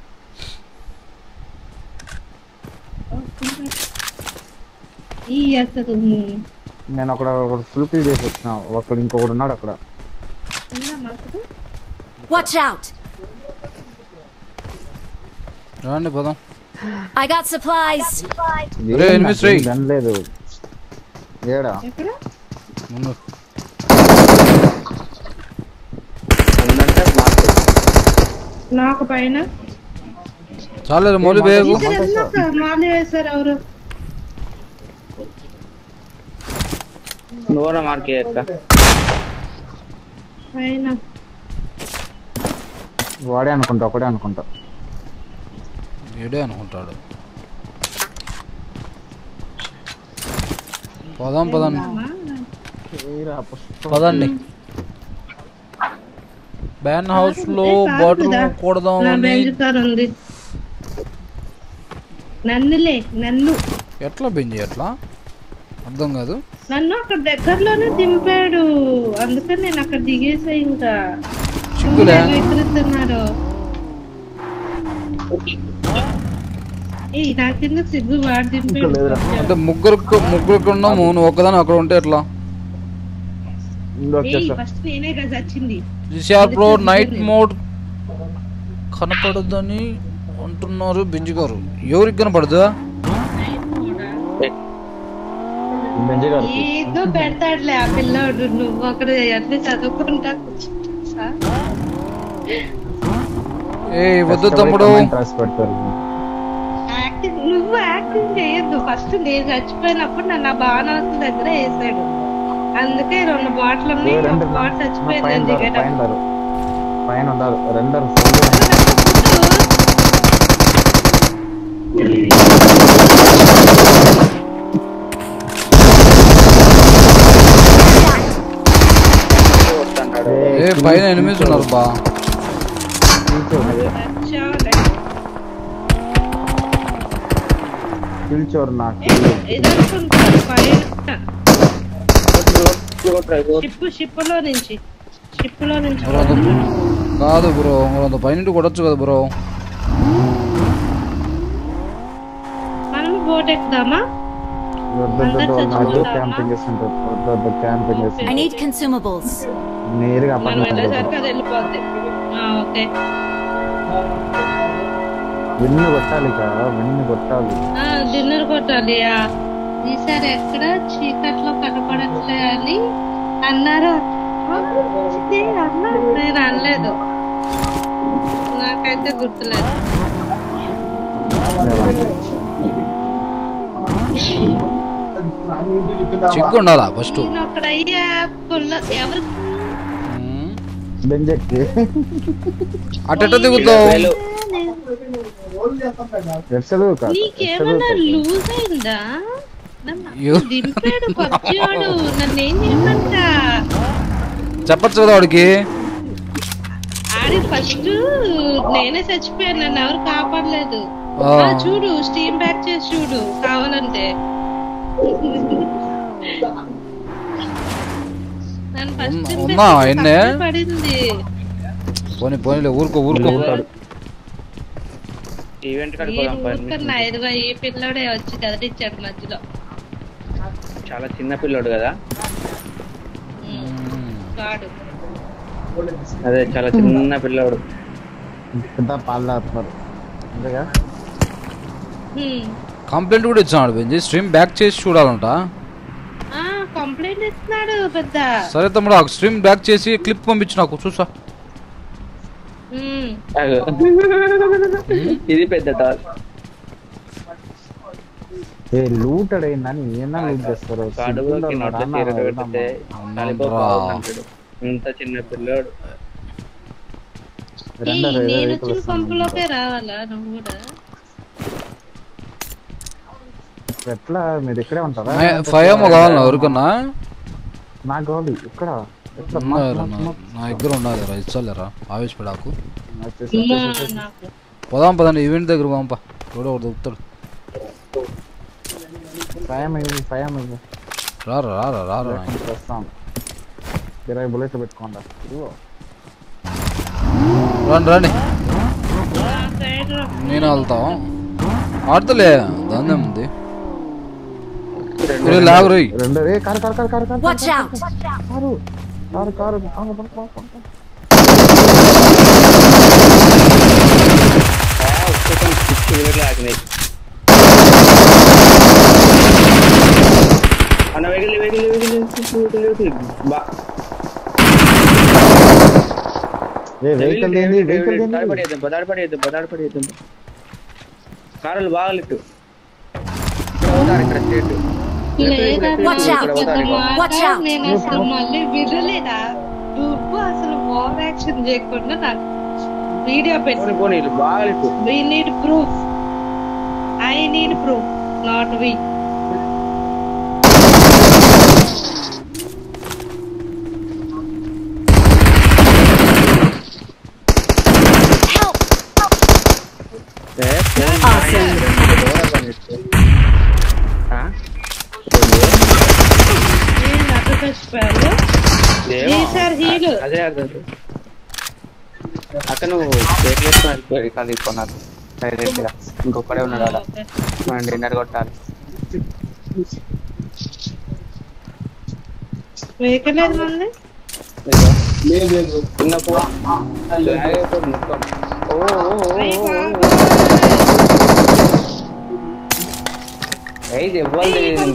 నేను అక్కడ ఫుల్ కిల్ చేసి వచ్చిన. అక్కడ ఇంకొకడు ఉన్నాడు అక్కడ. రండి పోదాం. I got supplies. రే ఎనిమిది రే గన్ లేదు. ఏడా ముందు నాకు పైన చాలేదు. మౌలి బేగు మాలి వేసారు ఎవరు? నోరా మార్కే అక్క పైన. వాడే అనుకుంటా, ఒకడే అనుకుంటా. ఏడే అనుకుంటాడు. పదం పదండి పదండి. బ్యాన్ హౌస్ లో బాటిల్ కూడదామని. నన్నులే నన్ను ఎట్లా బెంజి ఎట్లా అర్థం కాదు. నన్ను అక్కడ దగ్గరలోనే దింపాడు, అందుకని నేను అక్కడ దిగేసా. ఇంకా ఎగురుతున్నారు. ఏ నా కింద సిగ్గు వాడు దింపాడు. అంటే ముగ్గురు ముగ్గురు ఉన్నాము, నువ్వు ఒక్కదాని అక్కడ ఉంటే ఎట్లా? ఫస్ట్ నేనే కదా వచ్చింది. ప్రో నైట్ మోడ్ కనపడదని అంటున్నారు బెంజి గారు. ఎవరికి కనపడదా? ఏదో పెడతాడులే ఆ పిల్లోడు. నువ్వు అక్కడ అట్లే చదువుకుంటా. ఏ వద్దు తమ్ముడు, నువ్వు యాక్టింగ్ చేయొద్దు. ఫస్ట్ నేను చచ్చిపోయినప్పుడు నన్ను ఆ బాణాసు దగ్గర వేసాడు, అందుకే రెండు బాటిల్ ఉన్నాయి. ఒక బాటిల్ చచ్చిపోయింది. పైన రెండర్ ఏ పైన ఎనిమిది ఉన్నారు బా. కిల్చోర్ నాకు షిప్ షిప్ లో నుంచి షిప్ లో నుంచి కాదు బ్రో అంత పైన కొట్టచ్చు కదా బ్రో. మనం బోట్ ఎక్కుదామా? I need consumables. నేరుగా మనం వెళ్ళేసరికి అది వెళ్ళిపోద్ది. ఓకే విన్ను కొట్టాలి కదా, విన్ను కొట్టాలి. డిన్నర్ కొట్టాలి. ఈసారి ఎక్కడ చీకట్లో కనపడట్లే అని అన్నారు. అన్నా నేను అనలేదు, నాకైతే గుర్తులేదు. చిక్కు ఉండాలా ఫస్ట్. అక్కడ అయ్యా ఎవరు బెంజెక్కి అట్ట దిగుతావు. నీకేమన్నా లూజ్ అయిందా? దింపాడు పచ్చాడు, నన్ను ఏం చేయమంట? చెప్పచ్చు కదా వాడికి. ఆడి ఫస్ట్ నేనే చచ్చిపోయాను, నన్ను ఎవరు కాపాడలేదు. చూడు స్టీమ్ బ్యాక్ చేసి చూడు కావాలంటే. నన్ను ఫస్ట్ పడింది. పోనీ పోనీలే ఊరుకో ఊరుకో. ఊరుకున్నా ఎదుగో ఈ పిల్లోడే వచ్చి కదిలిచ్చాడు మధ్యలో. చాలా చిన్న పిల్లోడు కదా. కాడు అదే చాలా చిన్న పిల్లోడు. పాలు తాగుతున్నారు. కంప్లైంట్ కూడా ఇచ్చాడు బెంజీ. స్ట్రీమ్ బ్యాక్ చేసి చూడాలంట. కంప్లైంట్ ఇస్తున్నాడు పెద్ద. సరే తమ్ముడు స్ట్రీమ్ బ్యాక్ చేసి క్లిప్ పంపించు నాకు చూసా. ఇది పెద్ద టాస్క్. ఏ లూట్ అడైందని ఏనా లూట్ చేస్తారు. ఇంత చిన్న పిల్లోడు. నేను వచ్చిన పంపులోకే రావాలా నువ్వు కూడా? ఎట్లా మీరు ఇక్కడే ఉంటారా? ఫైవ్ ఏమో కావాలి ఎవరికన్నా? నాకు కావాలి ఇక్కడ. నా దగ్గర ఉన్నది రా, ఇచ్చలేరా ఆవేశపడాకు. పోదాం పదండి ఈవెంట్ దగ్గర పంప. ఎవడో ఒకటి దొరుకుతాడు. రారా రారా రారా వస్తాం. ఇరవై బుల్లెట్లు పెట్టుకోండి. రండి రండి నేను వెళ్తాం. ఆడతలే దాన్ని ఉంది. లాగు రోయ్. Car car car car car Watch out! Car car అన్న వెగిలి వెగిలి వెగిలి వెహికల్ ఏంది వెహికల్ ఏంది? దాడిపడేద్దాం పదాడిపడేద్దాం పదాడిపడేద్దాం. కారులు బాగలెట్టు. ఇక్కడ స్టేట్ నేను అసలు మళ్ళీ వినలేదా? నువ్వు అసలు ఓవర్ యాక్షన్ చేయకుండా నాకు వీడియో పెట్టి. We need proof. I need proof, not we. Help! Awesome. అదే అర్థం. అక్కడ నువ్వు తీసుకున్నారు డైరెక్ట్ గా. ఇంకొకడే ఉన్నాడు అలా. మనం డిన్నర్ కొట్టాలి. చిన్న పో ఇది ఇవ్వాలి.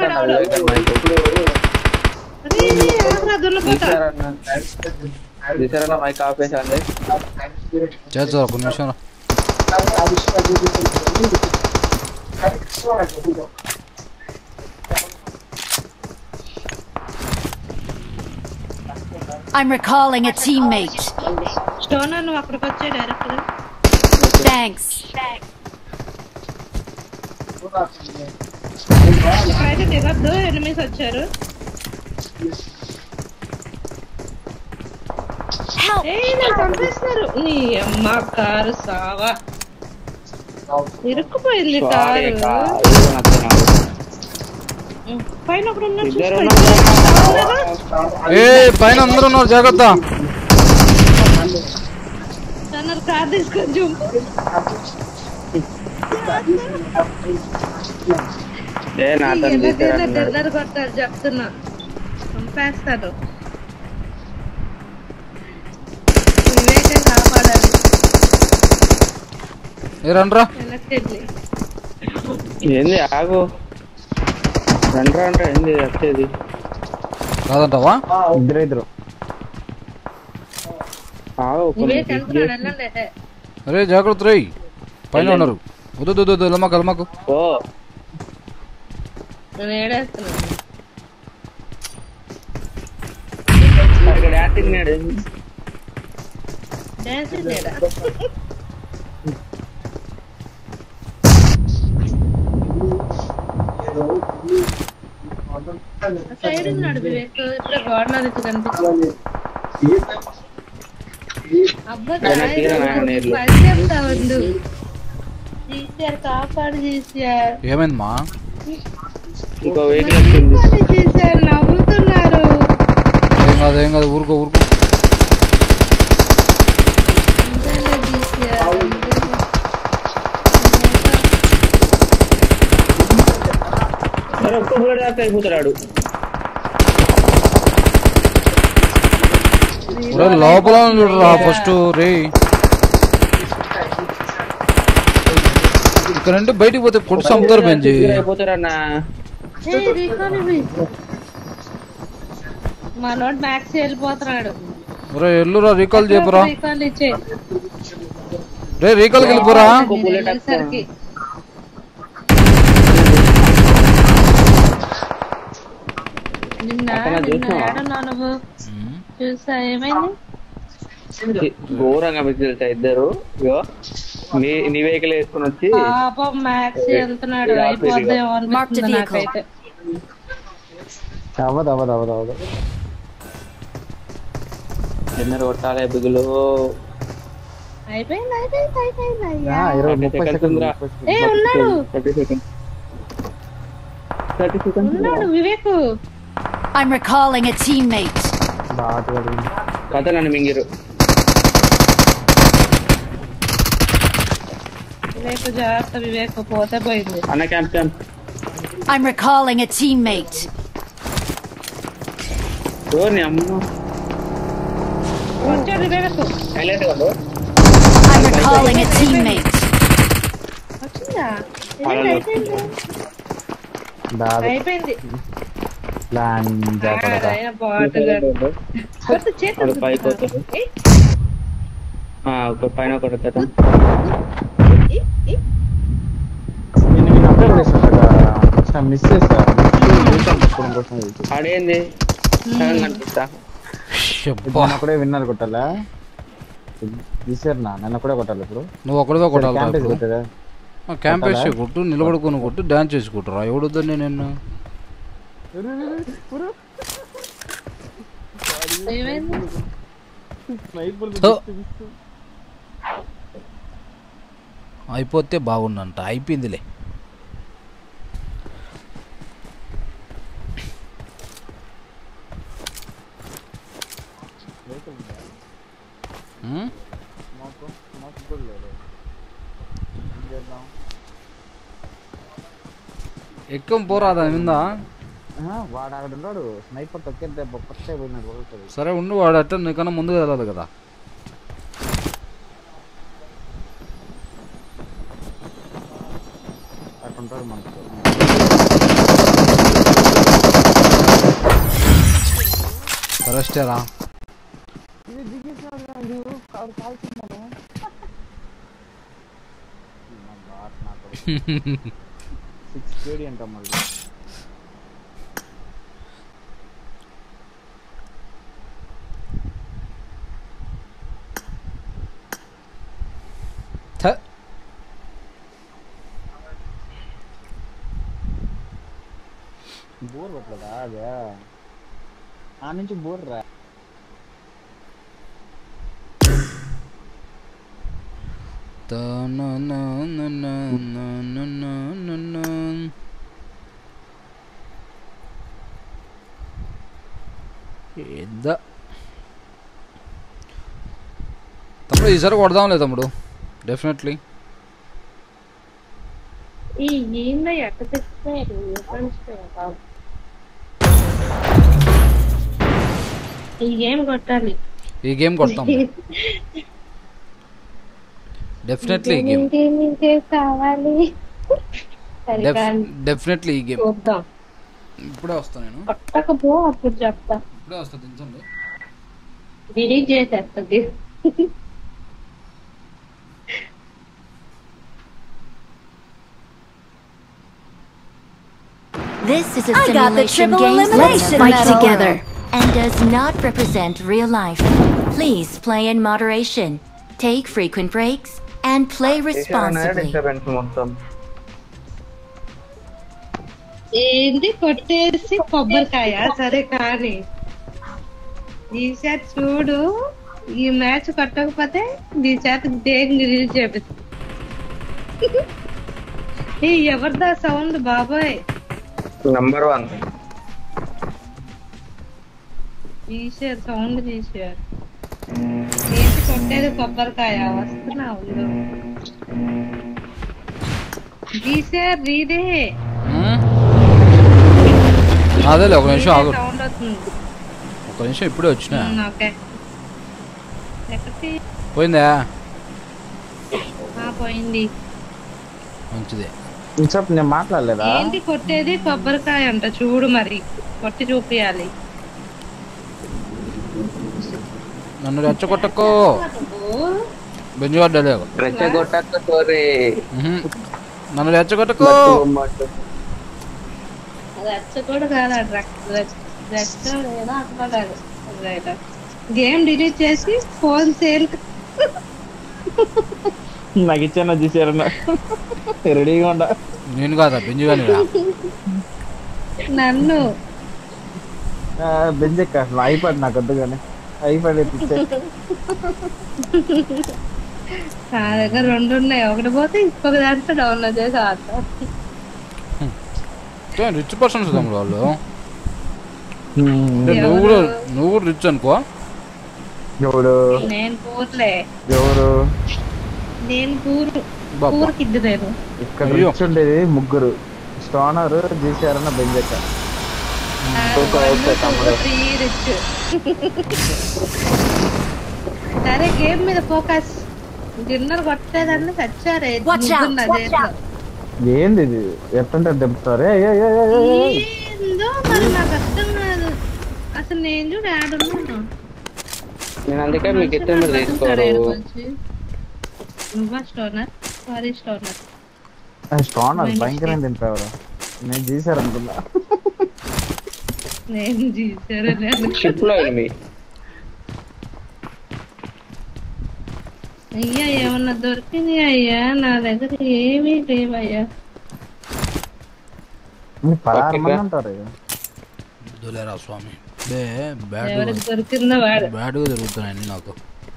తీసారన్నా మైక్ ఆపేసండి. చేద్దాం ఒక నిమిషం. I'm recalling a teammate. Stone nu akkadiki vache direct ga. Thanks. అయితే దిగద్దు, ఎనిమిస్ వచ్చారు. చంపేస్తున్నారు నీ అమ్మ కారు సావా ఇరుక్కుపోయింది కారు పైన ఒకడు ఉన్నాడు ఏ పైన అందరూ ఉన్నారు జాగ్రత్త తనరు కార్ తీసుకొని జంపు డెల్లర్ కొట్టారు చెప్తున్నా చంపేస్తారు వివేకే కాపాడాలి రండ్రా ఏంది ఆగు రండ్రా అంటే ఏంది వచ్చేది కాదంటావా ఇద్దరు ఇద్దరు అరే జాగ్రత్త రై పైన ఉన్నారు వద్దు వద్దు లమ్మకు లమ్మకు నేను ఏడేస్తున్నాను డాన్సింగ్ లేడా సైడ్ ఉన్నాడు వివేక్ ఇప్పుడు గోడ నుంచి కనిపిస్తుంది అబ్బాయి చెప్తా ఉండు జీసీఆర్ కాపాడు జీసీఆర్ ఏమైందమ్మా జీసీఆర్ నవ్వుతున్నారు ఏం కాదు ఏం కాదు ఊరుకో ఊరుకో అయిపోతాడు లోపల చూడరా ఫస్ట్ రే ఇక్కడ నుండి బయటికి పోతే కొట్టు చంపుతారు బెంజి మనోడు మ్యాక్స్ వెళ్ళిపోతున్నాడు ఎల్లురా రీకాల్ చేయరా రీకాల్ ఇచ్చే రే రీకాల్కి వెళ్ళిపోరా చూసా ఏమైంది ఘోరంగా మీకు తెలుసా ఇద్దరు నీ నీ వెహికల్ వేసుకుని వచ్చి పాపం మ్యాక్స్ వెళ్తున్నాడు అయిపోద్దేమో అనిపిస్తుంది నాకైతే అవదు అవదు అవదు అవదు డిన్నర్ కొట్టాలి బిగులు అయిపోయింది అయిపోయింది అయిపోయింది ఇరవై ముప్పై సెకండ్లు ఏ ఉన్నాడు థర్టీ సెకండ్ థర్టీ సెకండ్ ఉన్నాడు Vivek I'm recalling a teammate. కథ నన్ను మింగిరు వివేక్ జాగ్రత్త వివేక్ పోతే పోయింది అన్న camp camp I'm recalling a teammate. ఓ నీ అమ్మ వచ్చాడు వివేక్ సైలెంట్ గా ఉండు I'm recalling a teammate. వచ్చిందా అయిపోయింది అయిపోయింది పైన కొడతా మిస్ చేస్తా ఆడేంది కనిపిస్తా ఒకడే విన్నర్ కొట్టాలా తీసారు నన్ను కూడా కొట్టాలి ఇప్పుడు నువ్వు ఒకడే కొట్టాలి క్యాంప్ వేసి కొట్టు నిలబడుకొని కొట్టు డాన్స్ చేసి కొట్టురా ఎవడొద్దని నేను అయిపోతే బాగుండంట అయిపోయిందిలే ఎక్కం పోరాదా విందా వాడు అక్కడ ఉన్నాడు స్నైపర్ తొక్కేద్దే పట్టే పోయినాడు సరే ఉండు వాడు అట్ట నీకన్నా ముందుగా వెళ్ళాలి కదా అట్టుంటాడు మనకు కరెస్టేరా సిక్స్ కేడీ అంటాం మళ్ళీ బోర్ కొట్టలేదా అదే ఆ నుంచి బోర్ రా ఏందా తమ్ముడు ఈసారి కొడదాంలే తమ్ముడు డెఫినెట్లీ. ఈ ఏందో ఎట్ట తెస్తారు ఈ గేమ్ కొట్టాలి. ఈ గేమ్ కొడతాం డెఫినెట్లీ. ఈ గేమ్ కావాలి డెఫినెట్లీ ఈ గేమ్ చూద్దాం. ఇప్పుడే వస్తా నేను. కొట్టకపో అప్పుడు చెప్తా. ఇప్పుడే వస్తా దించండి. డిలీట్ చేసేస్తుంది. This is a simulation game. Let's fight together and does not represent real life. Please play in moderation, take frequent breaks, and play responsibly. ఏంటి కొట్టేసి కొబ్బరికాయ సరే కానీ ఈసారి చూడు ఈ మ్యాచ్ కొట్టకపోతే ఈ చేత డేగ్ రిలీజ్ చేపిస్తా. ఈ ఎవరిదా సౌండ్ బాబాయ్? నంబర్ వన్ తీసారు సౌండ్ తీసారు. ఏంటి కొట్టేది కొబ్బరికాయ? వస్తున్నావు తీసారు రీదే. అదేలే ఒక నిమిషం ఆగు. సౌండ్ వస్తుంది ఒక నిమిషం ఇప్పుడే వచ్చినా. ఓకే ఎక్కడికి పోయిందా? పోయింది. మంచిదే. నేను మాట్లాడలేదా? ఏంటి కొట్టేది కొబ్బరికాయ అంట చూడు మరి కొట్టి చూపియాలి. నన్ను రెచ్చగొట్టకో బెంజుగడ్డలే రెచ్చగొట్టకు సోరీ నన్ను రెచ్చగొట్టకో. రెచ్చగొడు కాదు గేమ్ డిలీట్ చేసి ఫోన్ సేల్ నాకు ఇచ్చాను చూసారు రెడీగా ఉండ. నేను కాదా బెంజుగాని నన్ను బెంజెక్క ఐపాడ్ నాకు వద్దు కానీ ఐపాడ్ నా దగ్గర రెండు ఉన్నాయి. ఒకటి పోతే ఇంకొక దాంట్లో డౌన్లోడ్ చేసి ఆడతాం. రిచ్ పర్సన్స్ తమ్ముడు వాళ్ళు. నువ్వు కూడా నువ్వు కూడా రిచ్ అనుకో. ఎవడు? నేను పూర్లే. ఎవరు? నేను పూరు పూర్కి ఇద్దరు. ఇక్కడ రిచ్ ఉండేది ముగ్గురు, స్టోనర్ జీసారన్న బెంజెక్క. సరే గేమ్ మీద ఫోకస్. డిన్నర్ కొట్టేదాన్ని చచ్చారే. ఏంది ఇది ఎట్టుంటే దెబ్బతారే? ఏందో మరి నాకు అర్థం కాదు అసలు. నేను చూడు యాడ్ ఉన్నాను. నేను అందుకే మీకు ఇద్దరు తీసుకోరు. నువ్వా స్టోనర్? Sorry stoner. స్టోనర్ భయంకరంగా తింటావరా? నేను చేశారు అనుకున్నా. నేను చేశారు అయ్యా. ఏమన్నా దొరికింది అయ్యా? నా దగ్గర ఏమీ లేవయ్యా. స్వామి దొరికిందో వాడు బ్యాడ్గా జరుగుతున్నాయండి నాకు.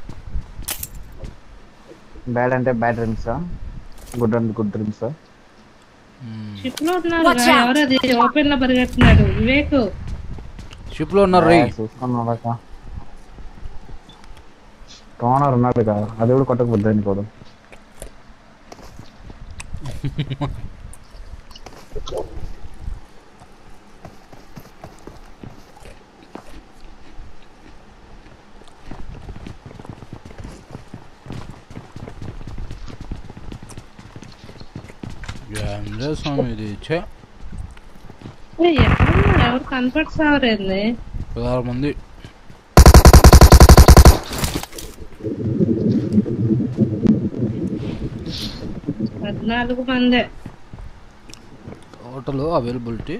బ్యాడ్ అంటే బ్యాడ్ డ్రీమ్సా, గుడ్ అండ్ గుడ్ డ్రీమ్సా? షిప్ లో ఉన్నారు. ఎవరది ఓపెన్ లో పరిగెడుతున్నాడు? వివేక్ షిప్ లో ఉన్నారు. చూసుకున్నాక టోనర్ ఉన్నాడు కదా, అది కూడా కొట్టకపోద్దు అనుకోడు. స్వామి ఇది ఎవరు కనపడుతారేంది? పదహారు మంది. పద్నాలుగు మంది టోటల్ అవైలబిలిటీ.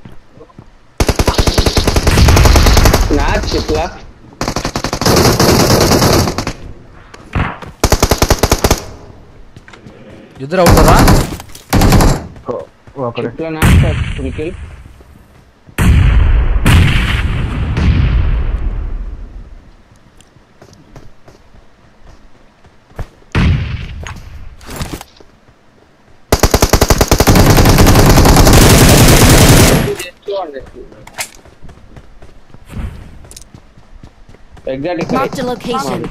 ఇద్దరు అవుతారా? Exact Marked a location.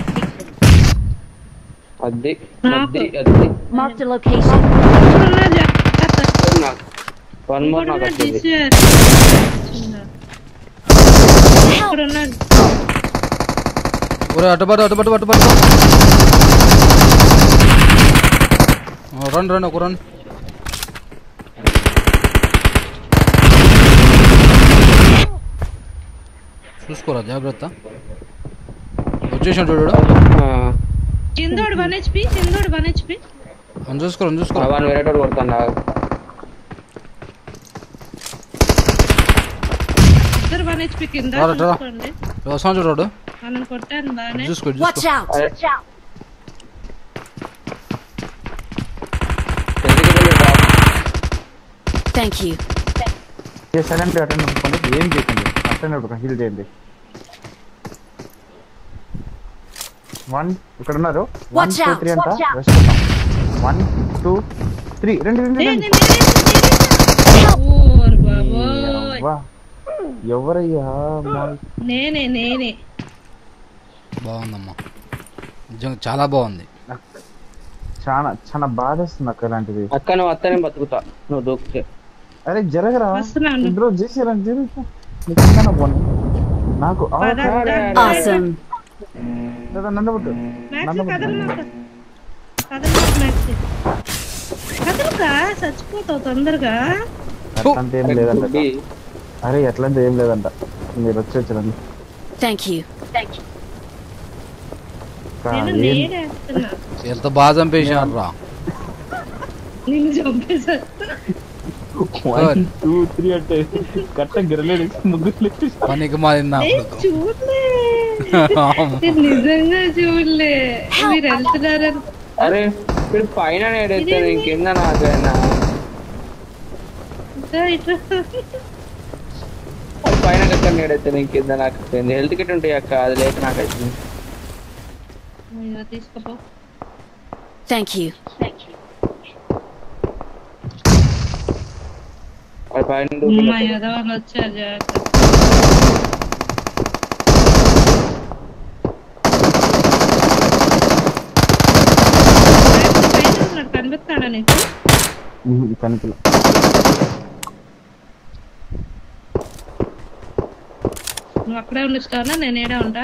అది అది అది Marked a location. One more నాకు వచ్చింది. ఒరే అటుబట్టు అటుబట్టు అటుబట్టు రండి రండి ఒక రండి. చూసుకోరా జాగ్రత్త. వచ్చేసాడు చూడు. కిందోడు వన్ హెచ్పి కిందోడు వన్ హెచ్పి అని చూసుకోరా చూసుకోరా. అవన్ వేరేటోడు కొడతాను. ఇద్దరు వన్ హెచ్పి కింద చూసుకోండి. వస్తాను చూడు. మనం కొట్టాను బానే. చూసుకో Watch out. Thank you. ఏ సైలెంట్ అటెండ్ అనుకోండి. ఏం చేయకండి. అటెండ్ ఒక హీల్ చేయండి. వన్ ఇక్కడ ఉన్నారు. వన్ టూ త్రీ అంట వన్ టూ త్రీ రెండు రెండు ఎవరయ్యా? నేనే నేనే బాగుందమ్మా, నిజంగా చాలా బాగుంది. చాలా చాలా బాధేస్తుంది అక్క ఇలాంటిది. అక్క నువ్వు అత్తనే బతుకుతా నువ్వు దూకితే. అరే జరగరా బ్రో, చేసేయాలని జరుగుతా పోనీ నాకు నన్ను పుట్టు చచ్చిపోతావు తొందరగా. అట్లాంటి ఏం లేదంట. అరే అట్లాంటి ఏం లేదంట. మీరు వచ్చి వచ్చారండి. Thank you. ఎంత బాగా చంపేసాను రా. నిన్ను చంపేసా. వన్ టూ త్రీ అంటే కట్ట గిరలేదు ముగ్గురు పనికి మారిందా? చూడలే నిజంగా చూడలే మీరు వెళ్తున్నారని. అరే ఇప్పుడు పైన నేడైతే కింద నాకైనా పైన ఎక్కడ నేడైతే నేను కింద నాకు హెల్త్ కిట్ ఉంటాయి అక్క, అది లేక నాకు అవుతుంది. తీసుకోపో. Thank you. వచ్చారు కనిపిస్తాడా నీకు? కనిపిల. నువ్వు అక్కడే ఉండిస్తానా? నేను ఏడా ఉంటా.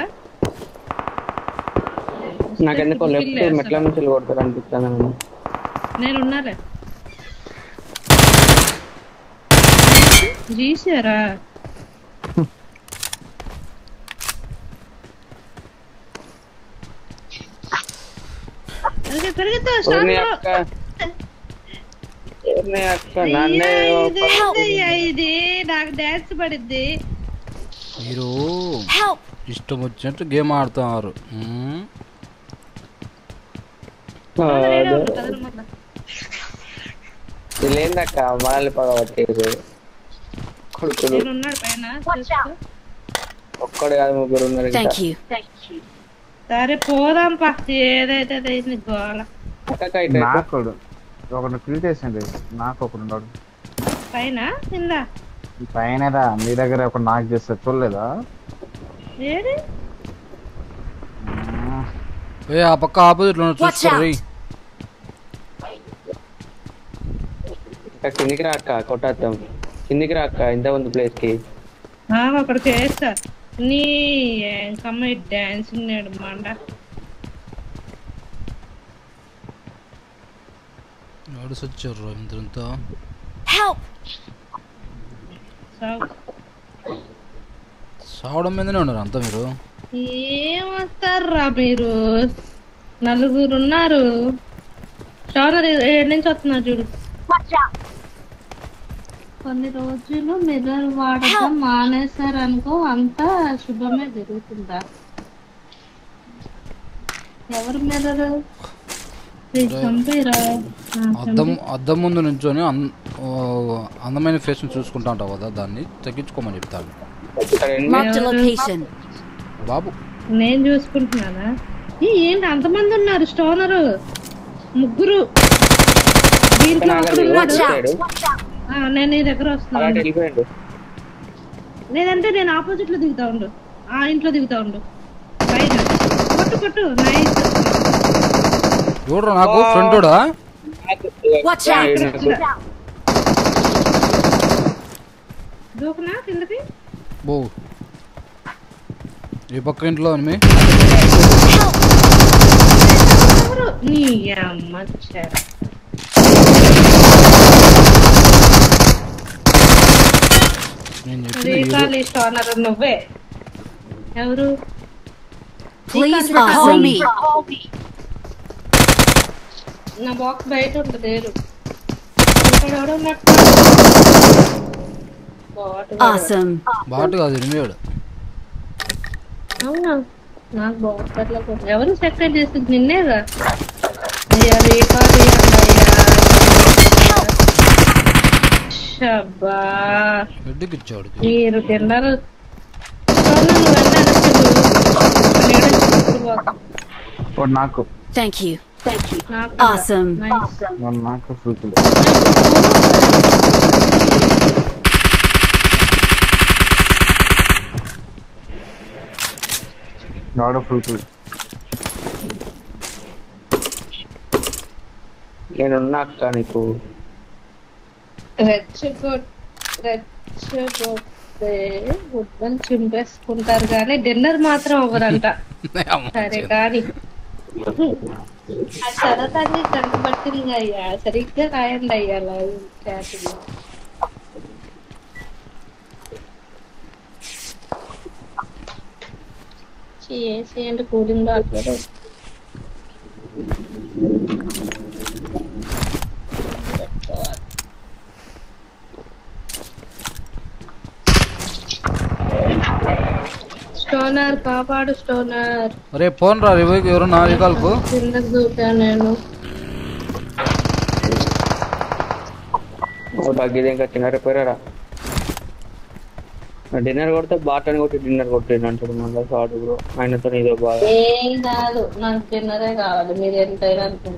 నాకెందుకో లెఫ్ట్ మెట్ల నుంచి కొడతారు అనిపిస్తాను. నేను ఉన్నాలే. జీసారా ఇది నాకు డాన్స్ పడిద్ది. మీరు ఇష్టం వచ్చినట్టు గేమ్ ఆడుతున్నారు. లేదక్క మనల్ని పగబట్టేది. కొడుకులు ఒక్కడు కాదు ముగ్గురు ఉన్నారు. సరే పోదాం పా. ఏదైతే గోళ. నాకు ఒకటి ఫిల్ చేసింది. నాకు ఒకడు ఉన్నాడు పైన కింద. పైనరా మీ దగ్గర ఒక నాకు చేస్తే చూడలేదా? ఏది ఆ పక్క ఆపోజిట్ లో చూసుకోండి. కిందికి రాక్క కొట్టేద్దాం. కిందికి రాక్క ఇంత ఉంది ప్లేస్ కి. అక్కడికి వేస్తా. నీ కమ్మాయి డాన్సింగ్ నేడు మండ. వచ్చారు ఇంత సావడం మీదనే ఉన్నారు అంతా. మీరు ఏమొస్తారా మీరు? నలుగురు ఉన్నారు. షోనర్ ఏడు నుంచి వస్తున్నారు చూడు. కొన్ని రోజులు మిర్రర్ వాడటం మానేశారు అనుకో, అంతా శుభమే జరుగుతుందా? ఎవరు మిర్రర్? అద్దం అద్దం ముందు నుంచొని అందమైన ఫేస్ చూసుకుంటా ఉంటావు కదా, దాన్ని తగ్గించుకోమని చెప్తాను బాబు. నేను చూసుకుంటున్నానా? ఏంటి అంతమంది ఉన్నారు? స్టోనరు ముగ్గురు. దీంట్లో నేను నీ దగ్గర వస్తున్నాను. లేదంటే నేను ఆపోజిట్ లో దిగుతా ఉండు, ఆ ఇంట్లో దిగుతా ఉండు. పైన కొట్టు కొట్టు. నైస్. చూడరా నాకు ఫ్రంటోడా. Watch out. దూకునా కిందకి. బో ఈ పక్క ఇంట్లో అని నీ అమ్మ చే. రీకాల్ స్టోనర్ నువ్వే. ఎవరు? Please recall me. నా బాక్స్ బయట ఉంటుంది. Awesome. బాట్ కాదు ఎనిమిది. అవునా? నాకు బాక్స్ అట్లా ఎవరు సెక్రెట్ చేస్తుంది? నిన్నేగా. అయ్యా రీకాల్ ఇవ్వండి అయ్యా. షబ్బా ఇచ్చాడు మీరు తిన్నారు. నాకు Thank you. Thank you. Awesome. నాకు ఫ్రూట్ నాడు ఫ్రూట్ నేనున్నా అక్క నీకు. రెచ్చగొట్ రెచ్చగొట్టే గుడ్డలు చింపేసుకుంటారు కానీ డిన్నర్ మాత్రం అవ్వరంట. సరే కానీ ఆ సరదాన్ని కంటపట్టింది అయ్యా. సరిగ్గా రాయండి అయ్యా లైవ్ చాటింగ్. చేసి అంటే కూలింగ్ రావట్లేదు. స్టోనర్ కాపాడు స్టోనర్. అరే ఫోన్ రా రివైకి ఎవరు నా రికాల్కు కిందకి దూకాను నేను. తగ్గిదేం కట్టినారా పోయారా? డిన్నర్ కొడితే బాట్ అని కొట్టి డిన్నర్ కొట్టిండు అంటాడు మళ్ళీ షార్ట్ బ్రో. ఆయనతో ఇదో బాగా ఏం కాదు, నాకు డిన్నరే కావాలి. మీరు ఎంతైనా అనుకోండి.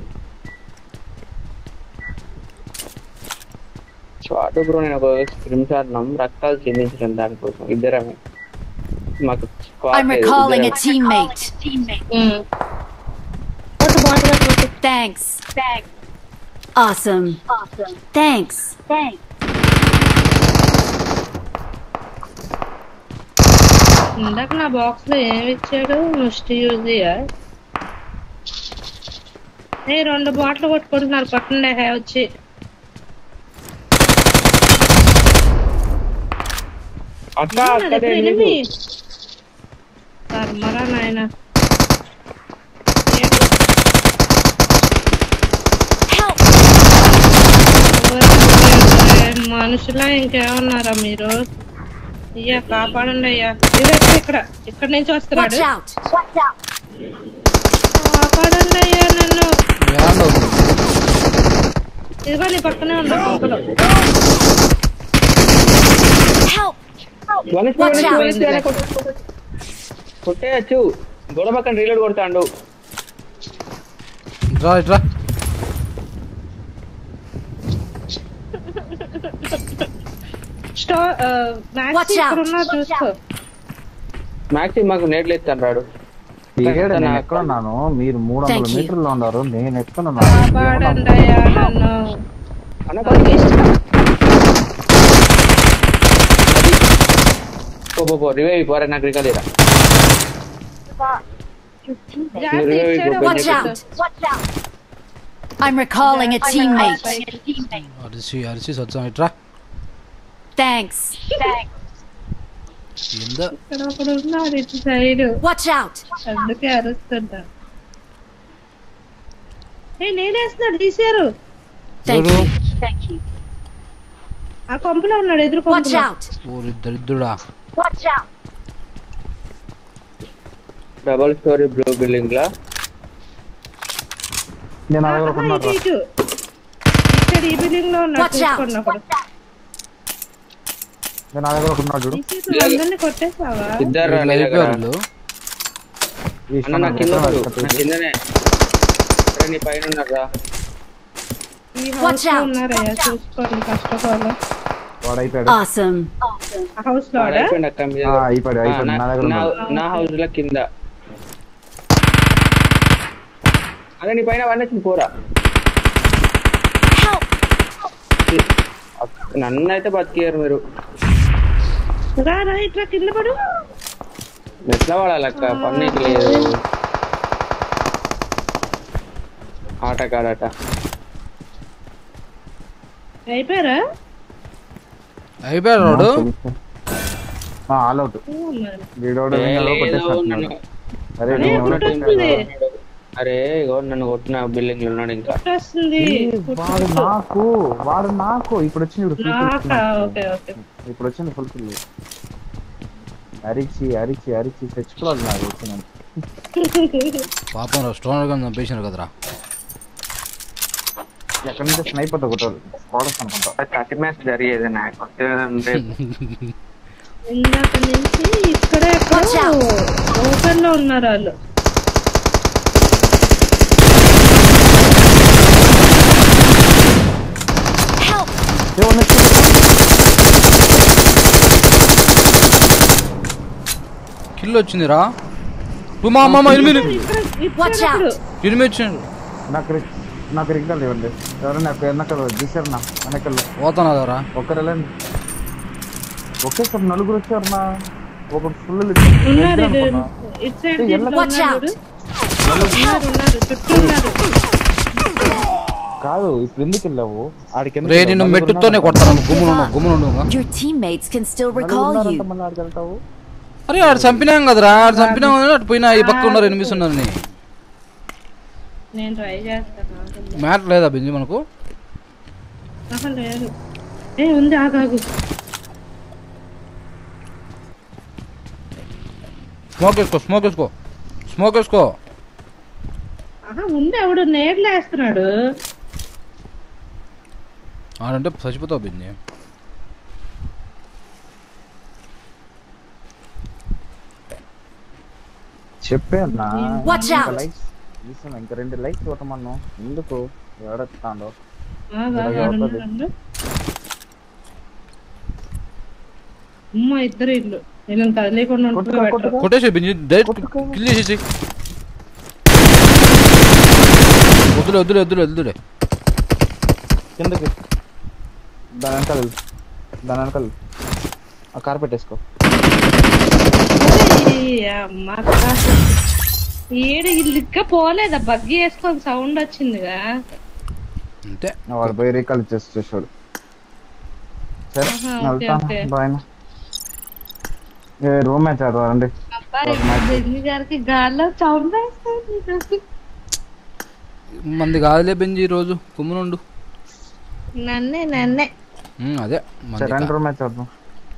షార్ట్ బ్రో నేను ఒక స్క్రీన్ షాట్ నం రక్తాలు చెందించడం దానికోసం ఇద్దరమే. మాకు I'm recalling a teammate. Mm. Thanks. Thanks. Awesome. Awesome. Thanks. Thanks. ఇందాక నా బాక్స్ లో ఏమి ఇచ్చాడు? ముష్టి యూజ్ ఏ రెండు బాటిల్ కొట్టుకుంటున్నారు. పట్టండి హే వచ్చి. మరా నాయన మనుషులా ఇంకేమన్నారా మీరు? అయ్యా కాపాడండి అయ్యా. ఇదొచ్చి ఇక్కడ ఇక్కడ నుంచి వస్తున్నాడు. కాపాడండి అయ్యా నన్ను. ఇదిగో నీ పక్కనే ఉన్నా పంపలో. కొట్టేయచ్చు. గోడ పక్కన రీలోడ్ కొడతాడు. మ్యాక్సీ మాకు నేట్లు ఎత్తాను రాడు. ఎక్కడున్నాను? మీరు మూడు వందల మీటర్లో ఉన్నారు, నేను ఎక్కడున్నాను? రివైవ్ పోరా నాకు రికాలేరా. Watch out. I'm recalling a teammate. అరిసి అరిసి సత్సం ఇట్రా. Thanks. ఇక్కడ ఒకడు ఉన్నాడు ఇటు సైడ్. Watch out. అందుకే అరుస్తుంటా. ఏ నేనేస్తున్నాడు తీసారు. Thank you. Thank you. ఆ కొంపలో ఉన్నాడు ఎదురు కొంపలో. Watch out. ఓరి దరిద్రుడా. Watch out. Double storey blue building లా నేను అక్కడ ఉన్నాను. ఇక్కడ ఈ బిల్డింగ్ లో ఉన్నాడు. చూసుకోండి ఒకడు. నేను అక్కడ ఉన్నాడు చూడు. అందరిని కొట్టేసావా? ఇద్దరు లైవ్లో అన్న నా కింద ఉన్నాడు. నా కిందనే అరే నీ పైన ఉన్నారా? ఈ హౌస్ లో ఉన్నారయ్యా చూసుకోండి కష్టపడాలి. వాడు అయిపోయాడు. Awesome. హౌస్ లో అయిపోయింది అక్క మీద. ఆ, అయిపోయాడు, అయిపోయాడు. నా- నా దగ్గర నా- ఉన్నాడు. నా హౌస్ లో కింద. అదే నీ పైన వాడిని వచ్చింది పోరా. నన్ను అయితే బతికారు మీరు. రా రా ఇట్లా కింద పడు. ఎట్లా వాడాలక్క పన్నీకి లేదు. ఆట కాడట. అయిపోయారా? అయిపోయారు రోడ్డు. All out. వీడోడు ఏ, విన్నర్ లేదు, కొట్టేస్తున్నాడు. నన్ను- అరే నన్ను నేను కొట్టేస్తున్నాడు. అరే ఇగో నన్ను కొట్టిన బిల్డింగ్ లో ఉన్నాడు ఇంకా. వస్తుంది. వాడు నాకు వాడు నాకు ఇప్పుడు వచ్చింది ఇప్పుడు full kill నాకా? నాకు. Okay okay. ఇప్పుడు వచ్చింది ఫుల్ కిల్. అరిచి అరిచి అరిచి తెచ్చుకోవాలి నాకు వచ్చిన పాపం రా స్టోనర్ గా చంపేసినారు కదరా. ఎక్కడి నుంచి స్నైపర్ తో కొట్టాలి. స్క్వాడ్స్ అనుకుంటా. థర్టీ మ్యాచ్ జరిగేది నాకు. ఇందాక నుంచి ఇక్కడే ఓపెన్ లో ఉన్నారు వాళ్ళు. కిల్ వచ్చిందిరా. మా అమ్మ ఎనిమిది ఎనిమిది వచ్చిండు. నాకు రి- నాకు రిగ్నల్ ఇవ్వండి. ఎవరైనా వెనకలు తీసారు నా వెనకల్లో పోతానా కదరా. ఒక్కరు వెళ్ళండి. ఒకేసారి నలుగురు వచ్చారు నా. ఒక ఫుల్ ఉన్నారు ఇటు ఇటు సైడ్ దీంట్లో ఉన్నారు. ఉన్నారు ఉన్నారు చుట్టూ ఉన్నారు. కాదు ఇప్పుడు ఎందుకు వెళ్ళావు ఆడికి? రే నిన్ను మెట్టుతోనే కొడతాను. గుమ్మును గుమ్మును. Your teammates can still recall you. మళ్ళీ ఆడికి వెళ్తావు. అరే ఆడు చంపినాం కదరా. ఆడు చంపినాం అటు పోయినా ఈ పక్క ఉన్నారు ఎనిమిది ఉన్నారు. నేను ట్రై చేస్తాను. మ్యాట్ లేదా బింజి మనకు? ఆహా లేదు. ఏ ఉంది ఆగాగు. స్మోక్ వేసుకో స్మోక్ వేసుకో స్మోక్ వేసుకో. ఆహా ఉంది. ఎవడు నేర్లు వేస్తున్నాడు. ఆడంటే చచ్చిపోతావు బింజి. చెప్పేనా Watch out. లైక్స్ ఇస్తున్నా. ఇంకా రెండు లైక్స్ కొట్టమన్నా. ఎందుకు ఏడతాడో అమ్మ ఇద్దరు ఇల్లు నేను కదలేకుండా ఉంటున్నా. కొట్టేసి బింజి డైరెక్ట్ కిల్ చేసేసి. వద్దులే వద్దులే వద్దులే వద్దులే. కిందకి దాని వెనకాల వెళ్ళు. దాని వెనకాల ఆ కార్పెట్ వేసుకో. ఏడు ఇల్లుగా పోలేదా? బగ్గి వేసుకొని సౌండ్ వచ్చిందిగా. అంతే వాడు పోయి రీకాల్ చేసి చూసాడు. సరే వెళ్తాను. బాయ్. రూమ్ మ్యాచ్ ఆడవాలండి. బెంజి గారికి గాల్లో సౌండ్ వేస్తుంది. మంది కాదులే బెంజి ఈరోజు కుమ్మునుండు. నన్నే నన్నే అదే రెండు రూమ్ మ్యాచ్ ఆడదాం.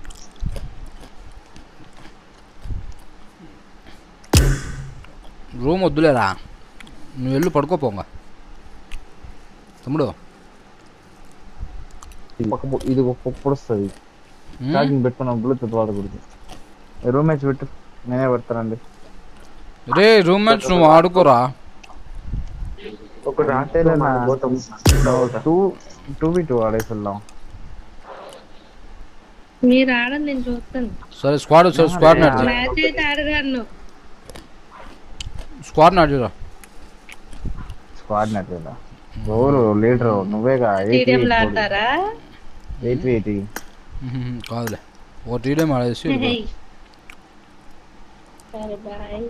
రూమ్ వద్దులేరా. నువ్వు వెళ్ళు పడుకోపోంగా తమ్ముడు. ఇది పొడుస్తుంది. ఛార్జింగ్ పెట్టుకున్నాం. బ్లూటూత్ వాడకూడదు. రూమ్ మ్యాచ్ పెట్టు. నేనే పెడతానండి. రే రూమ్ మ్యాచ్ నువ్వు ఆడుకోరా. టూ టూ బి టూ ఆడేసి వెళ్దాం. మీరు ఆడని నేను చూస్తాను. సరే స్క్వాడ్ సరే స్క్వాడ్ నాడు. మ్యాచ్ అయితే ఆడగాను. స్క్వాడ్ నాడురా. స్క్వాడ్ నాడురా. ఎవరు లీడర్? నువ్వేగా. స్టేడియం లో ఆడతారా? ఎయిట్ ఎయిటీ కాదులే. ఓ టీడీఎం ఆడేసి సరే బాయ్.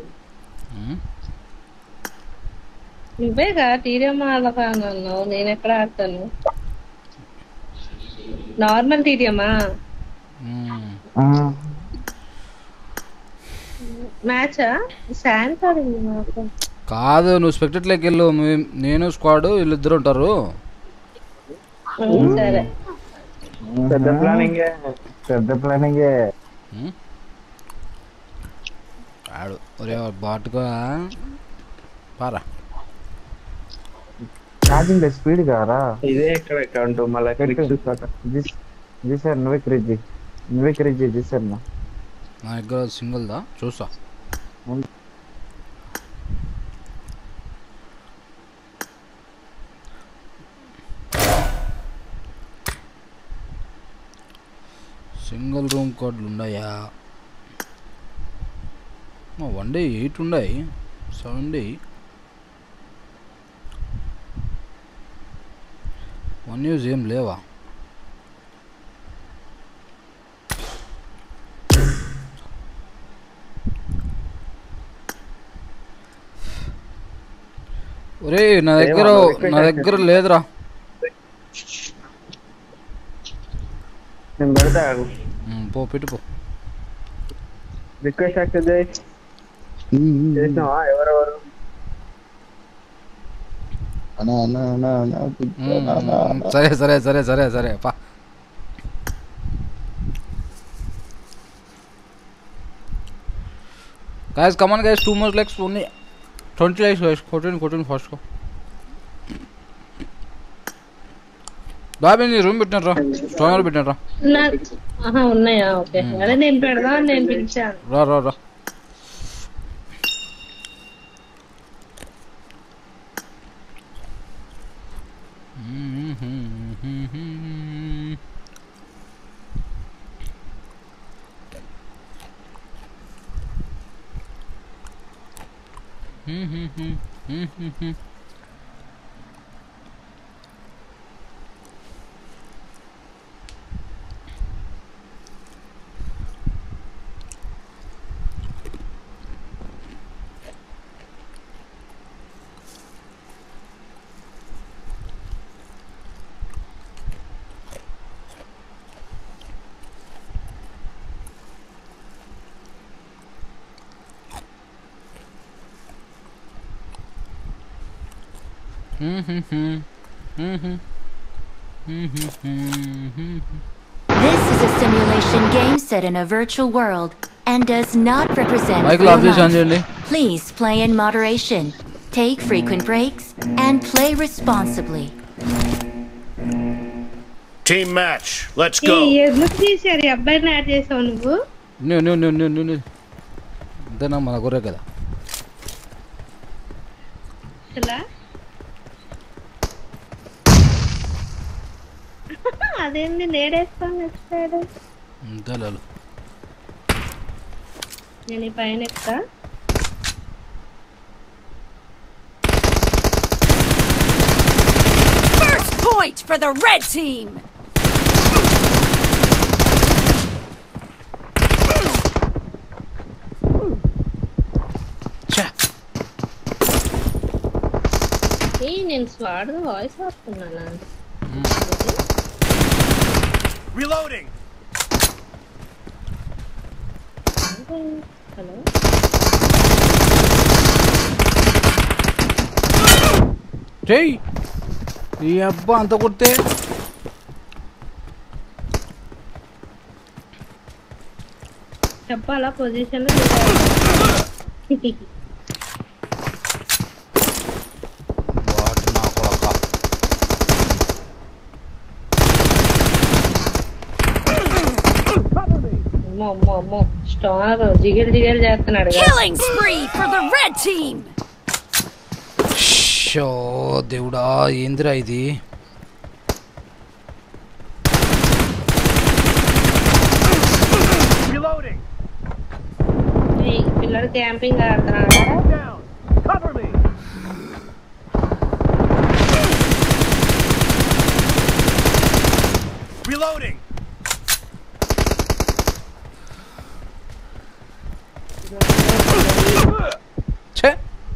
నువ్వేగా టీడీఎం ఆడతాను. నేను ఎక్కడ ఆడతాను? నార్మల్ టీడీఎమా? మ్యాచా? శాంట్ ఆడింది నాకు. కాదు నువ్వు స్పెక్టెట్లోకి వెళ్ళు. నేను స్క్వాడ్ వీళ్ళిద్దరు ఉంటారు. సరే పెద్ద ప్లానింగ్ పెద్ద ప్లానింగ్ ఆడు. ఒరే బాటుగా పారా. ఛార్జింగ్ స్పీడ్ కారా? ఇదే ఎక్కడ అకౌంట్ మళ్ళీ సార్ నువ్వే క్రిజ్ నువ్వే క్రిజ్ చేశారు. నా నా దగ్గర సింగిల్ దా చూసా. సింగిల్ రూమ్ కార్డులు ఉన్నాయా? వన్ డే ఎయిట్ ఉన్నాయి, సెవెన్ డే వన్ యూజ్ ఏం లేవా? ఒరే నా దగ్గర నా దగ్గర లేదురా. నేను పెడతా పో పెట్టుకో. రిక్వెస్ట్ యాక్సెప్ట్ చేసినావా? ఎవరెవరు? సరే సరే సరే సరే సరే పా. guys come on guys, two more likes only, twenty likes guys. fourteen fourteen fast go. దాబిని రూమ్ పెట్టినారా? స్టోనర్ పెట్టినారా? ఆహా ఉన్నాయా? ఓకే అదే నేను పెడదా నేను పిలిచాను. రా రా రా. This is a simulation game set in a virtual world and does not represent Michael, real Michael, life. Please play in moderation, take frequent breaks, and play responsibly. Team match, let's go. ఎందుకు తీసారు ఈ అబ్బాయిని add చేసావు నువ్వు? ను ను ను ను ను దనా మన గొర్రె కదా. ఎలా అదేంది నేడేస్తాను నెక్స్ట్ అంతేలాలు. నేను ఈ పైన ఎక్కుతా. First point for the red team. ఏ నేను స్వాడ్ వాయిస్ ఆపుతున్నానా? Reloading. Hello. Hey, ఈ అబ్బా అంత కొట్టే చెప్పాలా పొజిషన్? స్టార్ జిగేల్ జిగేల్ చేస్తున్నాడు. Killing spree for the red team. షో దేవుడా ఏందిరా ఇది? Reloading. ఈ పిల్లడు క్యాంపింగ్ ఆడుతున్నాడా? Cover me. Reloading. ఛే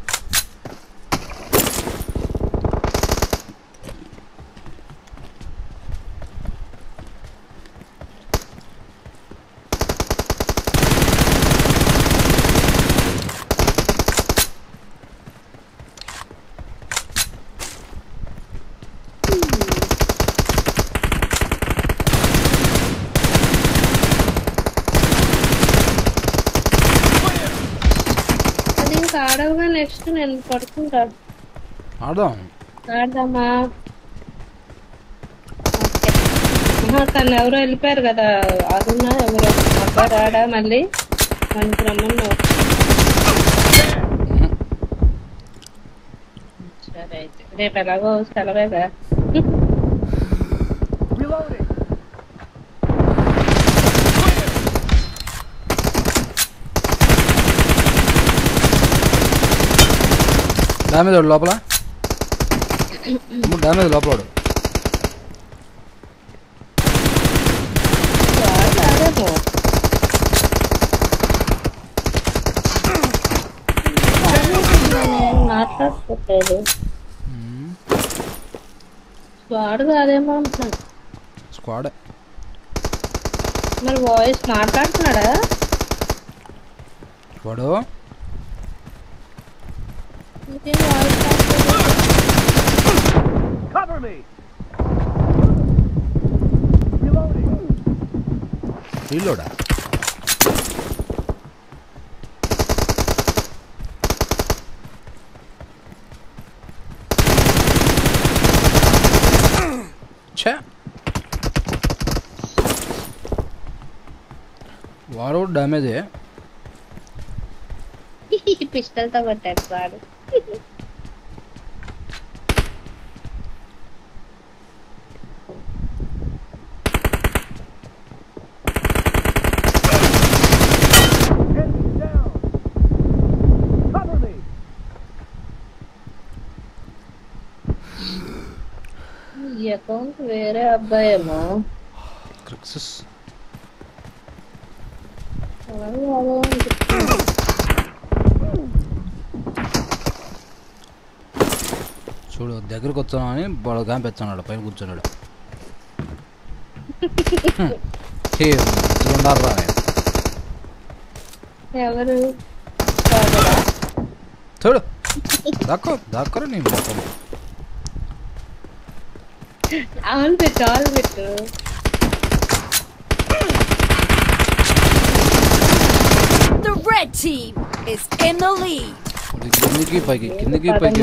ఆడవుగా నెక్స్ట్ నేను పడుకుంటాను. ఆడదాం ఆడదామా? తను ఎవరో వెళ్ళిపోయారు కదా, అదున్నా ఎవరో అబ్బాయి రాడా మళ్ళీ మనకి రమ్మన్నా. సరే అయితే రేపు ఎలాగో సెలవేగా. డ్యామేజ్ వాడు లోపల డ్యామేజ్ లోపల మాట్లాడుకోలేదు స్క్వాడ్ కాదేమో అంటున్నాను. స్క్వాడ్ మరి వాయిస్ మాట్లాడుతున్నాడా వాడు? Cover me. Reload. Cha. వాడు డ్యామేజ్ పిస్టల్ తో కొట్టాడు వాడు. ఈ అకౌంట్ వేరే అబ్బాయేమో. క్రిక్సస్ చూడు దగ్గరకు వచ్చాను అని వాడు క్యాంప్ ఎచ్చాడు పైన కూర్చున్నాడు. ఎవరు చూడు దాక్కో దాక్కరు నీ మొత్తం. అవును పెట్టు ఆల్ పెట్టు. The red team is in the lead. కిందికి పైకి కిందికి పైకి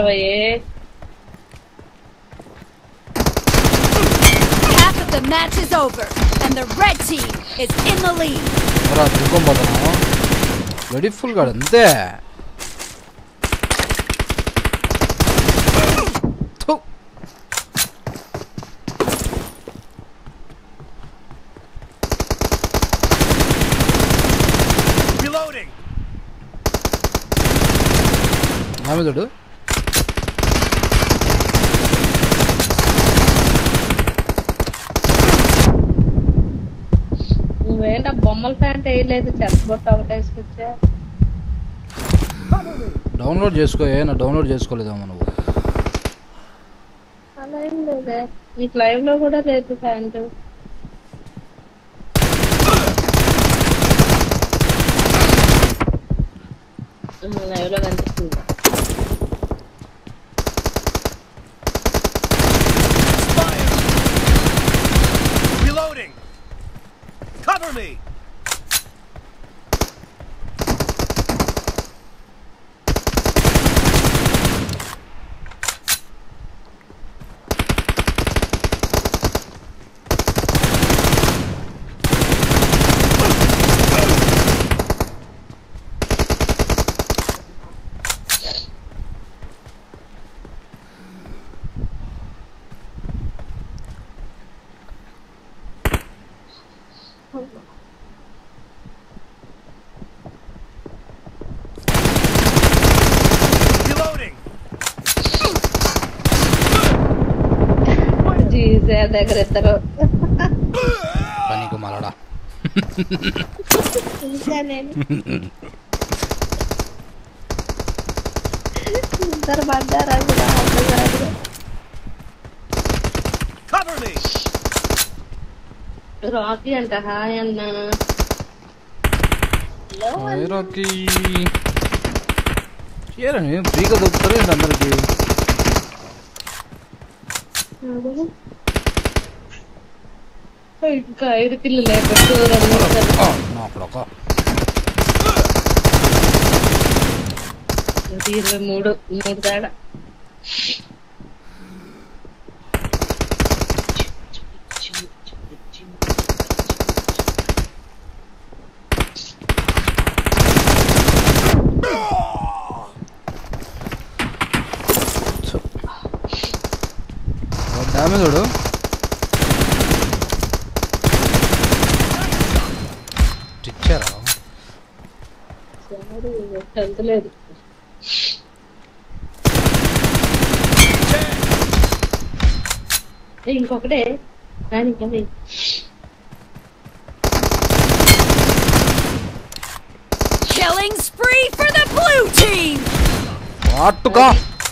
Half of the match is over and the red team is in the lead. రా తిరుకొంబోతనా వెరీ ఫుల్ గా అంతే. Reloading. ఆమెదడు నువ్వేంట బొమ్మల ప్యాంట్ వేయలేదు చెత్తబొట్ట ఒకటి వేసుకొచ్చా. డౌన్లోడ్ చేసుకో. ఏ నా డౌన్లోడ్ చేసుకోలేదమ్మా నువ్వు? అలా ఏం లేదే నీకు లైవ్ లో కూడా లేదు ప్యాంట్. లైవ్ లో కనిపిస్తుంది. Reloading. Cover me. జీజే దగ్గర ఇద్దరు పనికి మలడా ఇద్దరు పడ్డారా రాకీ అంట. హాయ్ అన్న. Hi Rocky. ఏరని ఫ్రీగా దొరుకుతారు ఏంటి అందరికి? ఇంకా ఐదు కిల్లు లేకపోతే ఇరవై మూడు మూడు తేడా. డ్యామేజ్ చూడు. ఇచ్చారా హెల్త్ లేదు. ఇంకొకటే కానీ కానీ Killing spree for the blue team. వాటుగా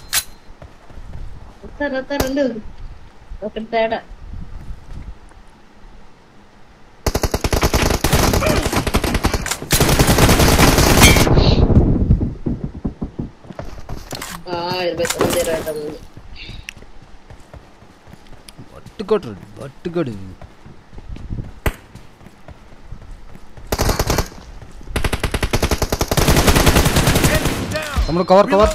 వస్తారు వస్తారు రెండు ఒకటి తేడా ఇరవై తొమ్మిది ఇరవై తొమ్మిది పట్టుకోడు పట్టుకోడు తమ్ముడు కవర్ కవర్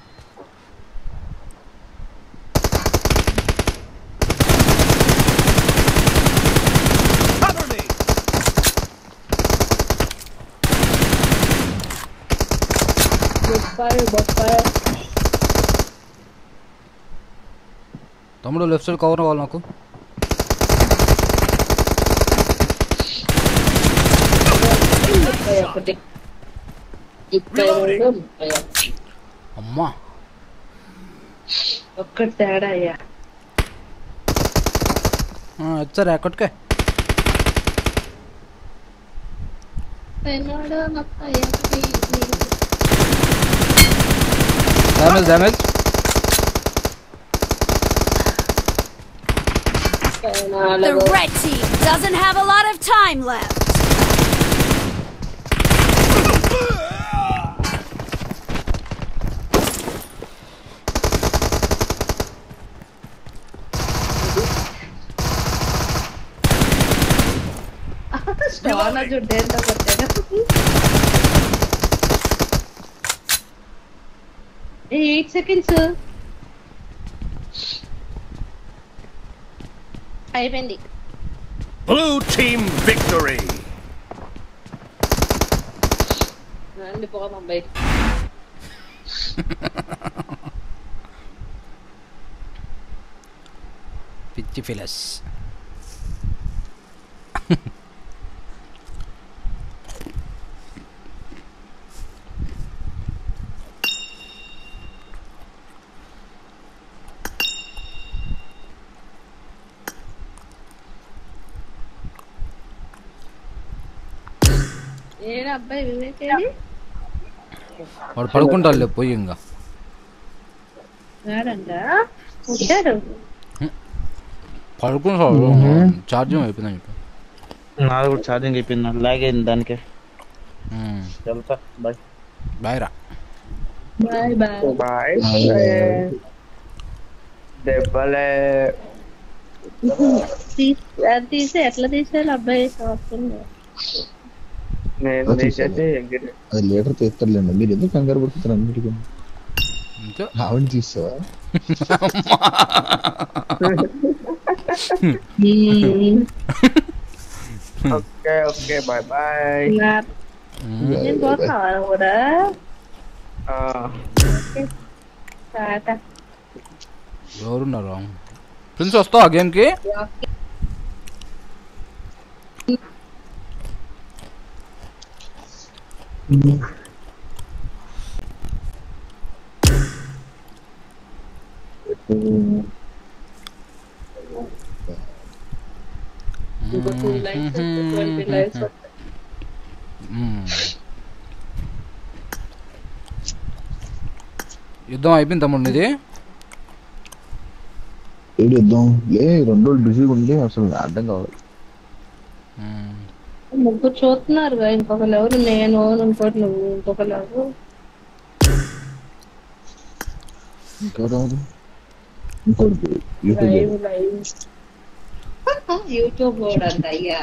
తమ్ముడు లెఫ్ట్ సైడ్ కవర్ కావాలి నాకు అమ్మా ఒక్కటి తేడా అయ్యా వచ్చారా ఎక్కడికే damage damage The red team doesn't have a lot of time left. స్టానా జుడ్డేంత కొట్టాడు ఎయిట్ సెకండ్స్ అయిపోయింది Blue team victory. రండి పోదాం బయట పిచ్చి ఫిలస్ ఏడు అబ్బాయి వివేకేది వాడు పడుకుంటాడులే పోయి ఇంకా వచ్చాడు పడుకుంటాడు ఛార్జింగ్ అయిపోయిందని చెప్పి నాది కూడా ఛార్జింగ్ అయిపోయింది నాకు లాగ్ అయింది దానికే వెళ్తా బాయ్ బాయ్ రా బాయ్ బాయ్ బాయ్ దెబ్బలే తీసే ఎట్లా తీసేయాలి అబ్బాయి వస్తుంది నేను తీసేసి అది లీటర్ తీస్తారులేండి మీరు ఎందుకు కంగారు పడుతున్నారు అన్నిటికీ ఆవిడ తీస్తావా ఓకే ఓకే బాయ్ బాయ్ నేను పోతావా కూడా ఎవరున్నారు ప్రిన్స్ వస్తావా గేమ్కి యుద్ధం అయిపోయింది తమ్ముడు ఇది ఏడు యుద్ధం లే రెండు రోజులు బిజీగా ఉండి అసలు అర్థం కావాలి ముగ్గురు చూస్తున్నారు ఇంకొకరు ఎవరు నేను ఇంకోటి నువ్వు ఇంకొకరు ఎవరు ఇంకా రాదు ఇంకోటి యూట్యూబ్ యూట్యూబ్ కూడా అంట అయ్యా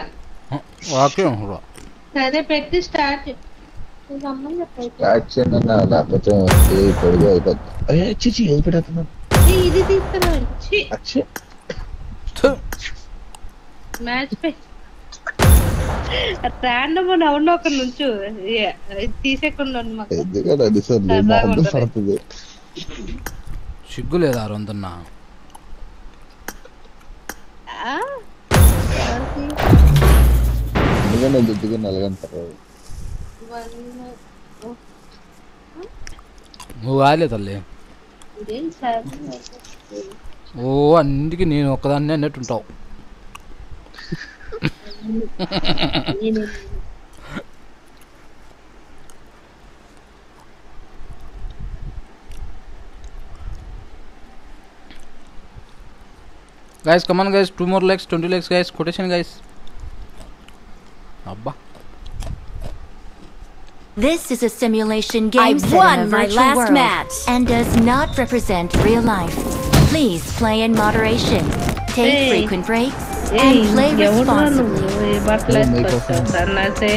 సరే పెట్టి స్టార్ట్ స్టార్ట్ చేయండి అన్న లేకపోతే పొడుగు అయిపోతుంది అయ్యే చిచి ఏది పెడుతున్నా ఇది తీసుకురా మ్యాచ్ పే ర్యాండమ్ అవును ఒక నుంచు తీసేకుండా పడుతుంది సిగ్గు లేదా రొందన్నా ఎందుకంటే దుద్దుగా నలగంటారు నువ్వు కాలే తల్లి ఓ అన్నిటికీ నేను ఒక్కదాన్నే అన్నట్టుంటావు. Guys, come on guys, two more legs, twenty legs guys, quotation guys. Abba. This is a simulation game I set won in a my virtual last world match. and does not represent real life. Please play in moderation, take Hey. frequent breaks, Hey, and play ఎవరురా responsibly. నువ్వు? ఈ బట్టలు వేసుకొచ్చావు సన్నాసే.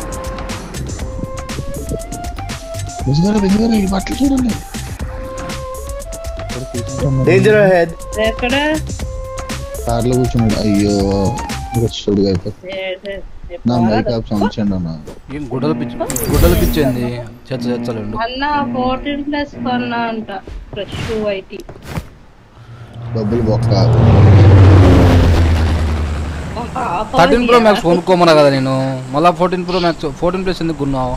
Danger ahead. ఎక్కడ కార్లో కూర్చున్నాడు. అయ్యో చూడు నా మైకాప్ సంచండి అన్న. ఏం గుడ్డలు పిచ్చి గుడ్డలు పిచ్చింది. చచ్చ చచ్చలేండు అన్న ఫోర్టీన్ ప్లస్ కొన్నా అంట ఫ్రెష్ వైటీ. డబ్బులు బొక్క. థర్టీన్ ప్రో మ్యాక్స్ కొనుక్కోమన్నా కదా నేను. మళ్ళీ fourteen pro max fourteen plus ఎందుకు కొన్నావు?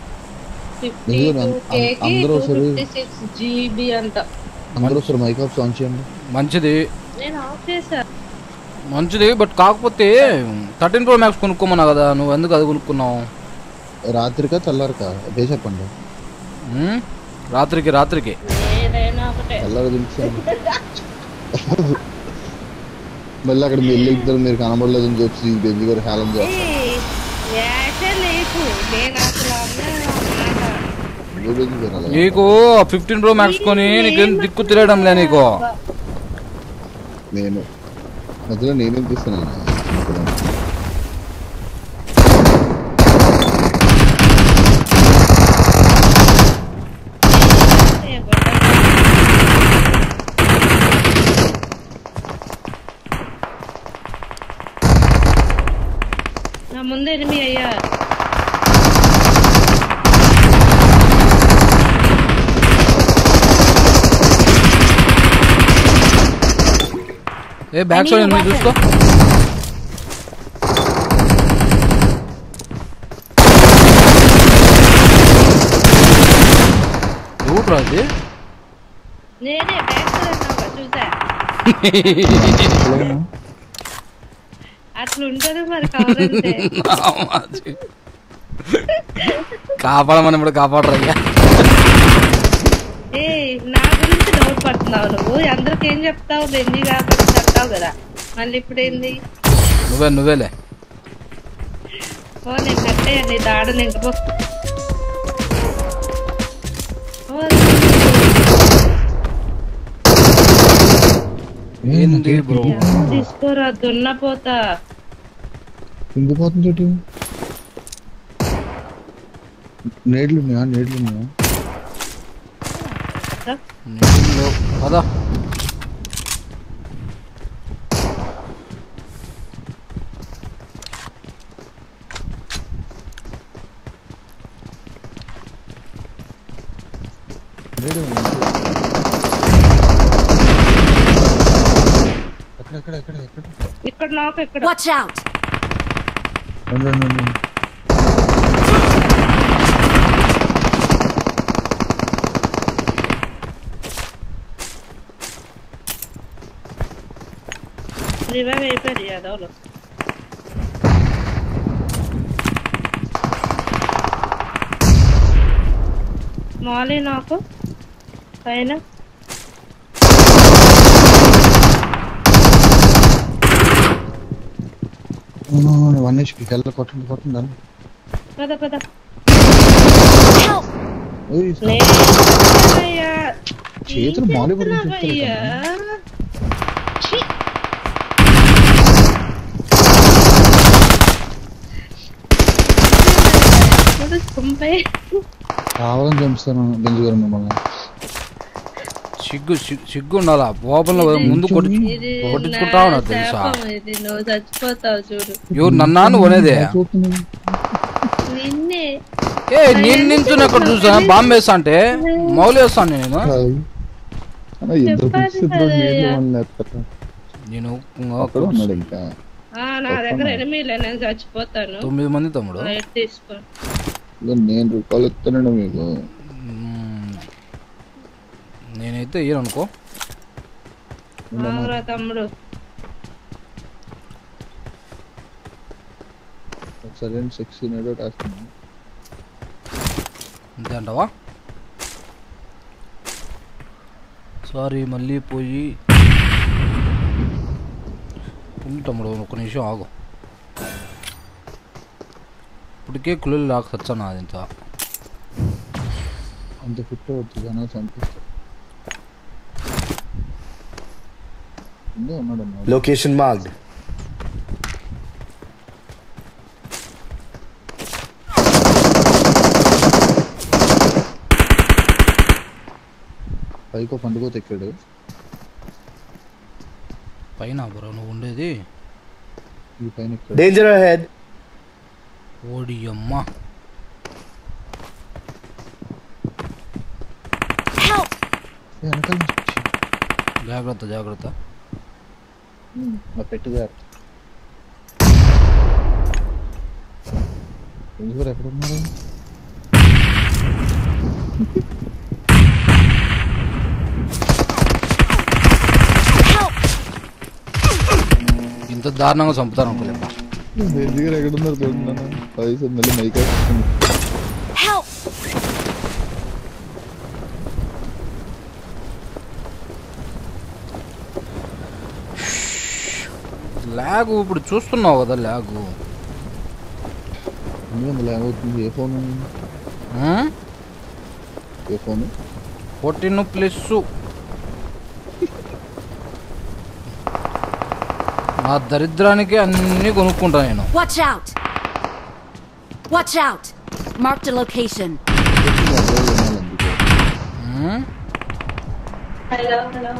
అందరూ సరే జీబీ అంట. అందరూ సరే మైకాప్ ఆన్ చేయండి. మంచిది నేను ఆఫ్ చేశా. మంచిది బట్ కాకపోతే థర్టీన్ ప్రో మ్యాక్స్ కొనుక్కోమన్నా కదా, నువ్వు ఎందుకు అది కొనుక్కున్నావు? రాత్రికా తెల్లారికా అదే చెప్పండి. రాత్రికి రాత్రికి తెల్లారి తెలుసు. మళ్ళీ అక్కడ మీ ఇల్లు ఇద్దరు మీరు కనబడలేదని చెప్పి బెంజి గారు హేళన చేస్తారు. నీకు ఫిఫ్టీన్ ప్రో మ్యాక్స్ కొని నీకేం దిక్కు తిరగడం లే నీకు. నేను మధ్యలో నేనేం తీస్తున్నాను. నా ముందు ఎనిమి అయ్యా. ఏ బ్యాక్ సైడ్ ఎనిమి చూసుకో. ఎవరు అది? నేనే బ్యాక్ సైడ్ చూసా. అట్లా ఉంటది మరి. కావాలంటే కాపాడమని ఇప్పుడు కాపాడరు అయ్యా. ఏ నా గురించి డౌట్ పడుతున్నావు నువ్వు. అందరికి ఏం చెప్తావు? బెంజి కాబట్టి చెప్తావు కదా, మళ్ళీ ఇప్పుడు ఏంది? నువ్వే నువ్వేలే. ఓ నేను కట్టే నీ దాడులు ఇంకో ఏంది బ్రో తీసుకోరా దున్నపోతా. కుంగిపోతుంది చెట్టు. నేడ్లు ఉన్నాయా? నేడ్లు ఉన్నాయా? పదా ఇక్కడ నాకు ఇక్కడ. Watch out. రివైవ్ అయిపోయారు యాదవ్లో. మాలి నాకు పైన వన్ హెచ్పి హెల్ కొట్టండి కొట్టండి దాన్ని. పద పద. చేతులు మాలి కావాలని చంపుతాను బెంజి గారు మిమ్మల్ని. సిగ్గు సిగ్గు ఉండాలా. ఓపెన్ లో ముందు కొట్టించుకుంటా ఉన్నా తెలుసా? నువ్వు చచ్చిపోతావు చూడు. ఎవరు నన్నా నువ్వు అనేదే? నిన్నే. ఏ నేను నించుని అక్కడ చూసా బాంబు వేస్తా అంటే మౌలు వేస్తాను నేను. నేను ఇంకా నా దగ్గర ఎనిమిదిలే, నేను చచ్చిపోతాను. తొమ్మిది మంది తమ్ముడు. తీసుకో. నేను రూపాయలు ఇస్తానండి మీకు. నేనైతే ఇయ్యను అనుకో. అవురా తమ్ముడు ఒకసారి సిక్స్టీన్ ఏడో వేస్తున్నాను అంతే అంటావా? సారీ మళ్ళీ పోయి ఉంది తమ్ముడు, ఒక నిమిషం ఆగు. ఇప్పటికే కుళ్ళు లాక్ వచ్చాను అది ఇంత అంత ఫిట్ అవుతుంది అన్న చంపిస్తా. Location marked. పైకో పండుగ తెక్కాడు పైన బ్రో నువ్వు ఉండేది ఈ పైన. Danger ahead. ఓడి అమ్మ జాగ్రత్త జాగ్రత్త పెట్టుగా ఎక్కడ ఉన్నారు? ఇంత దారుణంగా చంపుతాను అనుకోలేమ్మా. దగ్గర ఎక్కడ ఉన్నారు చూడండి. పైసలు మళ్ళీ మైక్ వస్తుంది. లాగు ఇప్పుడు చూస్తున్నావు కదా లాగు లాగ్ అవుతుంది. ఏ ఫోన్ ఏ ఫోన్ ఫోర్టీన్ ప్లస్ నా దరిద్రానికి అన్ని కొనుక్కుంటా నేను. Watch out! Watch out! Marked a location. Hello hello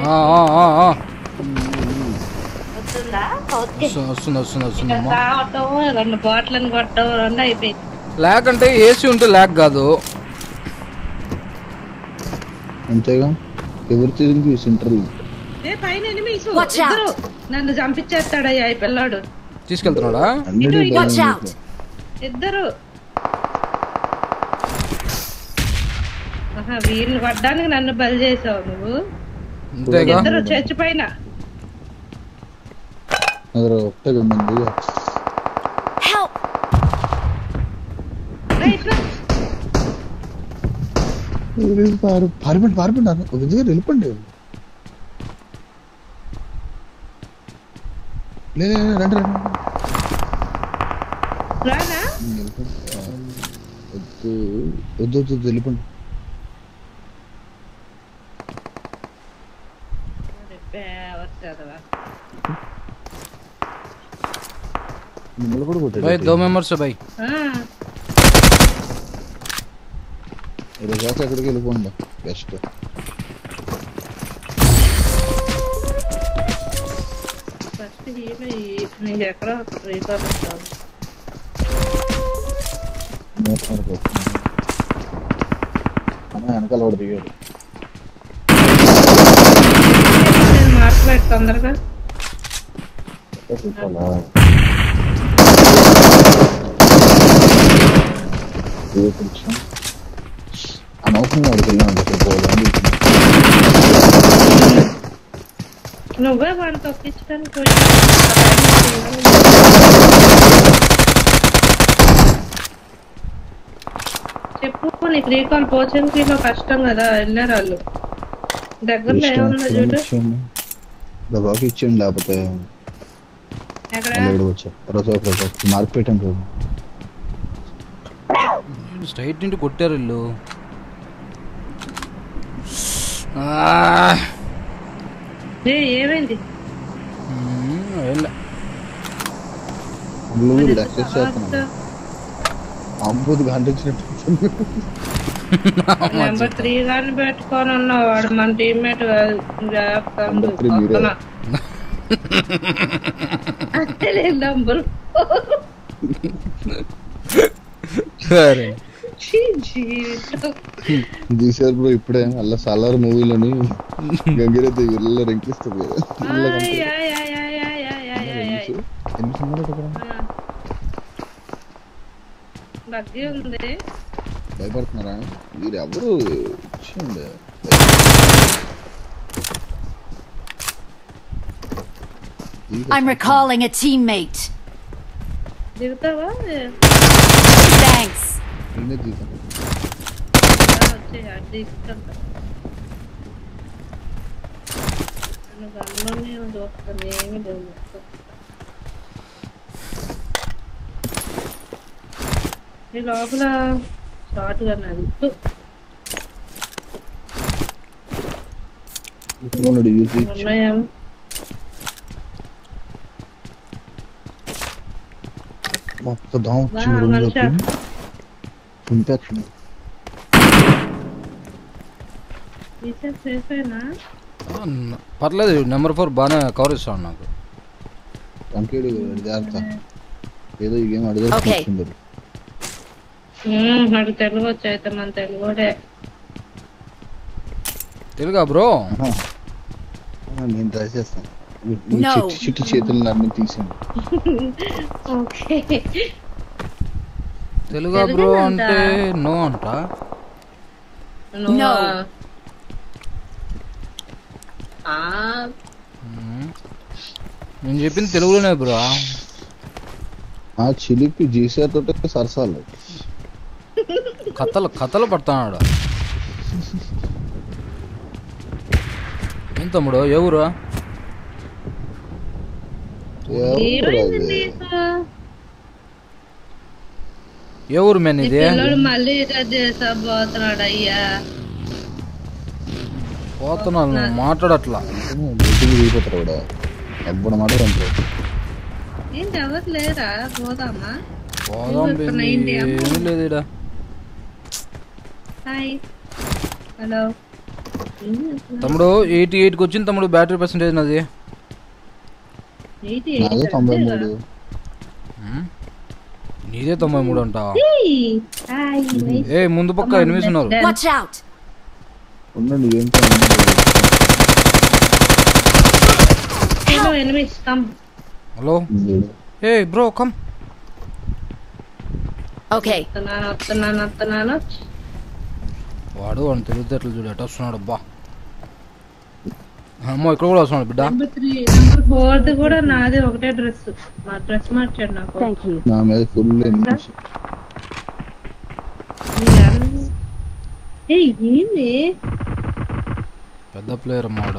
వస్తుంది వస్తుంది వస్తుందమ్మా. రెండు బాటిల్ కొట్టడం రెండు అయిపోయింది. ల్యాక్ అంటే ఏసీ ఉంటే ల్యాక్ కాదు. అంతేగా ఎవరు తిరిగి సెంటర్ నన్ను చంపించేస్తాడయ్యా ఈ పిల్లాడు. తీసుకెళ్తున్నాడా? ఇద్దరు వీళ్ళని పడ్డానికి నన్ను బలి చేసావు నువ్వు. ఇద్దరు చర్చి పైన పారిపండి పారిపండి ఒక దగ్గర వెళ్ళిపోండి. లేదు రండి రండి వద్దు వద్దు వద్దు వెళ్ళిపోండి. भाई दो मेंबर्स है भाई. इधर जाके इधर के लोग बोलना बेस्ट है. फर्स्ट ही भाई नहीं देख रहा रेसा बच्चा. मैं कर दो. मैं अनकल और दिया. मार्क बैठ अंदर का. कैसे चला? అనవసరంగా అడుగుతున్నాను నువ్వే వాడిని తొక్కించడానికి చెప్పు. నీకు రీకాల్ పోచన్కి కష్టం కదా వెళ్ళారు వాళ్ళు. దగ్గరలో ఏముందో చూడు. దబాకి ఇచ్చేయండి లేకపోతే మార్క్ పెట్టాను చూడు. స్ట్రైట్ నుండి కొట్టారు వీళ్ళు. ఏమైంది? అంబుది గంట నెంబర్ త్రీ గాని పెట్టుకొని ఉన్నావు. వాడు మన టీమ్మేట్ నంబర్ చూసారు బ్రో ఇప్పుడే అలా సాలార్ మూవీలోని గంగిరెద్దు ఇళ్ళ రంకిస్తుంది కదా. భయపడుతున్నారా మీరు ఎవరు? I'm recalling a teammate. దిగుతావా Thanks. వచ్చే అది తీసుకుంటా నేను గన్లోనే దోస్తాను ఏమీ లేవు మొత్తం. ఈ లోపల షార్ట్ గా నడుస్తూ ఉన్నాయా ఒక్కదాం వచ్చి పర్లేదు నెంబర్ ఫోర్ బాగానే కవర్ ఇస్తాడు నాకు. కంకేడు జాగ్రత్త ఏదో ఈ గేమ్ అడిగే నాకు తెలుగు వచ్చి అయితే మన తెలుగుడే తెలుగా బ్రో నేను ట్రై చేస్తాను. చుట్టు చేతులు నన్ను తీసాను. తెలుగా బ్రో అంటే నో అంట. నేను చెప్పింది తెలుగులోనే బ్రో. ఆ చిలిపి జీసే తోటే సరసాలు కథలు కథలు పడతాడు. ఏం తమ్ముడు ఏ ఊరు? ఏ ఊరు మెన్ ఇది? మళ్ళీ పోతున్నాడు అయ్యా పోతున్నాను మాట్లాడట్లా దిగిపోతారు ఎప్పుడు మాట్లాడు ఏంటి ఎవరు లేరా? పోదామా? పోదాం ఏమీ లేదు ఇక్కడ. హాయ్ హలో తమ్ముడు ఎయిటీ ఎయిట్కి వచ్చింది తమ్ముడు బ్యాటరీ పర్సెంటేజ్ నాది. తొంభై మూడు నీదే తొంభై మూడు అంటావా? ఏ ముందు పక్క ఎనిమిది ఉన్నారు. హలో ఏ బ్రో కమ్. ఓకే వస్తున్నాను వస్తున్నాను. వాడు వాడిని తెలివితేటలు చూడు ఎట వస్తున్నాడు. అబ్బా అమ్మో ఇక్కడ కూడా వస్తున్నాడు బిడ్డ. ఫోర్త్ కూడా నాది ఒకటే డ్రెస్. మా డ్రెస్ మార్చాడు నాకు. నా మీద ఫుల్ ఏంది పెద్ద ప్లేయర్ అమ్మాడు.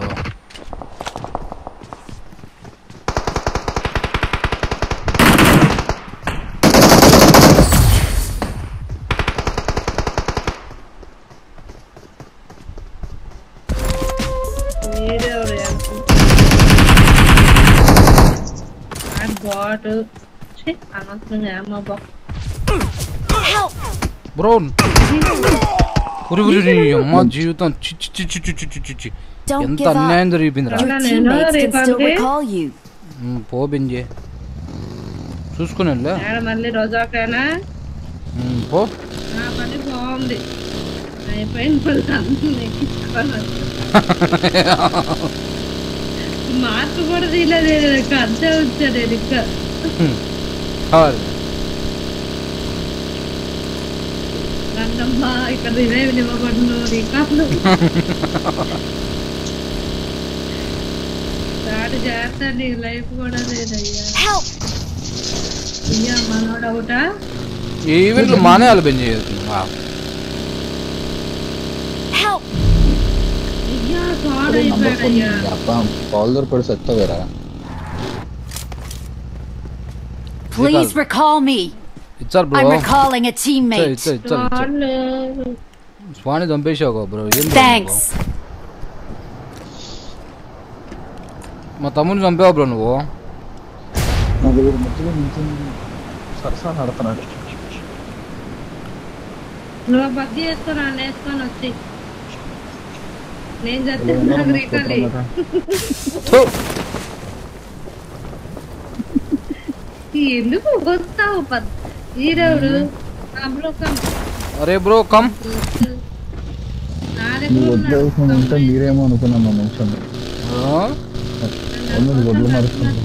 బ్రో అమ్మ జీవితం ఎంత అన్యాయం జరిగిపోయిందిరా. పో బింజే చూసుకుని మళ్ళీ రోజాకేనా పో. నా పని బాగుంది అయిపోయిన మార్పు కూడా తీయలేదు. అంతే వచ్చాడు ఇంకా రంగమ్మా ఇక్కడ రివైవ్ ఇవ్వబడును రికార్డులు దాడి చేస్తాడు. నీ లైఫ్ కూడా లేదయ్యా. అయ్యా మనోడు ఒకట ఈవెంట్లు మానేయాలి బెంజ్. అయ్యా థాడ్ అయిపోయాడయ్యా. కాల్ దొరకడు సత్తవేరా. Please recall me. ఇచ్చారు bro. I'm recalling a teammate. ఇచ్చారు ఇచ్చారు స్వాని చంపేసావు బ్రో. Thanks. మా తమ్ముని చంపావు బ్రో నువ్వు. సరసా నడుతున్నాడు. నువ్వు బద్ది వేసుకొని అన్న వేసుకొని వచ్చి నేను చచ్చేస్తాను రీకాలి. ఎందుకు వస్తావు ఈరెవరు? అరే బ్రో కమ్. ఉంటే మీరేమో అనుకున్నాను నిమిషం గొడ్లు మరుస్తుంది.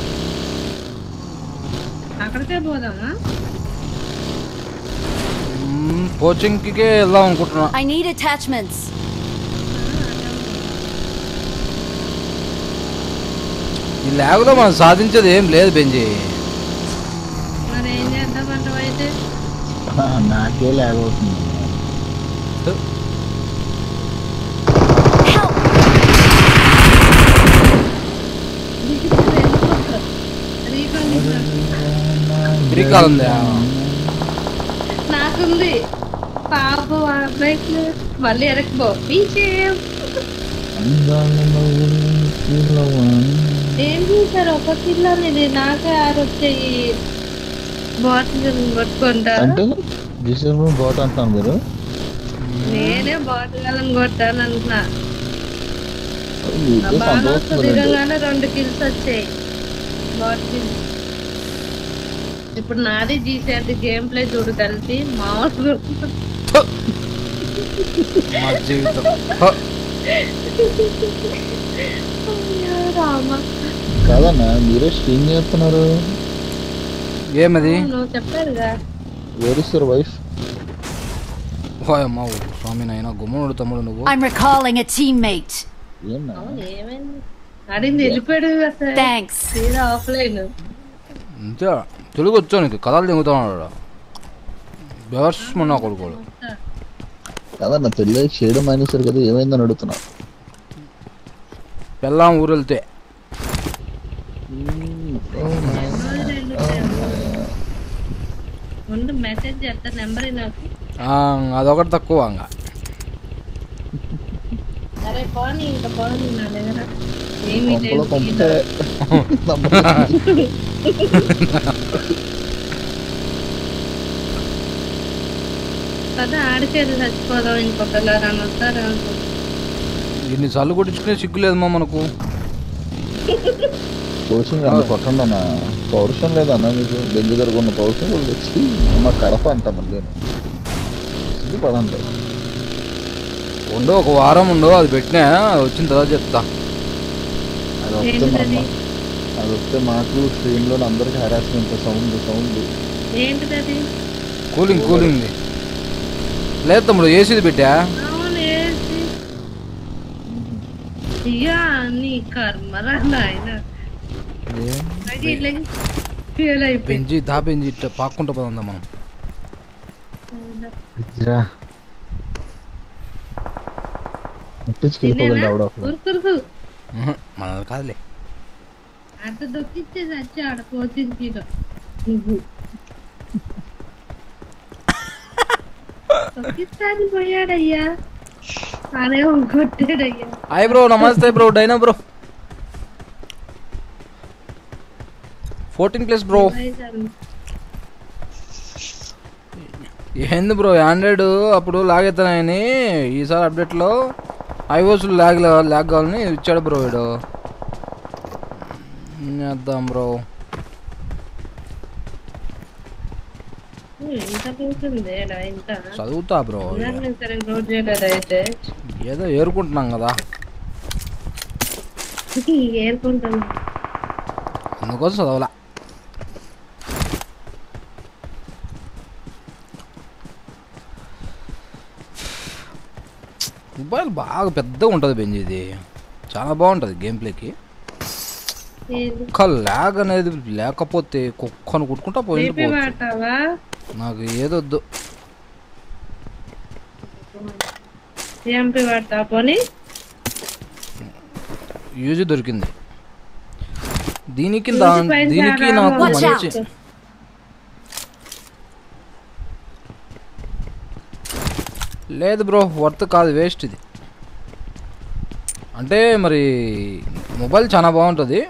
అక్కడికే పోదామా? కోచింగ్ కి వెళ్దాం అనుకుంటున్నా. I need attachments. ఈ ల్యాగ్ లో మనం సాధించేది ఏం లేదు బెంజీ. మరి ఏం చేద్దామంటే అయితే నాకే ల్యాగ్ అవుతుంది. నాకుంది పాప అబ్బాయికి మళ్ళీ ఎరకపో ఏం చూసారు ఒక కిలో ఇది నాకే ఆరు వచ్చాయి. బాటిల్ కొట్టుకుంటారు. బాట్ అంటున్నాను మీరు. నేనే బాటిల్ కొట్టాను అంటున్నా. దిగంగానే రెండు కిల్స్ వచ్చాయి బాటిల్. ఇప్పుడు నాది జీసీ గేమ్ ప్లే చూడు కలిపి మామూలు కాదన్నా మీరే స్ట్రీమ్ చేస్తున్నారు. ఏమది నువ్వు చెప్పారుగా. Where is your wife? అమ్మా స్వామి నాయన గుమ్మనుడు తమ్ముడు నువ్వు. I'm recalling a teammate. ఏమైంది అడిగింది వెళ్ళిపోయాడు. థ్యాంక్స్. ఆఫ్లైన్ అంతే తెలుగు వచ్చా నీకు కథలు దిగుతున్నాడు బెవర్స్మన్నా కొడుకోడు. కాదన్న పెళ్ళి చేయడం మానేశారు కదా, ఏమైందని అడుగుతున్నా. పెళ్ళాం ఊరు వెళ్తే మెసేజ్ చేస్తా నెంబర్ నాకు. అదొకటి తక్కువ. అరే పోనీ ఇంకా పోనీ నా దగ్గర ఏమి కదా ఆడికేది చచ్చిపోదాం ఇంకొకలా అని వస్తారా. ఇన్ని సార్లు కొట్టించుకునే సిగ్గు లేదమ్మా మనకు. కోచింగ్ అన్న కొట్టండి పౌరుషం లేదన్నా మీకు. బెంజి దగ్గర ఉన్న పౌరుషం వాళ్ళు వచ్చి మా కడప అంట మళ్ళీ సిగ్గు పడండి. ఉండో ఒక వారం ఉండో అది పెట్టినా వచ్చిన తర్వాత చెప్తా. అది వస్తే మా అది వస్తే మాకు స్క్రీన్ లో అందరికి harassment sound sound cooling cooling లేదు తమ్ముడు. ఏసీది పెట్టా. పెంచి దా పెంచి ఇట్లా పాక్కుంటా పోదా మనం. మనది కాదులే. అంత దొక్కిచ్చేసి వచ్చి ఆడ కోచింగ్ దొక్కిస్తాను పోయాడయ్యా. అదే కొట్టాడయ్యా. హాయ్ బ్రో, నమస్తే bro. Dyna bro fourteen plus bro. ఏంది బ్రో ఆండ్రాయిడ్ అప్పుడు లాగెత్తానని ఈసారి అప్డేట్లో ఐఓస్ లాగ్ లాగ్ కావాలని ఇచ్చాడు బ్రో వీడు. చేద్దాం బ్రో. చదువుతా బ్రో. ఏదో ఏరుకుంటున్నాం కదా అందుకోసం చదవలా. మొబైల్ బాగా పెద్దగా ఉంటుంది బెంజి. ఇది చాలా బాగుంటుంది గేమ్ ప్లేకి. ఒక్క ల్యాగ్ అనేది లేకపోతే కుక్కను కుట్టుకుంటా పోయింది. నాకు ఏదొద్దు. యూజ్ దొరికింది దీనికి. దీనికి నాకు మంచి లేదు బ్రో. వర్త్ కాదు, వేస్ట్ ఇది. అంటే మరి మొబైల్ చాలా బాగుంటుంది.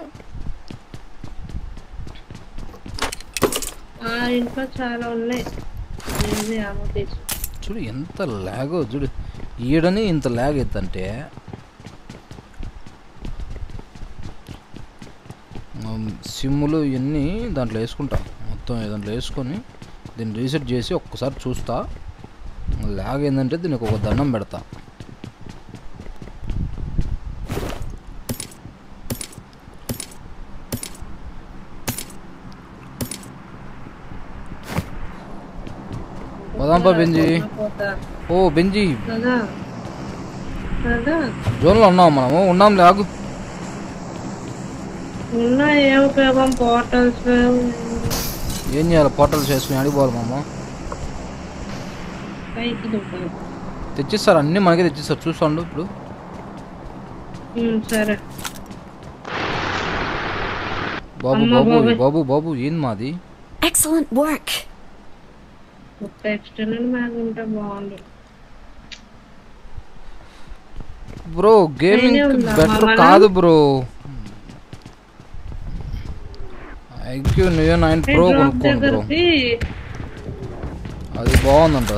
చూడు ఎంత ల్యాగ్. చూడు ఈడని ఇంత ల్యాగ్ అవుతుంటే సిమ్ములు ఇవన్నీ దాంట్లో వేసుకుంటా. మొత్తం దాంట్లో వేసుకొని దీన్ని రీసెట్ చేసి ఒక్కసారి చూస్తా. ల్యాగ్ ఏంటంటే దీనికి ఒక దండం పెడతా. పోదాంపా బెంజీ. ఓ బెంజీ జోన్లో ఉన్నాం మనము. ఉన్నాం లాగు ఏం చేయాలి? పోర్టల్స్ చేసుకుని అడిగిపోవాలి మామ. తెచ్చిస్తారు అన్ని మనకే తెచ్చిస్తారు. చూసుకోండి ఇప్పుడు. సరే బాబు బాబు బాబు బాబు ఏంది మాది? Excellent work. ఎక్స్టర్నల్ మ్యాగ్ ఉంటే బాగుంది బ్రో. గేమింగ్ బెటర్ కాదు bro. IQOO Neo nine pro కొనుక్కోండి బ్రో. అది బాగుందంట.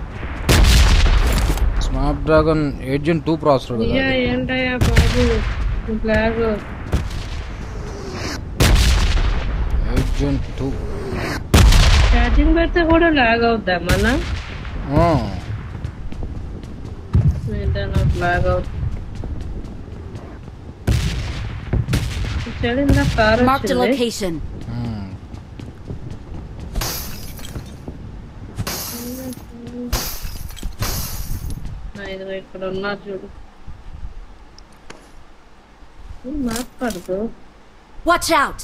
Snapdragon eight gen two processor కదా. ఏంటయ్యా బాబు బ్లాగ్ ఎయిట్ జెన్ టూ. ఛార్జింగ్ పెడితే కూడా లాగ్ అవుద్దా మన? లాగ్ అవుతుంది. Mark the location. ఇక్కడ ఉన్నారు చూడు. మాట్లాడుతూ Watch out.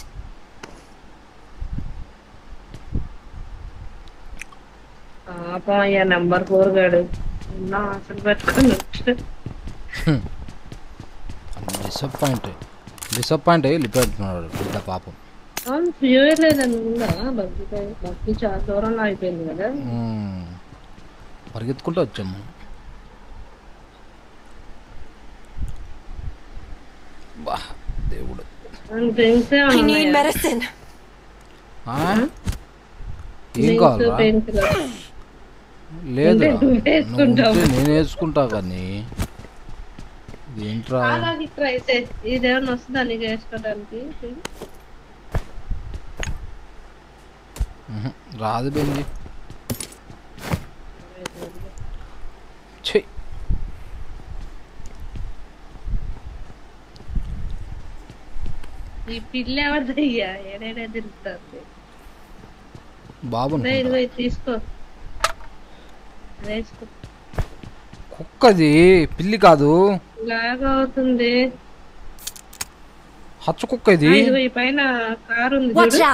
అయ్యా నెంబర్ ఫోర్ గాడు అసలు పెట్టుకుని డిసప్పాయింట్ డిసప్పాయింట్ అయ్యి లిపెడుతున్నాడు పెద్ద పాపం. ఫ్యూయర్ లేదని ఉందా? బగ్గి బగ్గి చాలా దూరంలో అయిపోయింది కదా. పరిగెత్తుకుంటూ వచ్చాము. బా దేవుడు. I need medicine. ఏం కావాలా? లేదు నేను వేసుకుంటా కానీ ఏంట్రా ఇదేమన్నా వస్తుందా నీకు వేసుకోవడానికి? రాదు బెంజి. ఈ పిల్ల ఎవరిదయ్యా? ఏడైనా తిరుగుతుంది బాబు. తీసుకో వేసుకో. కుక్కది పిల్లి కాదు. లాగా అవుతుంది. హచ్చ కుక్క ఇది. పైన కారు ఉంది.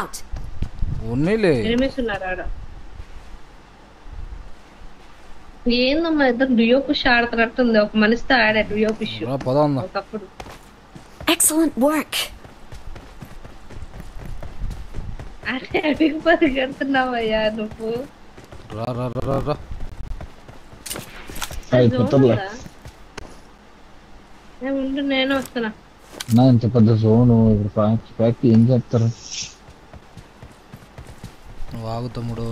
ఏందమ్మా ఇద్దరు డ్యూయో పుష్ ఆడుతున్నట్టుంది. ఒక మనిషితో ఆడా డ్యూయో పుష్ ఒకప్పుడు. Excellent work. అరే అడిగి పరిగెడుతున్నావయ్యా నువ్వు. రా రా రా రా. ఉండు నేను వస్తున్నా. నా ఇంత పెద్ద జోను ఇప్పుడు ఏం చెప్తారు? వాగు తమ్ముడు.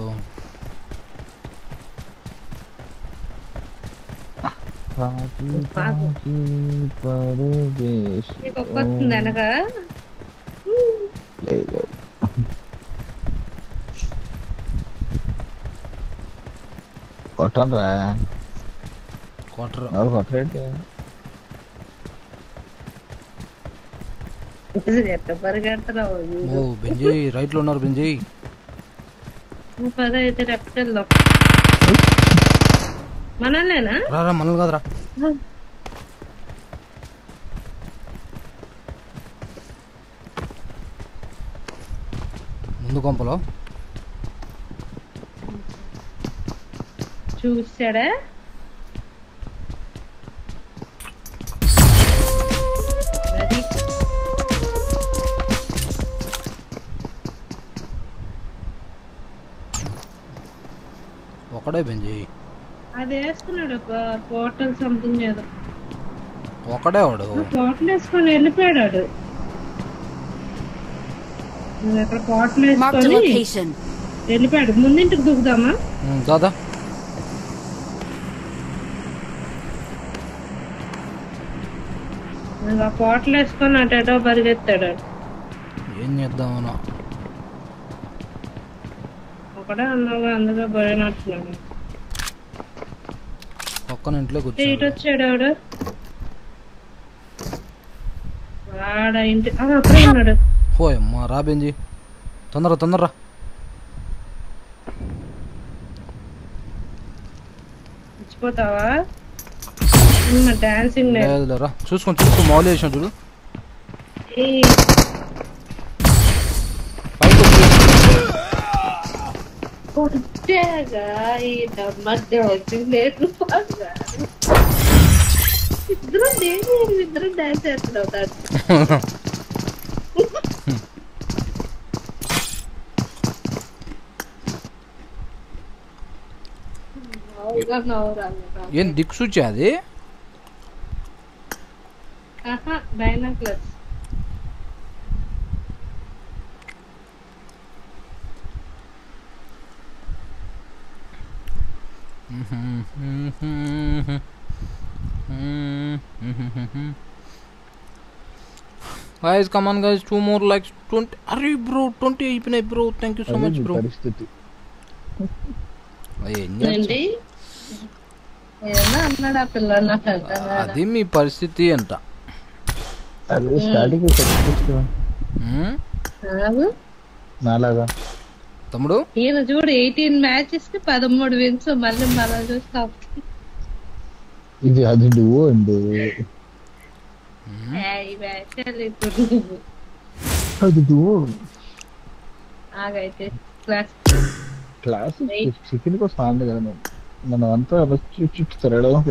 వస్తుంది అనగా కొట్టరా కొట్టరు కొట్టరేంటి? పరిగెడుతున్నావు. బెంజీ రైట్ లో ఉన్నారు. బెంజీ పద అయితే లెఫ్ట్ వెళ్దాం. మనల్నేనా? రా మనల్ని కాదురా. ముందు కొంపలో చూసాడా? ఒకడే బెంజీ. అది వేసుకున్నాడు పోర్టల్ సంథింగ్ ఏదో. ఒకడే వాడు పోర్టల్ వేసుకొని వెళ్ళిపోయాడు. అక్కడ పోర్టల్ వేసుకొని వెళ్ళిపోయాడు. ముందింటికి దూకుదామా? దాదా పోర్టల్ వేసుకొని అటేటో పరిగెత్తాడు. ఏం చేద్దామన్నా ఒకడే అన్నాగా అందుగా పోయినట్టున్నాడు. పక్కన ఇంట్లో ఇటు వచ్చాడు ఆవిడ. వాడ ఇంటి అక్కడే ఉన్నాడు. పోయమ్మా రా బెంజీ తొందర తొందరరా. మర్చిపోతావా డాన్సింగ్ లేదురా చూసుకొని చూసుకో మౌలి వేసిన చూడు కొట్టేగా ఈ మధ్య వచ్చి లేదు ఇద్దరు ఇద్దరు డాన్స్ చేస్తున్నావు ఏం దిక్సూచి అది binoculars guys come on guys two more likes twenty are bro twenty అయిపోయినాయి bro thank you so much bro పరిస్థితి ఏంటి ఏమన్నా అన్నాడు ఆ పిల్లలు నాకు అర్థం కాదు అది మీ పరిస్థితి అంట అది స్టార్టింగ్ సబ్స్క్రిప్షన్ ఆగు నాలాగా తమ్ముడు ఈయన చూడు ఎయిటీన్ మ్యాచెస్ కి పదమూడు విన్స్ మళ్ళీ మళ్ళీ చూస్తాం ఇది అది నువ్వు అండి అది నువ్వు ఆగైతే క్లాస్ క్లాస్ చికెన్ కోసం ఆడలేదు కదా మేము మనం అంతా చుట్టూ తిరగడం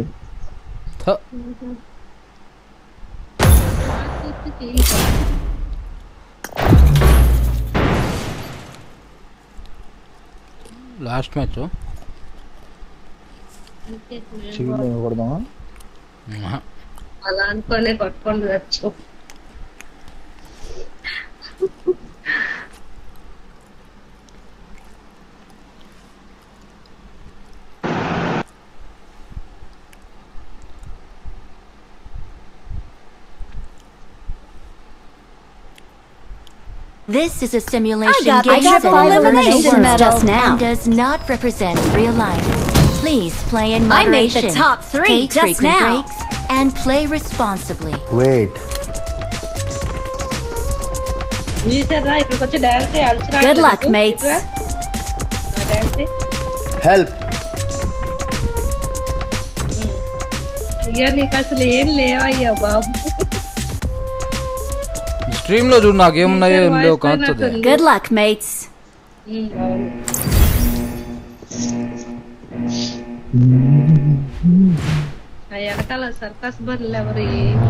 లాస్ట్ మ్యాచ్ చికెన్ కొడదామా అలా అనుకోనే కొట్టుకొని వచ్చు This is a simulation I got game the set in a elimination virtual world medal just now. and does not represent real life. Please play in I made moderation. the top three Take just frequent now. breaks and play responsibly. Wait. Good luck, mates. Help. అయ్యా నీకు అసలు ఏం లేవయ్యా బాబు stream లో చూడు నాకేమున్నాయో ఏం లేవు కాన్సది Good luck, mates. ఆ వెనకాల సర్కస్ బర్లు ఎవరి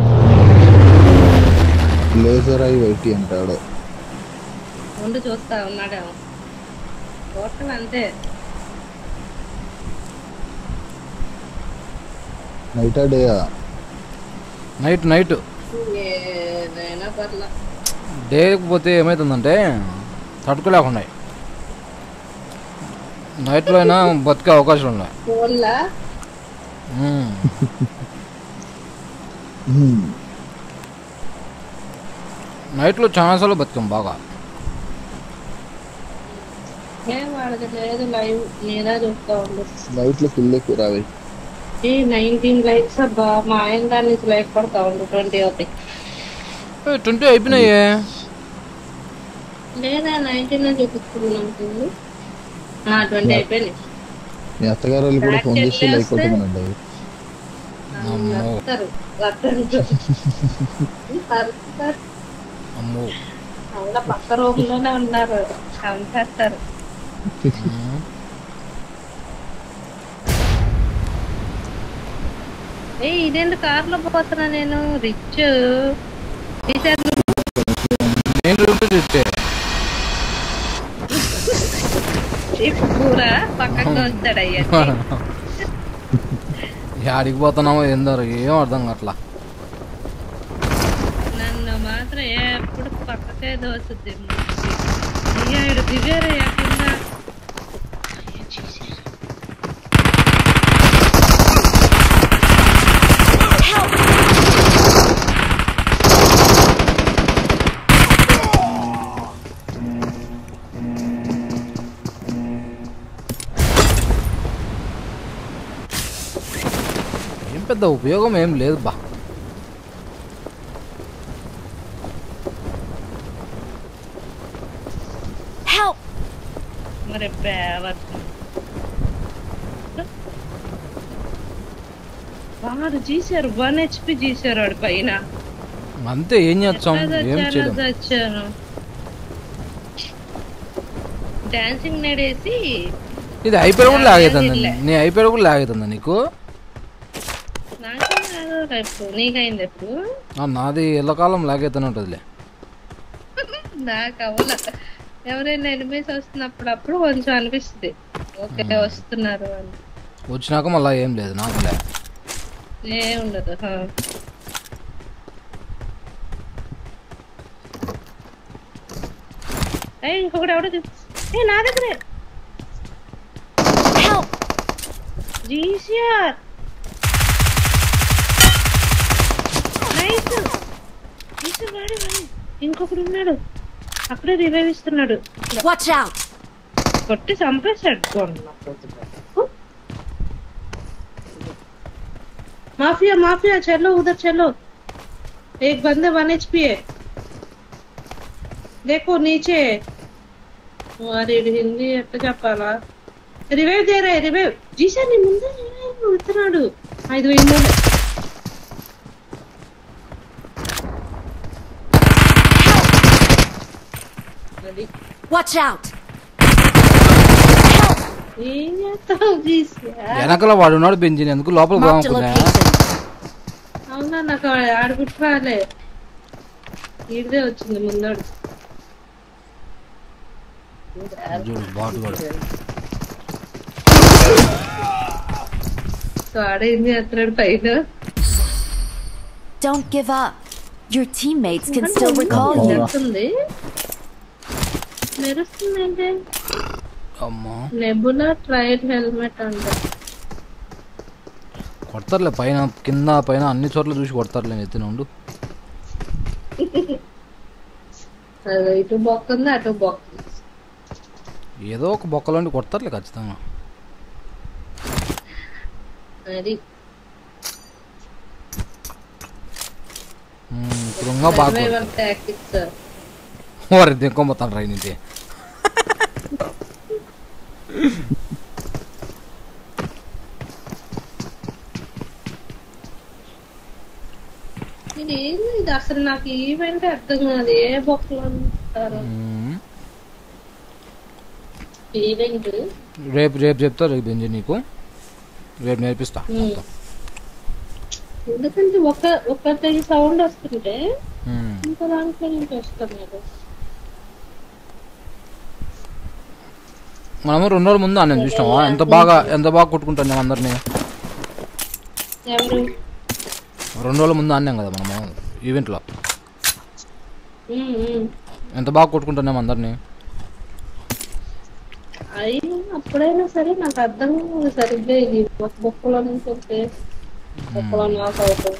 లేజర్ ఐ వైటీ అంటాడు ఉండి చూస్తా ఉన్నాడేమో టోటల్ అంతే నైటా డేయా నైట్ నైట్ ఏదైనా పర్లా డేకి పోతే ఏమవుతుందంటే తట్టుకోలేకుండా నైట్లో అయినా బతికే అవకాశం ఉన్నాయి ఫోన్లా నైట్లో చాలాసార్లు బతికాం బాగా ఏం వాడదు లేదు లైవ్ నేనే చూస్తా ఉండు నైట్లో ఫుల్ ఎక్కువ రావి ఏ నైన్టీన్ లైక్స్ అబ్బా మా ఆయన దాని నుంచి లైక్ పడతా ఉండు ట్వంటీ అవుతాయి ట్వంటీ అయిపోయినాయే లేదా నైన్టీన్ అని చూపిస్తున్నాం ట్వంటీ అయిపోయినాయి మీ అత్తగారు వాళ్ళు కూడా ఫోన్ చేసి లైక్ కొట్టమనండి వస్తారు వస్తారు అమ్మో అవునా పక్క రూమ్ లోనే ఉన్నారు చంపేస్తారు ఏ ఇదేంటి కార్ లో పోతున్నా నేను రిచ్ పూరా పక్కకు వస్తాడు అయ్యా యాడికి పోతున్నామో ఏందరు ఏం అర్థం కావట్లా నన్ను మాత్రం ఎప్పుడు పక్కకే దోసుద్ది అయ్యా ఇడు దిగారయ్యా కింద పెద్ద ఉపయోగం ఏం లేదు బా మరి వాడు చేశారు వన్ హెచ్పి చేశారు వాడు పైన అంతే ఏం చేస్తాం ఏం చేయలేం వచ్చాను డాన్సింగ్ నడేసి ఇది అయిపోయి కూడా లాగేతుందా నీ అయిపోయి కూడా లాగేతుందా నీకు నీకైంది ఎప్పుడు నాది ఎల్లకాలం లాగేతూనే ఉంటుందిలే నాకు అవ్వలే ఎవరైనా ఎనిమిస్ వస్తున్నప్పుడు అప్పుడు కొంచెం అనిపిస్తుంది ఓకే వస్తున్నారు అని వచ్చినాక మళ్ళీ ఏం లేదు నాకులే ఏ ఉండదు ఇంకొకటి ఎవడో ఏ నా దగ్గరే జీసీఆర్ ఇంకొకడు ఉన్నాడు అక్కడే రివైవ్ ఇస్తున్నాడు కొట్టి చంపేశాడు माफिया माफिया चलो उधर चलो एक बंदे वन एचपी है देखो नीचे अरे हिंदी ఎట్లా చెప్పాలా రివైవ్ దే రే రివైవ్ జీసా నీ ముందే ఉత్తరాడు ఐదు వేలు Watch out! వెనకల వాడు ఉన్నాడు బెంజిన్ ఎందుకు లోపల పోవాలనుకున్నా అవునా నాకు ఆడుకుంటూ రాలే ఈడదే వచ్చింది ముందడు ఆడేంది అతడు పైన Don't give up. Your teammates can still recall you. మెరుస్తుందంటే అమ్మా నెబులా ట్రైల్ హెల్మెట్ అంట కొడతారులే పైన కింద పైన అన్ని చోట్ల చూసి కొడతారులే ఎత్తిన ఉండు ఇటు బొక్క ఉంది అటు బొక్క ఏదో ఒక బొక్కలోండి కొడతారులే ఖచ్చితంగా అది ఇప్పుడు బాగా ఓరే దిక్కొమ్మతాను రైన్ ఇది ఇది అసలు నాకు ఈవెంట్ అర్థం కాదు ఏ బొక్కలు అంటారు ఈవెంట్ రేపు రేపు చెప్తా రేపు బెంజి నీకు రేపు నేర్పిస్తా ఎందుకంటే ఒక ఒకటి సౌండ్ వస్తుంటే ఇంకో దాంట్లో నుంచి వస్తున్నారు మనము రెండు రోజుల ముందు అన్న చూసినావా ఎంత బాగా ఎంత బాగా కొట్టుకుంటాం నేను అందరినీ రెండు రోజుల ముందు అన్నాం కదా మనము ఈవెంట్లో ఎంత బాగా కొట్టుకుంటున్నాం అందరినీ అయినా అప్పుడైనా సరే నాకు అర్థం సరిగ్గా ఇది బొక్కలో నుంచి వస్తే బొక్కలో నాక్ అవుతాం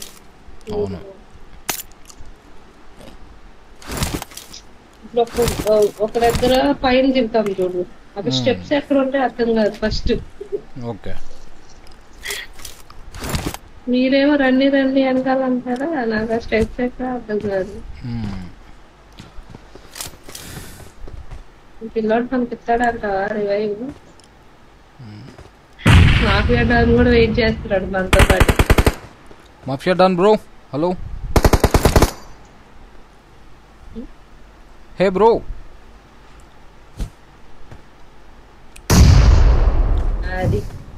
ఒక దగ్గర పైన తింటాం చూడు అక్కడ స్టెప్స్ ఎక్కడ ఉంటే అర్థం కాదు ఫస్ట్ ఓకే మీరేమో రండి రండి వెనకాలంటారా నాకు ఆ స్టెప్స్ ఎక్కడ అర్థం కాదు పిల్లోడు పంపిస్తాడంటావా రివైవ్ మాఫియా డాన్ కూడా వెయిట్ చేస్తున్నాడు మనతో పాటు mafia don bro hello hey bro అది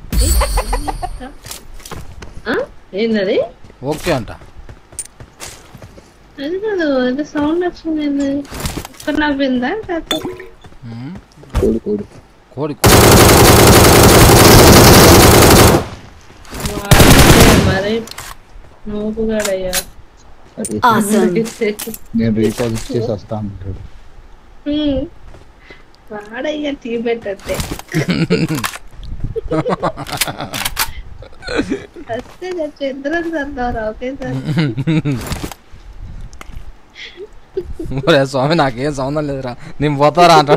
ఏంటది ఓకే అంట అది కాదు అది సౌండ్ వచ్చింది ఇక్కడ నవ్విందా కోడి కోడి మరి నువ్వు కాడయ్యా నేను రీకాల్ ఇచ్చేసి వస్తా అంటాడు వాడయ్యా టీ పెట్టంటే వస్తే చంద్రన్ చందవరా ఒకేసారి స్వామి నాకేం సంబంధం లేదురా నేను పోతారా అంట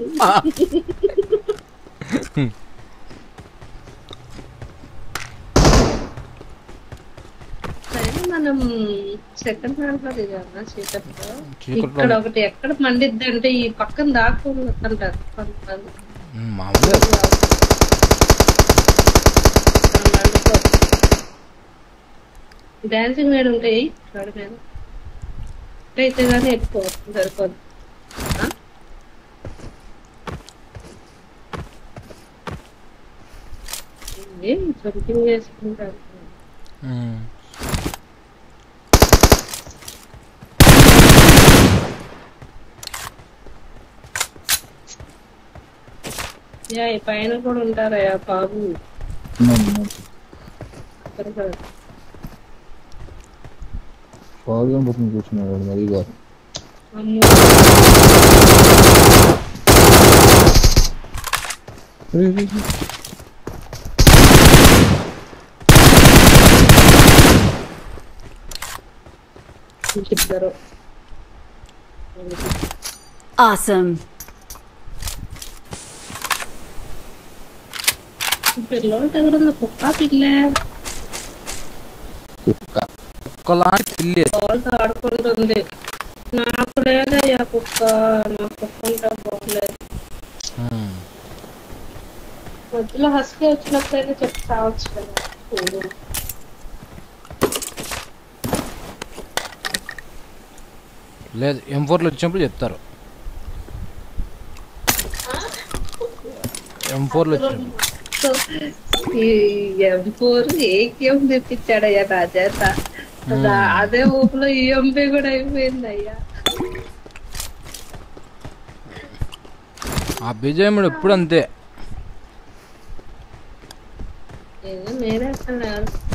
మనం సెకండ్ దాంట్లో దిగామా చీకట్లో ఇక్కడ ఒకటి ఎక్కడ మండిద్ది అంటే ఈ పక్కన దాక్కుని అంటారు కొంతమంది డాన్సింగ్ మేడ్ ఉంటాయి వాడి మీద అయితే కానీ ఎక్కువ సరిపోదు. జంపింగ్ చేసుకుంటారు. యా ఈ పైన కూడా ఉంటారయ్యా బాబు. ఫాల్గా పక్కన కూర్చున్నాడు మరి గారు. Awesome. పిల్లోడు దగ్గర కుక్క పిల్ల కుక్క కుక్కలాంటి పిల్లి బాల్తో ఆడుకుంటుంది. నాకు లేదయ్యా కుక్క, నా కుక్క ఉంటే బాగలేదు. మధ్యలో హస్కీ వచ్చినప్పుడైనా చెప్పి రావచ్చు కదా. లేదు ఎం ఫోర్లో వచ్చినప్పుడు చెప్తారు. ఎం ఫోర్లో వచ్చినప్పుడు ఎం ఫోర్ ఏకేం తెప్పించాడయ్యా నా చేత. అదే ఊపులో ఈఎంపీ కూడా అయిపోయింది అయ్యా. ఆ విజయముడు ఎప్పుడు అంతే. మీరే అసలు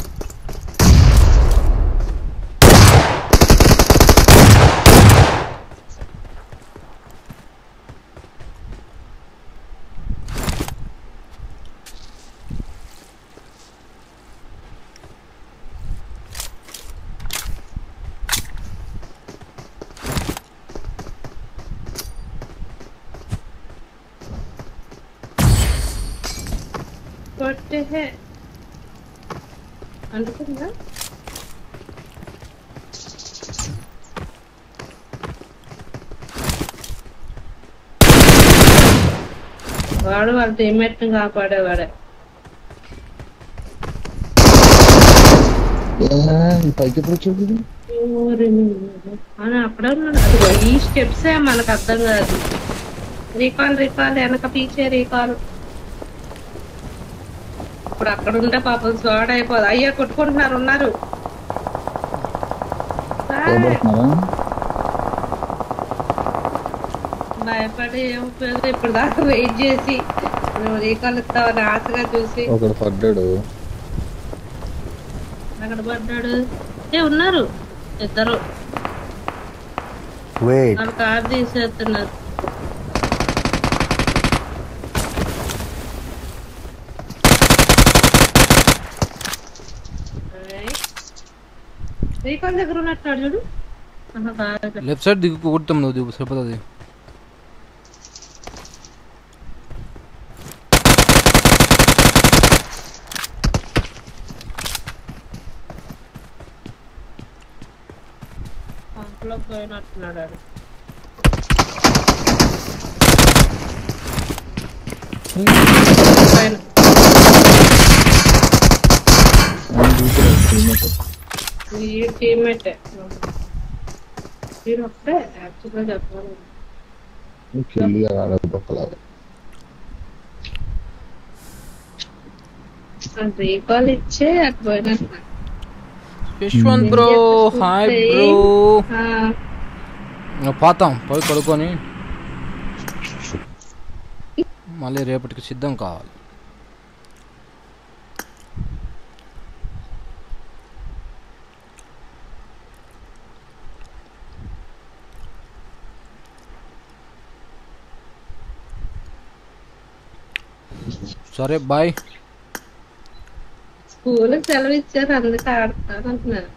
కొట్టే అనుకుందా. వాడు వాళ్ళ టీమ్మేట్ ని కాపాడేవాడే. పైకి వచ్చి అక్కడే ఉన్నాడు. అదిగో ఈ స్టెప్స్ మనకు అర్థం కాదు. రీకాల్ రీకాల్ వెనక పీచే రీకాల్. ఇప్పుడు అక్కడ ఉంటే పాపం స్వాడ్ అయిపోదు. అయ్యా కొట్టుకుంటున్నారు ఉన్నారు. భయపడి ఏం ఉపయోగం. ఇప్పుడు దాకా వెయిట్ చేసి నువ్వు రీకాల్ ఇస్తావని ఆశగా చూసి ఒకడు పడ్డాడు. అక్కడ పడ్డాడు. ఏ ఉన్నారు ఇద్దరు. వాళ్ళు కార్ తీసేస్తున్నారు. రీకాల్ దగ్గర ఉన్నట్టున్నాడు చూడు. లెఫ్ట్ సైడ్ దిగు కొడతాం నువ్వు దిగు సరిపోతుంది. పంపులో పోయినట్టున్నాడు. ఈ టీమ్మేటే మీరు ఒకటే యాక్చువల్గా చెప్పాలి. రీకాల్ ఇచ్చే అటు పోయినట్టు. Yashwant bro hi bro. పోతాం పోయి కొడుకొని మళ్ళీ రేపటికి సిద్ధం కావాలి. సరే బాయ్. స్కూల్కి సెలవు ఇచ్చారు అందుకే ఆడతాను అంటున్నారు.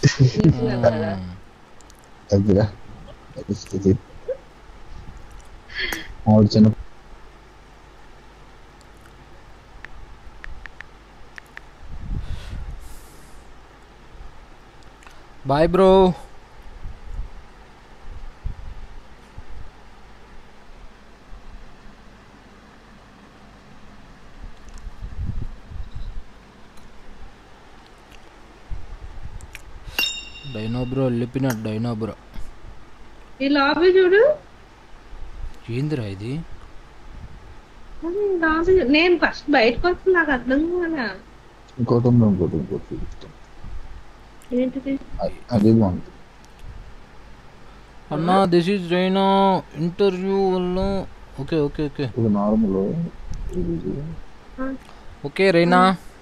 Bye bro. డైనో బ్రో వెళ్ళిపోయినాడు డైనో బ్రో. ఈ లాబీ చూడు. ఏందిరా ఇది? నేను ఫస్ట్ బయటకు వస్తుంది నాకు అర్థం కాదా. ఇంకోటి ఉంది ఇంకోటి ఇంకోటి ఏంటిది? అదే బాగుంది అన్నా. దిస్ ఈజ్ రైనా ఇంటర్వ్యూ వల్ల. ఓకే ఓకే ఓకే ఇది నార్మల్. ఓకే రైనా.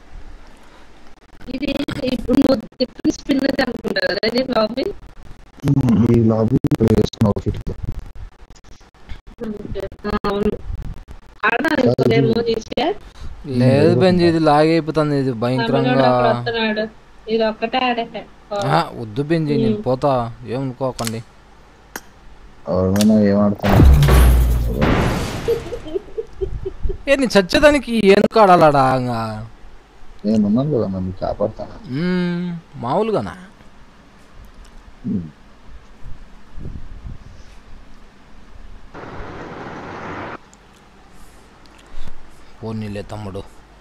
ఇది ఇప్పుడు నువ్వు చెప్పిన స్పిన్ అనుకుంటా కదా ఇది లాబీ. ఈ లాబీ వేసుకున్నావు ఫిట్. లేదు బెంజి ఇది లాగైపోతుంది ఇది భయంకరంగా. ఇది ఒక్కటే ఆడే వద్దు బెంజి నేను పోతా ఏమనుకోకండి. ఏమాడుతున్నా ఏ నీ చచ్చేదానికి ఎందుకు ఆడాలాడా? నేనున్నాను కదా నన్ను కాపాడుతాను మామూలుగానా? పోనీలే తమ్ముడు.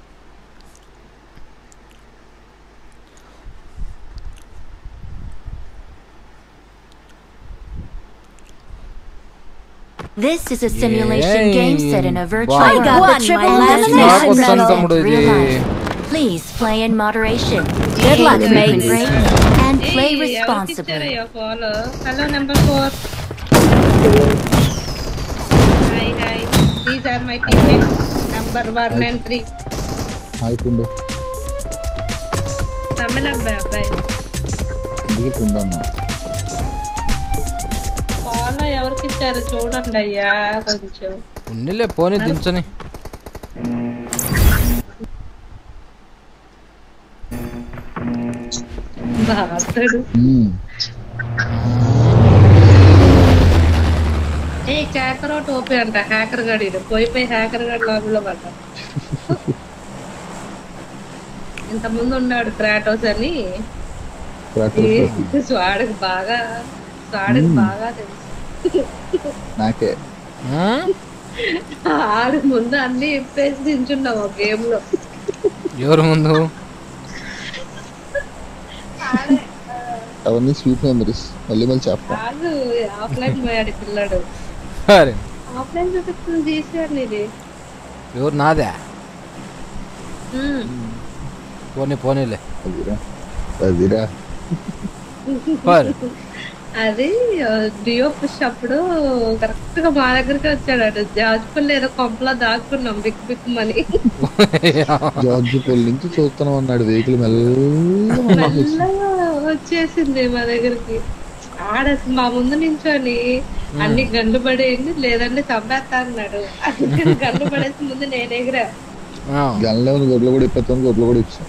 This is a simulation Yay. game set in a virtual Wow. world. I got the triple elimination medal. Real life. Please play in moderation. Good luck, Take mates. a break and play responsibly. Hello, number four. Hi, hi. These are my teammates. Number one and three. Hi కుండు. తమిళ అబ్బాయి అబ్బాయి. ఇది కుందన్న. Follow ఎవరికి ఇచ్చారు చూడండి అయ్యా కొంచెం. ఉన్నిలే పోనీ దించని. బాగుతాడు. ఏ హ్యాకర్ టోపీ అంట హ్యాకర్ గడి పోయి పోయి హ్యాకర్ గడి లాబీలో పడ్డా. ఇంత ముందు ఉన్నాడు క్రాటోస్ అని. స్వాడికి బాగా స్వాడికి బాగా తెలుసు నాకే. ఆడు ముందు అన్ని ఇప్పేసి దించున్నావు ఒక గేమ్ లో. ఎవరు ముందు? అవన్నీ స్వీట్ మెమరీస్. మళ్ళీ మళ్ళీ చెప్తా. కాదు ఆఫ్లైన్ పోయాడు పిల్లడు. ఆఫ్లైన్ చూపిస్తుంది తీసాడు నీది. ఎవరు నాదే? పోనీ పోనీలే. అదిరా అదిరా అది డియో పుష్ అప్పుడు కరెక్ట్ గా మా దగ్గరికి వచ్చాడు. అటు జాజ్పల్లి ఏదో కొంపలా దాక్కున్నాం బిక్ బిక్ మని. జాజ్పల్లి నుంచి చూస్తున్నాం అన్నాడు. వెహికల్ మెల్లగా వచ్చేసింది మా దగ్గరికి. ఆడ మా ముందు నించొని అన్ని గండు పడేయండి లేదంటే చంపేస్తా అన్నాడు. అందుకని గండు పడేసి ముందు నేను ఎగిరా. గన్లో గొడ్లు కూడా ఇప్పేస్తాను గొడ్లు కూడా ఇప్పాను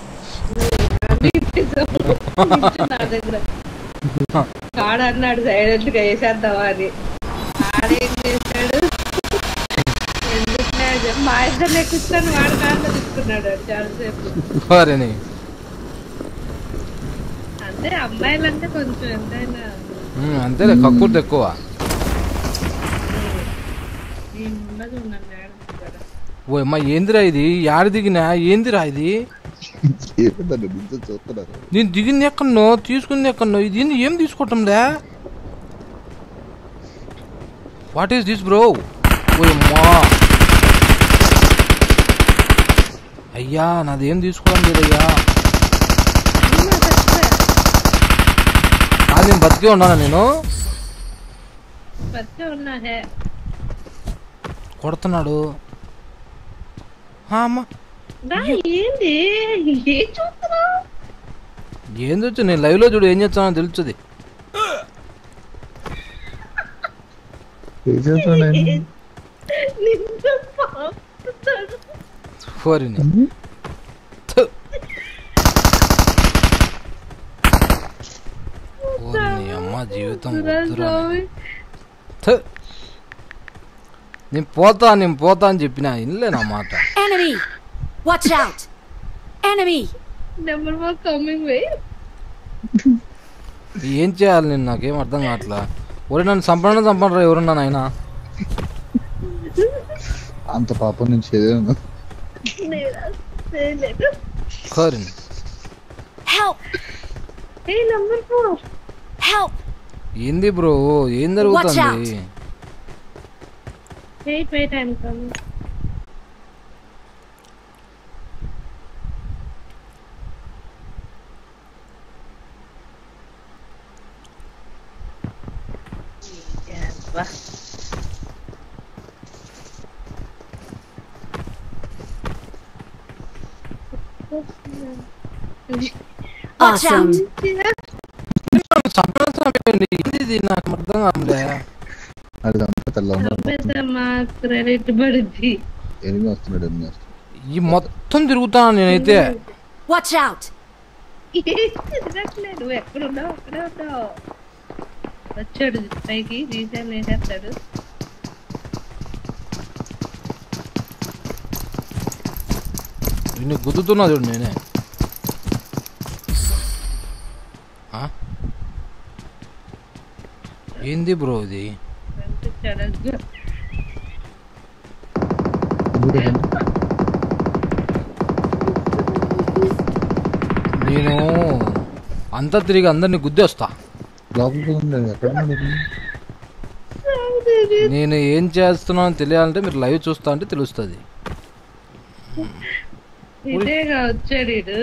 నా దగ్గర. కాడు అన్నాడు సైలెంట్ గా వేసేద్దామా అని. ఆడేం చేశాడు ఎందుకు మా ఇద్దరు కూర్చొని వాడు కాళ్ళు తీసుకున్నాడు చాలాసేపు. అంటే అమ్మాయిలంటే కొంచెం ఎంతైనా అంతేలే కక్కుర్తి ఎక్కువ. ఓ అమ్మా ఏందిరా ఇది? యాడ దిగినా ఏందిరా ఇది? నేను దిగింది ఎక్కడో తీసుకుంది ఎక్కడో. ఇది ఏం తీసుకోవటంలే. What is this bro? ఓ అమ్మా అయ్యా నాదేం తీసుకోవడం లేదయ్యా. అది నేను బతికే ఉన్నానా? నేను కొడుతున్నాడు. ఏంది ఏంది వచ్చు నేను లైవ్ లో చూడు ఏం చేస్తానో తెలుస్తుంది. అమ్మ జీవితం నేను పోతా నేను పోతా అని చెప్పిన ఇన్లే నా మాట. Watch out! Enemy! Number one coming way. ఏం చేయాలి నేను? నాకేం అర్థం కావట్లా. ఒరే నన్ను చంపడం చంపడరా ఎవరున్నా నాయన. అంత పాపం నుంచి ఏదైనా Help! Hey, number four. ఏంది బ్రో ఏం జరుగుతుంది? Wait wait I am coming. Awesome. ఇది నాకు అర్థం కాదులే. అది అంతా తెల్ల క్రెడిట్ పడుద్ది. ఎనిమిది వస్తున్నాడు ఎనిమిది వస్తున్నాడు. ఈ మొత్తం తిరుగుతాను నేనైతే. Watch out. నువ్వు ఎక్కడున్నావు అక్కడే ఉన్నావు. వచ్చాడు పైకి రీజన్ వేసేస్తాడు. నిన్ను గుద్దుతున్నా చూడు నేనే. ఏంది బ్రో ఇది? నేను అంతా తిరిగి అందరినీ గుద్దేస్తా. నేను ఏం చేస్తున్నానో తెలియాలంటే మీరు లైవ్ చూస్తా అంటే తెలుస్తుంది. ఇదేగా వచ్చాడు.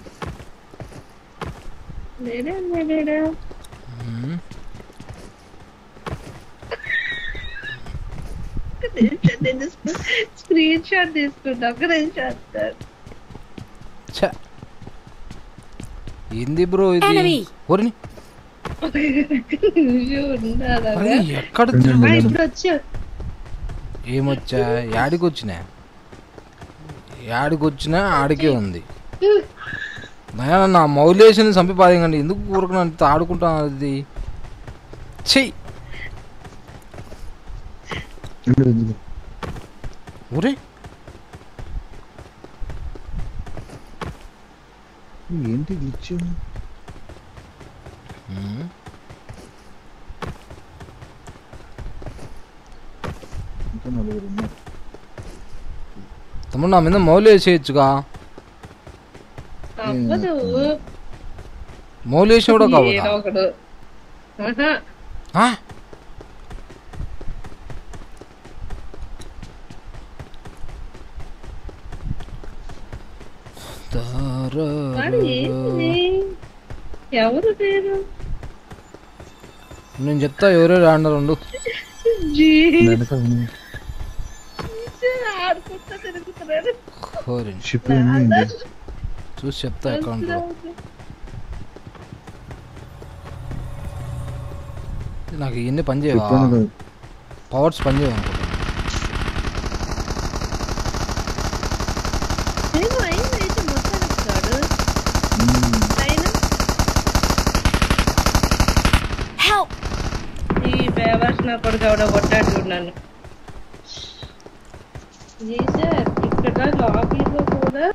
స్క్రీన్ షాట్ తీసుకుంటా. ఒక నిమిషం ఏంది బ్రో ఇది? ఒరిని ఎక్కడ ఏమొచ్చా? యాడికి వచ్చినా యాడికి వచ్చినా ఆడికే ఉంది. నా మౌలేషన్ చంపి పాదేయండి. ఎందుకు ఊరుకున్నా ఆడుకుంటాను అది. చెయ్యి ఊరే ఏంటి గ్లిచ్? తమ్ముడు నా మీద మౌలు వేసేయచ్చుగా. మౌలు వేసిన కూడా కావద్దా? ఎవరు పేరు నేను చెప్తా. ఎవరో రాండ రెండు చూసి చెప్తా. అకౌంట్ లో నాకు ఇవన్నీ పని చేయవా? పవర్స్ పని చేయవు అనుకుంటా. కొడుకు ఎవడో కొట్టాడు చూడన్నాను. ఇక్కడ లాబీలో కూడా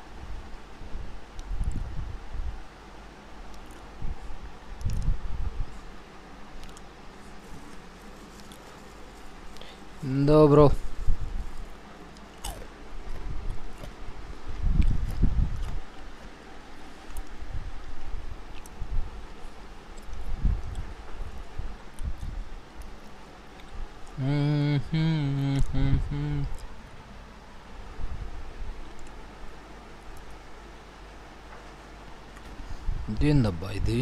ఎందో బ్రో ఇదేందబ్బా ఇది?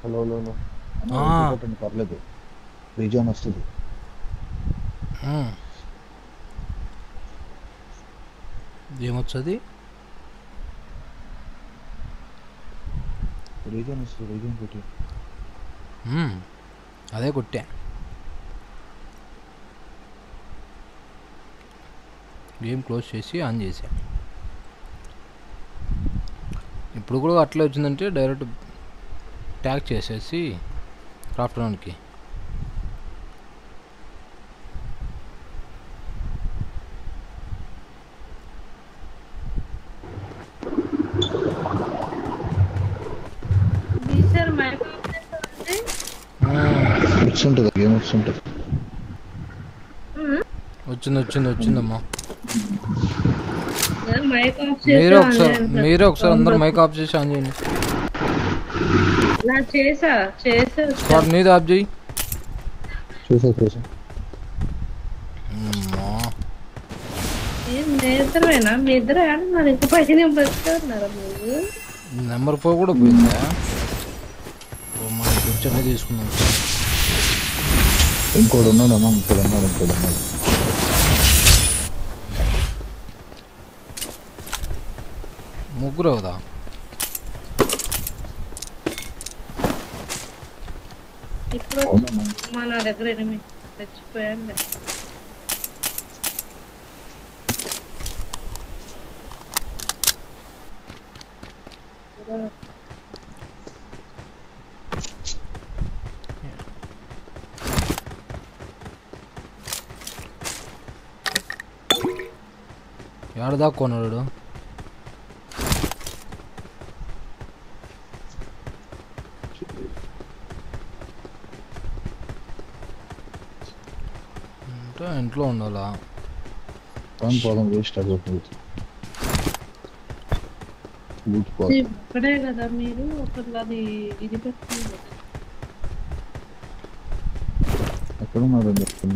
లో లో లో కొట్టండి పర్లేదు రీజన్ వస్తుంది ఏమొచ్చది రీజన్ వస్తుంది రీజన్ కొట్టి అదే కొట్టా గేమ్ క్లోజ్ చేసి ఆన్ చేసా ఇప్పుడు కూడా అట్లా వచ్చిందంటే డైరెక్ట్ ట్యాగ్ చేసేసి క్రాఫ్ట్ రౌండ్కి వస్తుంటుంది గేమ్ వస్తుంటుంది వచ్చింది వచ్చింది వచ్చిందమ్మా మీరే ఒకసారి మీరే ఒకసారి అందరు మైక్ ఆఫ్ చేసి ఆన్ చేయండి నీది ఆఫ్ చేయి చూసా చూసా నెంబర్ ఫోర్ కూడా పోయిందా కూర్చొని తీసుకుందాం ఇంకోటి ఉన్నాడమ్మా ఇంకోటి ఉన్నాడు ఇంకోటి ఉన్నాడు ముగ్గురు కదా ఇప్పుడు మన దగ్గర ఎనిమిది తెచ్చిపోయాను ఎడదాకా కొన్నాడు ఇంట్లో ఉండాలా పోదాం వేస్ట్ అయిపోతుంది ఇక్కడే కదా మీరు ఒకటి ఇది పెట్టుకున్నారు ఎక్కడ ఉన్నారు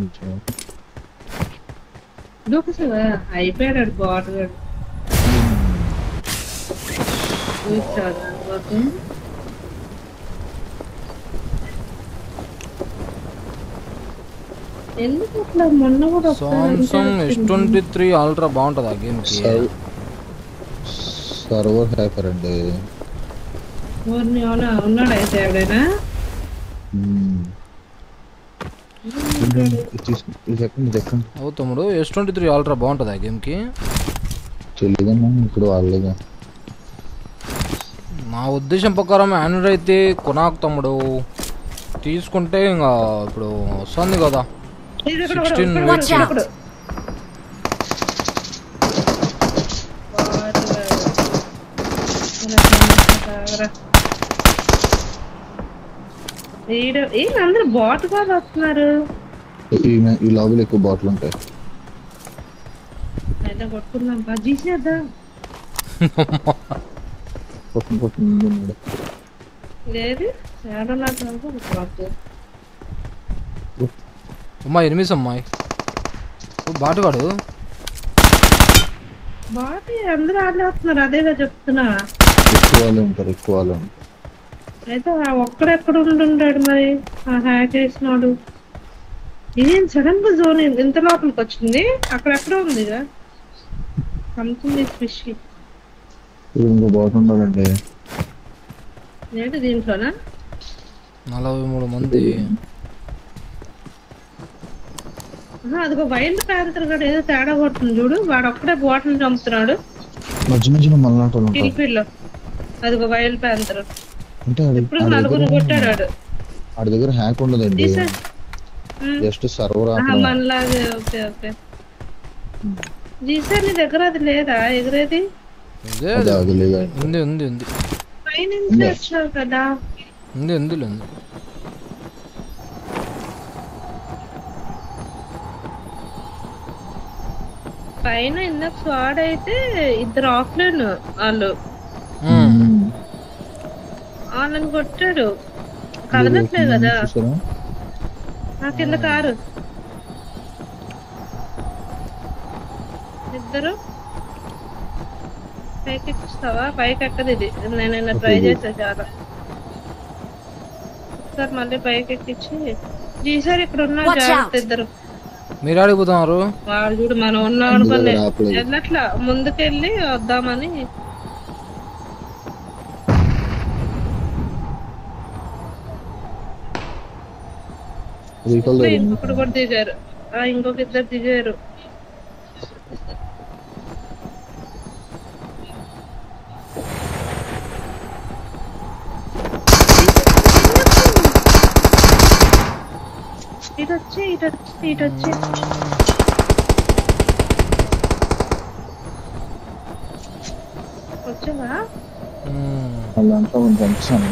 దూకేసావా అయిపోయాడు బాట్ గాడు ఎందుకు అట్లా మొన్న కూడా Samsung S twenty three ultra బాగుంటుంది ఆ గేమ్ కి సర్వర్ హ్యాకర్ అండి ఉన్నాడు అయితే ఎవడైనా ఓ తమ్ముడు ఎస్ ట్వంటీ త్రీ అల్ట్రా బాగుంటుంది ఆ గేమ్ కి తెలియదమ్మా ఇప్పుడు వాళ్ళగా నా ఉద్దేశం ప్రకారం ఆండ్రాయిడ్ అయితే కొనాకు తమ్ముడు తీసుకుంటే ఇంకా ఇప్పుడు వస్తుంది కదా సిక్స్టీన్ అందరు బాట్ కాదు వస్తున్నారు ఈ లాబీలో ఎక్కువ బాటిల్ ఉంటాయి అయితే కొట్టుకుందాం బజ్జీసేద్దాం లేదు అమ్మాయి ఎనిమిది అమ్మాయి బాటుగాడు బాటి అందరూ ఆడలే వస్తున్నారు అదేగా చెప్తున్నా ఎక్కువ ఉంటారు ఎక్కువ అయితే ఒక్కడెక్కడ ఉండుంటాడు మరి ఆ హ్యాక్ చేసినాడు ఇదేం సడన్ గా జోన్ ఇంత లోపలికి వచ్చింది అక్కడెక్కడ ఉందిగా సంథింగ్ ఫిష్ ఇంకో బాట్ ఉండాలండి ఏంటి దీంట్లోనా నలభై మూడు మంది అదిగో వైల్డ్ ప్యాంతర్ కూడా ఏదో తేడా కొడుతుంది చూడు వాడు ఒక్కడే బాటిల్ చంపుతున్నాడు మధ్య మధ్యలో మళ్ళీ కిల్ఫీల్డ్ లో అదిగో వైల్డ్ ప్యాంతర్ ఇప్పుడు నలుగురు కొట్టాడు ఆడి దగ్గర హ్యాక్ ఉండదండి జస్ట్ సర్వర్ మనలాగే ఓకే ఓకే జీసా నీ దగ్గర అది లేదా ఎదురేది ఉంది ఉంది ఉంది పైనుంచి వచ్చావు కదా ఉంది ఉంది ఉంది పైన ఇందాక స్వాడ్ అయితే ఇద్దరు ఆఫ్లైన్ వాళ్ళు వాళ్ళని కొట్టాడు కదలట్లేదు కదా నా కింద కారు ఇద్దరు పైకి ఎక్కిస్తావా పైకి ఎక్కదు ఇది నేను ట్రై చేసా చాలా ఒకసారి మళ్ళీ బైక్ ఎక్కించి జీసార్ ఇక్కడ ఉన్నారు జాగ్రత్త ఇద్దరు. మీరు అడిగిపోతున్నారు వాడు చూడు మనం ఉన్నాడు పల్లె ఎట్లా ముందుకెళ్ళి వద్దామని. ఇంకొకటి కూడా దిగారు, ఇంకొక ఇద్దరు దిగారు. ఇటు వచ్చి ఇటు వచ్చి ఇటు వచ్చి వచ్చావా? దాంట్లో పంపిస్తాను.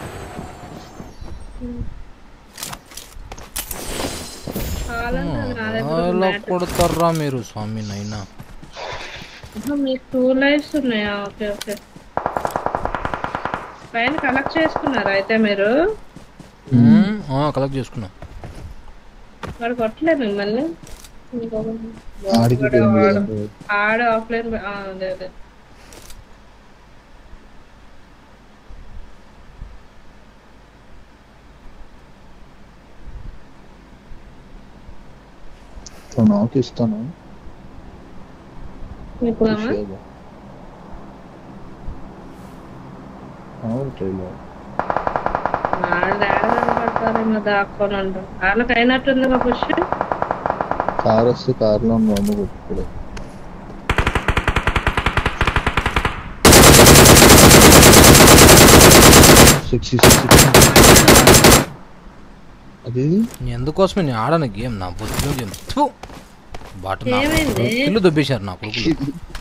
ఎలా కొడతారా మీరు స్వామి నైనా? మీకు టూ లైఫ్స్ ఉన్నాయా? Okay okay. పైన కలెక్ట్ చేసుకున్నారా అయితే మీరు? కలెక్ట్ చేసుకున్నా. వాడు కొట్టలేదు మిమ్మల్ని? ఆడ ఆఫ్లైన్ అదే అదే నాకు ఇస్తాను. దాక్కొని ఉంటాం. వాళ్ళకి అయినట్టుంది మా పుష్. కార్ వస్తే కార్లో అమ్మ కొట్టుకోలేదు. అది ఎందుకోసమే నేను ఆడను గేమ్, నా బొత్తులో గేమ్ బాట ఇల్లు దొబ్బేశారు నా కొడుకులు.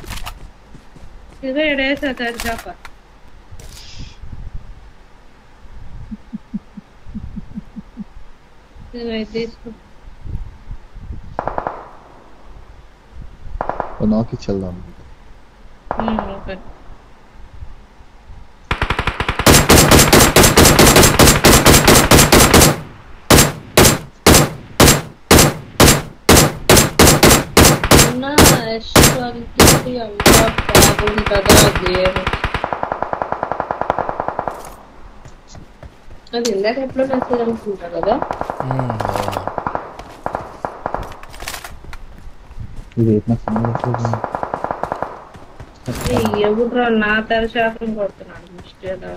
నాకు ఇచ్చేద్దాం. అది ఇందాక ఎప్పుడు మెసేజ్ అనుకుంటా కదా. ఎవరు నా తెరచాపం కొడుతున్నాడు మిస్టేక్.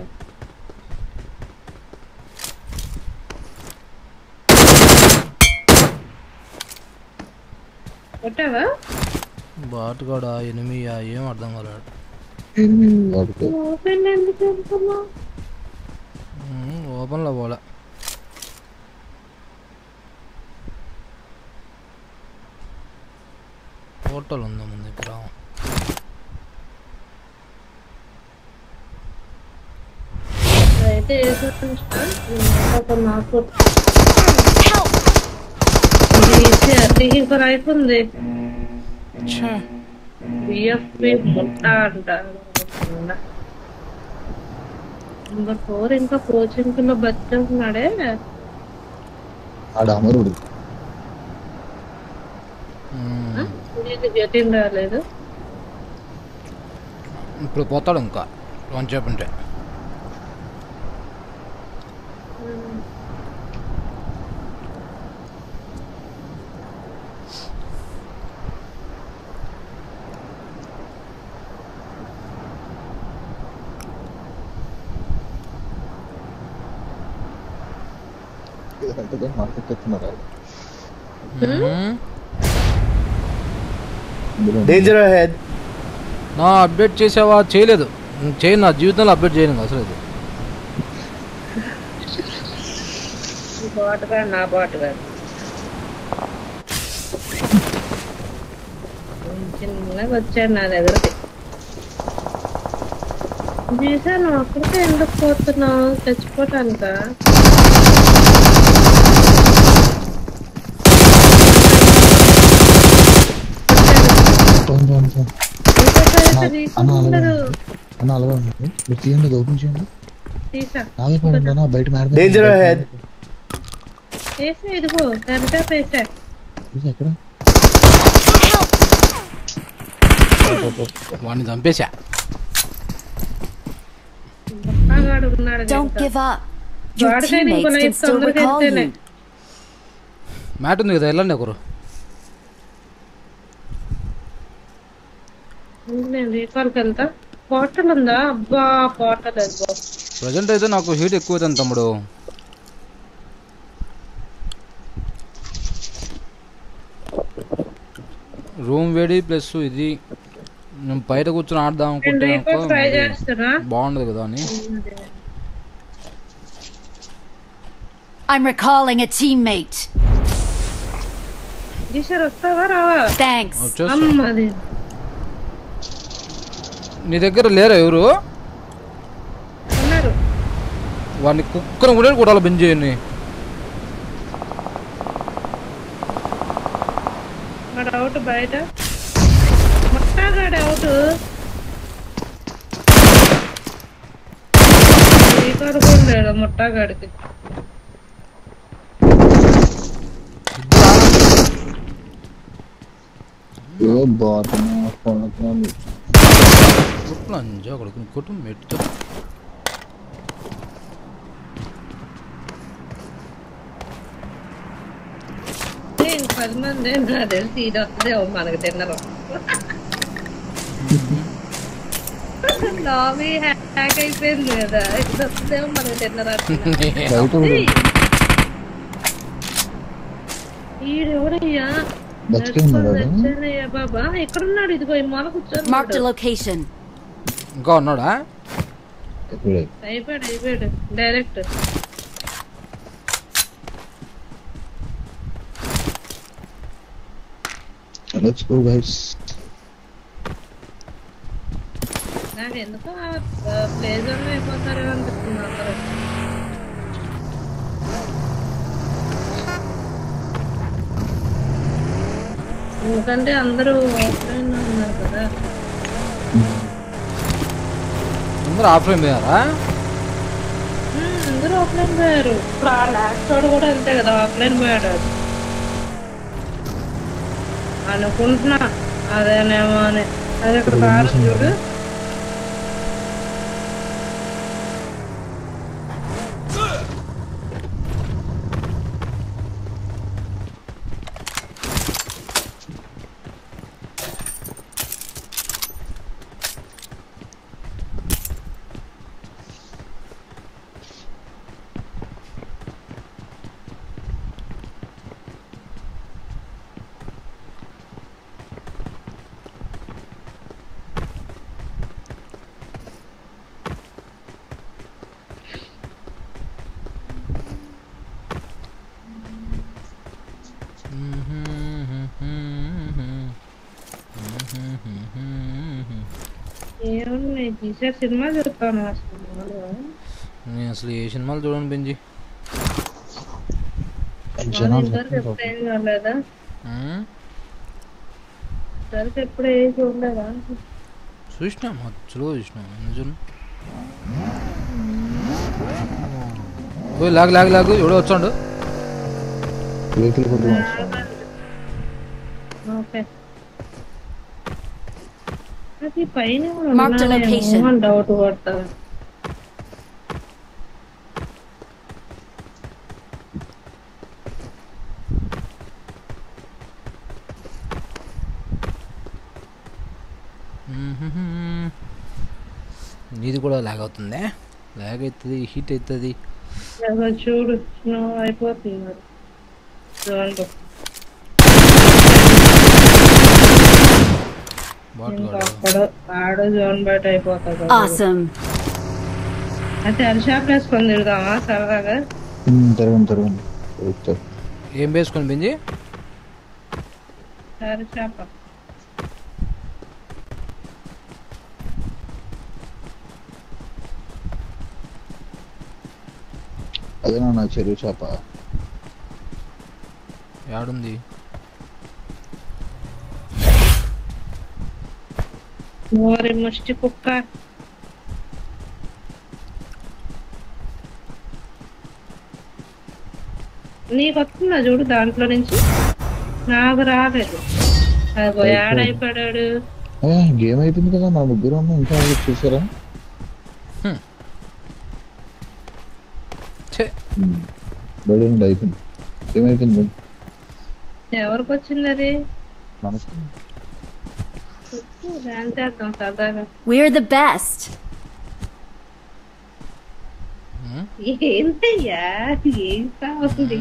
కొట్టావా? బాటుగాడా ఎనిమియా ఏం అర్థం కాలేడు. ఓపెన్ లో పోలే. హోటల్ ఉందా ముందు ఇప్పుడు? అయితే ఇంకో రైఫ్ ఉంది. బిఎఫ్పి పుట్ట అంటారు. నెంబర్ ఫోర్ ఇంకా కోచింగ్ లో బతుకున్నాడే అమరుడు. జటిన్ రాలేదు ఇప్పుడు పోతాడు ఇంకా వన్ చెప్పంటే. Danger ahead. నా అప్డేట్ చేసావా? చేయలేదు. చేయను, నా జీవితంలో అప్డేట్ చేయను అసలు. ఇది నా బాటుగా చిన్నగా వచ్చాడు నా దగ్గరకి. చూసాను అక్కడికి ఎందుకు పోతున్నావు? చచ్చిపోటానిక? Danger ahead. ఇదిగో కరెక్టా పేసా. వాడిని చంపేశా. Don't give up. Your teammates can still recall you. మ్యాట్ ఉంది కదా వెళ్ళండి ఒకరు. నేను రీకాల్కి వెళ్తా. పోర్టల్ ఉందా? అబ్బా పోర్టల్ ప్రజెంట్ అయితే నాకు హీట్ ఎక్కువ అవుతుంది తమ్ముడు. రూమ్ వేడి ప్లస్ ఇది నేను బయట కూర్చొని ఆడదాం అనుకుంటే బాగుండదు కదా అని. I'm recalling a teammate. దిశర్ వస్తావా రావా? Thanks. అమ్మది. నీ దగ్గర లేరా ఎవరు? ఉన్నారు. వాడిని కుక్కను కూడా కొట్టాలి బెంజేయని. వాడు అవుట్ బయట. మొట్టగాడు అవుట్. రీకాల్కుండాడు మొట్టగాడికి. ఏ బాటనా కొనకనాలి కొట్లంజా కొడుకుని కొట్టు మెట్టు. నేను పది మంది నా తెలిసి ఇది వస్తుందే మనకు తిన్నరు. లాబీ హ్యాక్ అయిపోయింది కదా, ఇది వస్తుందేమో మనకు తిన్నరా. ఈడెవడయ్యా బాబా ఎక్కడున్నాడు? ఇదిగో ఈ మొల కూర్చొని. ఇంకా ఉన్నాడా? అయిపోయాడు అయిపోయాడు డైరెక్ట్. Let's go guys. నాకు ఎందుకో ప్లేజర్ అయిపోతారు అనిపిస్తుంది అందరూ. ఎందుకంటే అందరూ ఆఫ్లైన్ లో ఉన్నారు కదా. అందరూ ఆఫ్లైన్ పోయారా? అందరూ ఆఫ్లైన్ పోయారు. ఇప్పుడు ఆ లాస్ట్ వాడు కూడా అంతే కదా ఆఫ్లైన్ పోయాడు. అనుకుంటున్నా అదేనేమో అని. అది అక్కడ కారు చూడు. సినిమా చూస్తాను నేను అసలు ఏ సినిమాలు చూడను బెంజి. చూడలేదా? ఎప్పుడు ఏ చూడలేదా? చూసినా మధ్యలో చూసినా నిజం. లాగు లాగు లాగు ఎవడో వచ్చాడు. అది పైన డౌట్ పడతా. నీది కూడా లాగ్ అవుతుంది. లాగ్ అవుతుంది, హీట్ అవుతుంది. చూడు స్నో అయిపోతుంది. ఆడు జోన్ బయట అయిపోతాడు. అయితే అరిషాప్ వేసుకొని తిడదామా సరదాగా? ఏం వేసుకొని బెంజి? అరిషాప. అదేనా నా చెరువు చేప? యాడుంది? ఓరి ముష్టి కుక్క. నీకు వస్తుందా చూడు దాంట్లో నుంచి? నాకు రాలేదు. అదిగో యాడ్ అయిపోయాడు. గేమ్ అయిపోయింది కదా, నా ముగ్గురు ఇంకా చూసారా? బడి నుండి అయిపోయింది. ఏమైపోయింది? ఎవరికి వచ్చింది అది? మనకి డాన్స్ చేద్దాం సరదాగా. We're the best. ఏంటయ్యా ఏం కావాలి?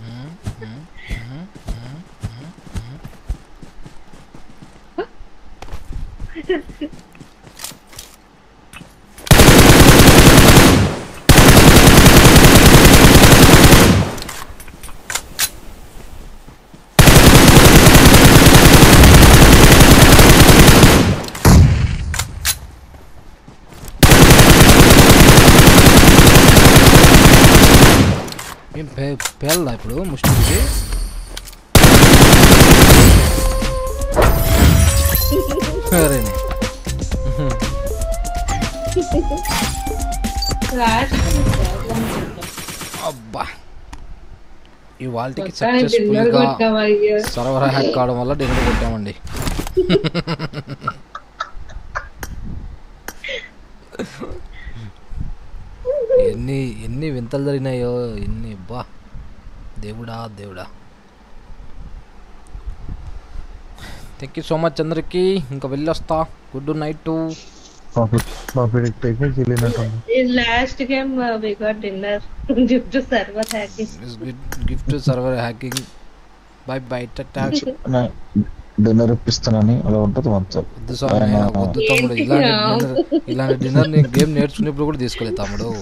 ఏం పే పేలదా ఇప్పుడు ముష్టికి? సరేనే అబ్బా ఈ వాల్టీకి సక్సెస్ఫుల్గా సర్వర్ హ్యాక్ కావడం వల్ల డిన్నర్ కొట్టామండి. ఎన్ని ఎన్ని వింతలు జరిగినాయో ఎన్ని బా దేవుడా దేవుడా. థ్యాంక్ యూ సో మచ్ అందరికి. ఇంకా వెళ్ళొస్తా. Good night. Last game we got dinner gift server hacking. Gift server hacking. Bye bye tata. Dinner ఇప్పిస్తానని అలా ఉంటుంది మొత్తం. వద్దు సార్, వద్దు తమ్ముడు. ఇలాంటి ఇలాంటి డిన్నర్ నేను గేమ్ నేర్చుకునేప్పుడు కూడా తీసుకోలేదు తమ్ముడు.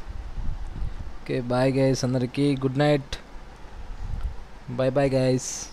ఓకే బాయ్ గైస్ అందరికి. Good night. Bye bye guys.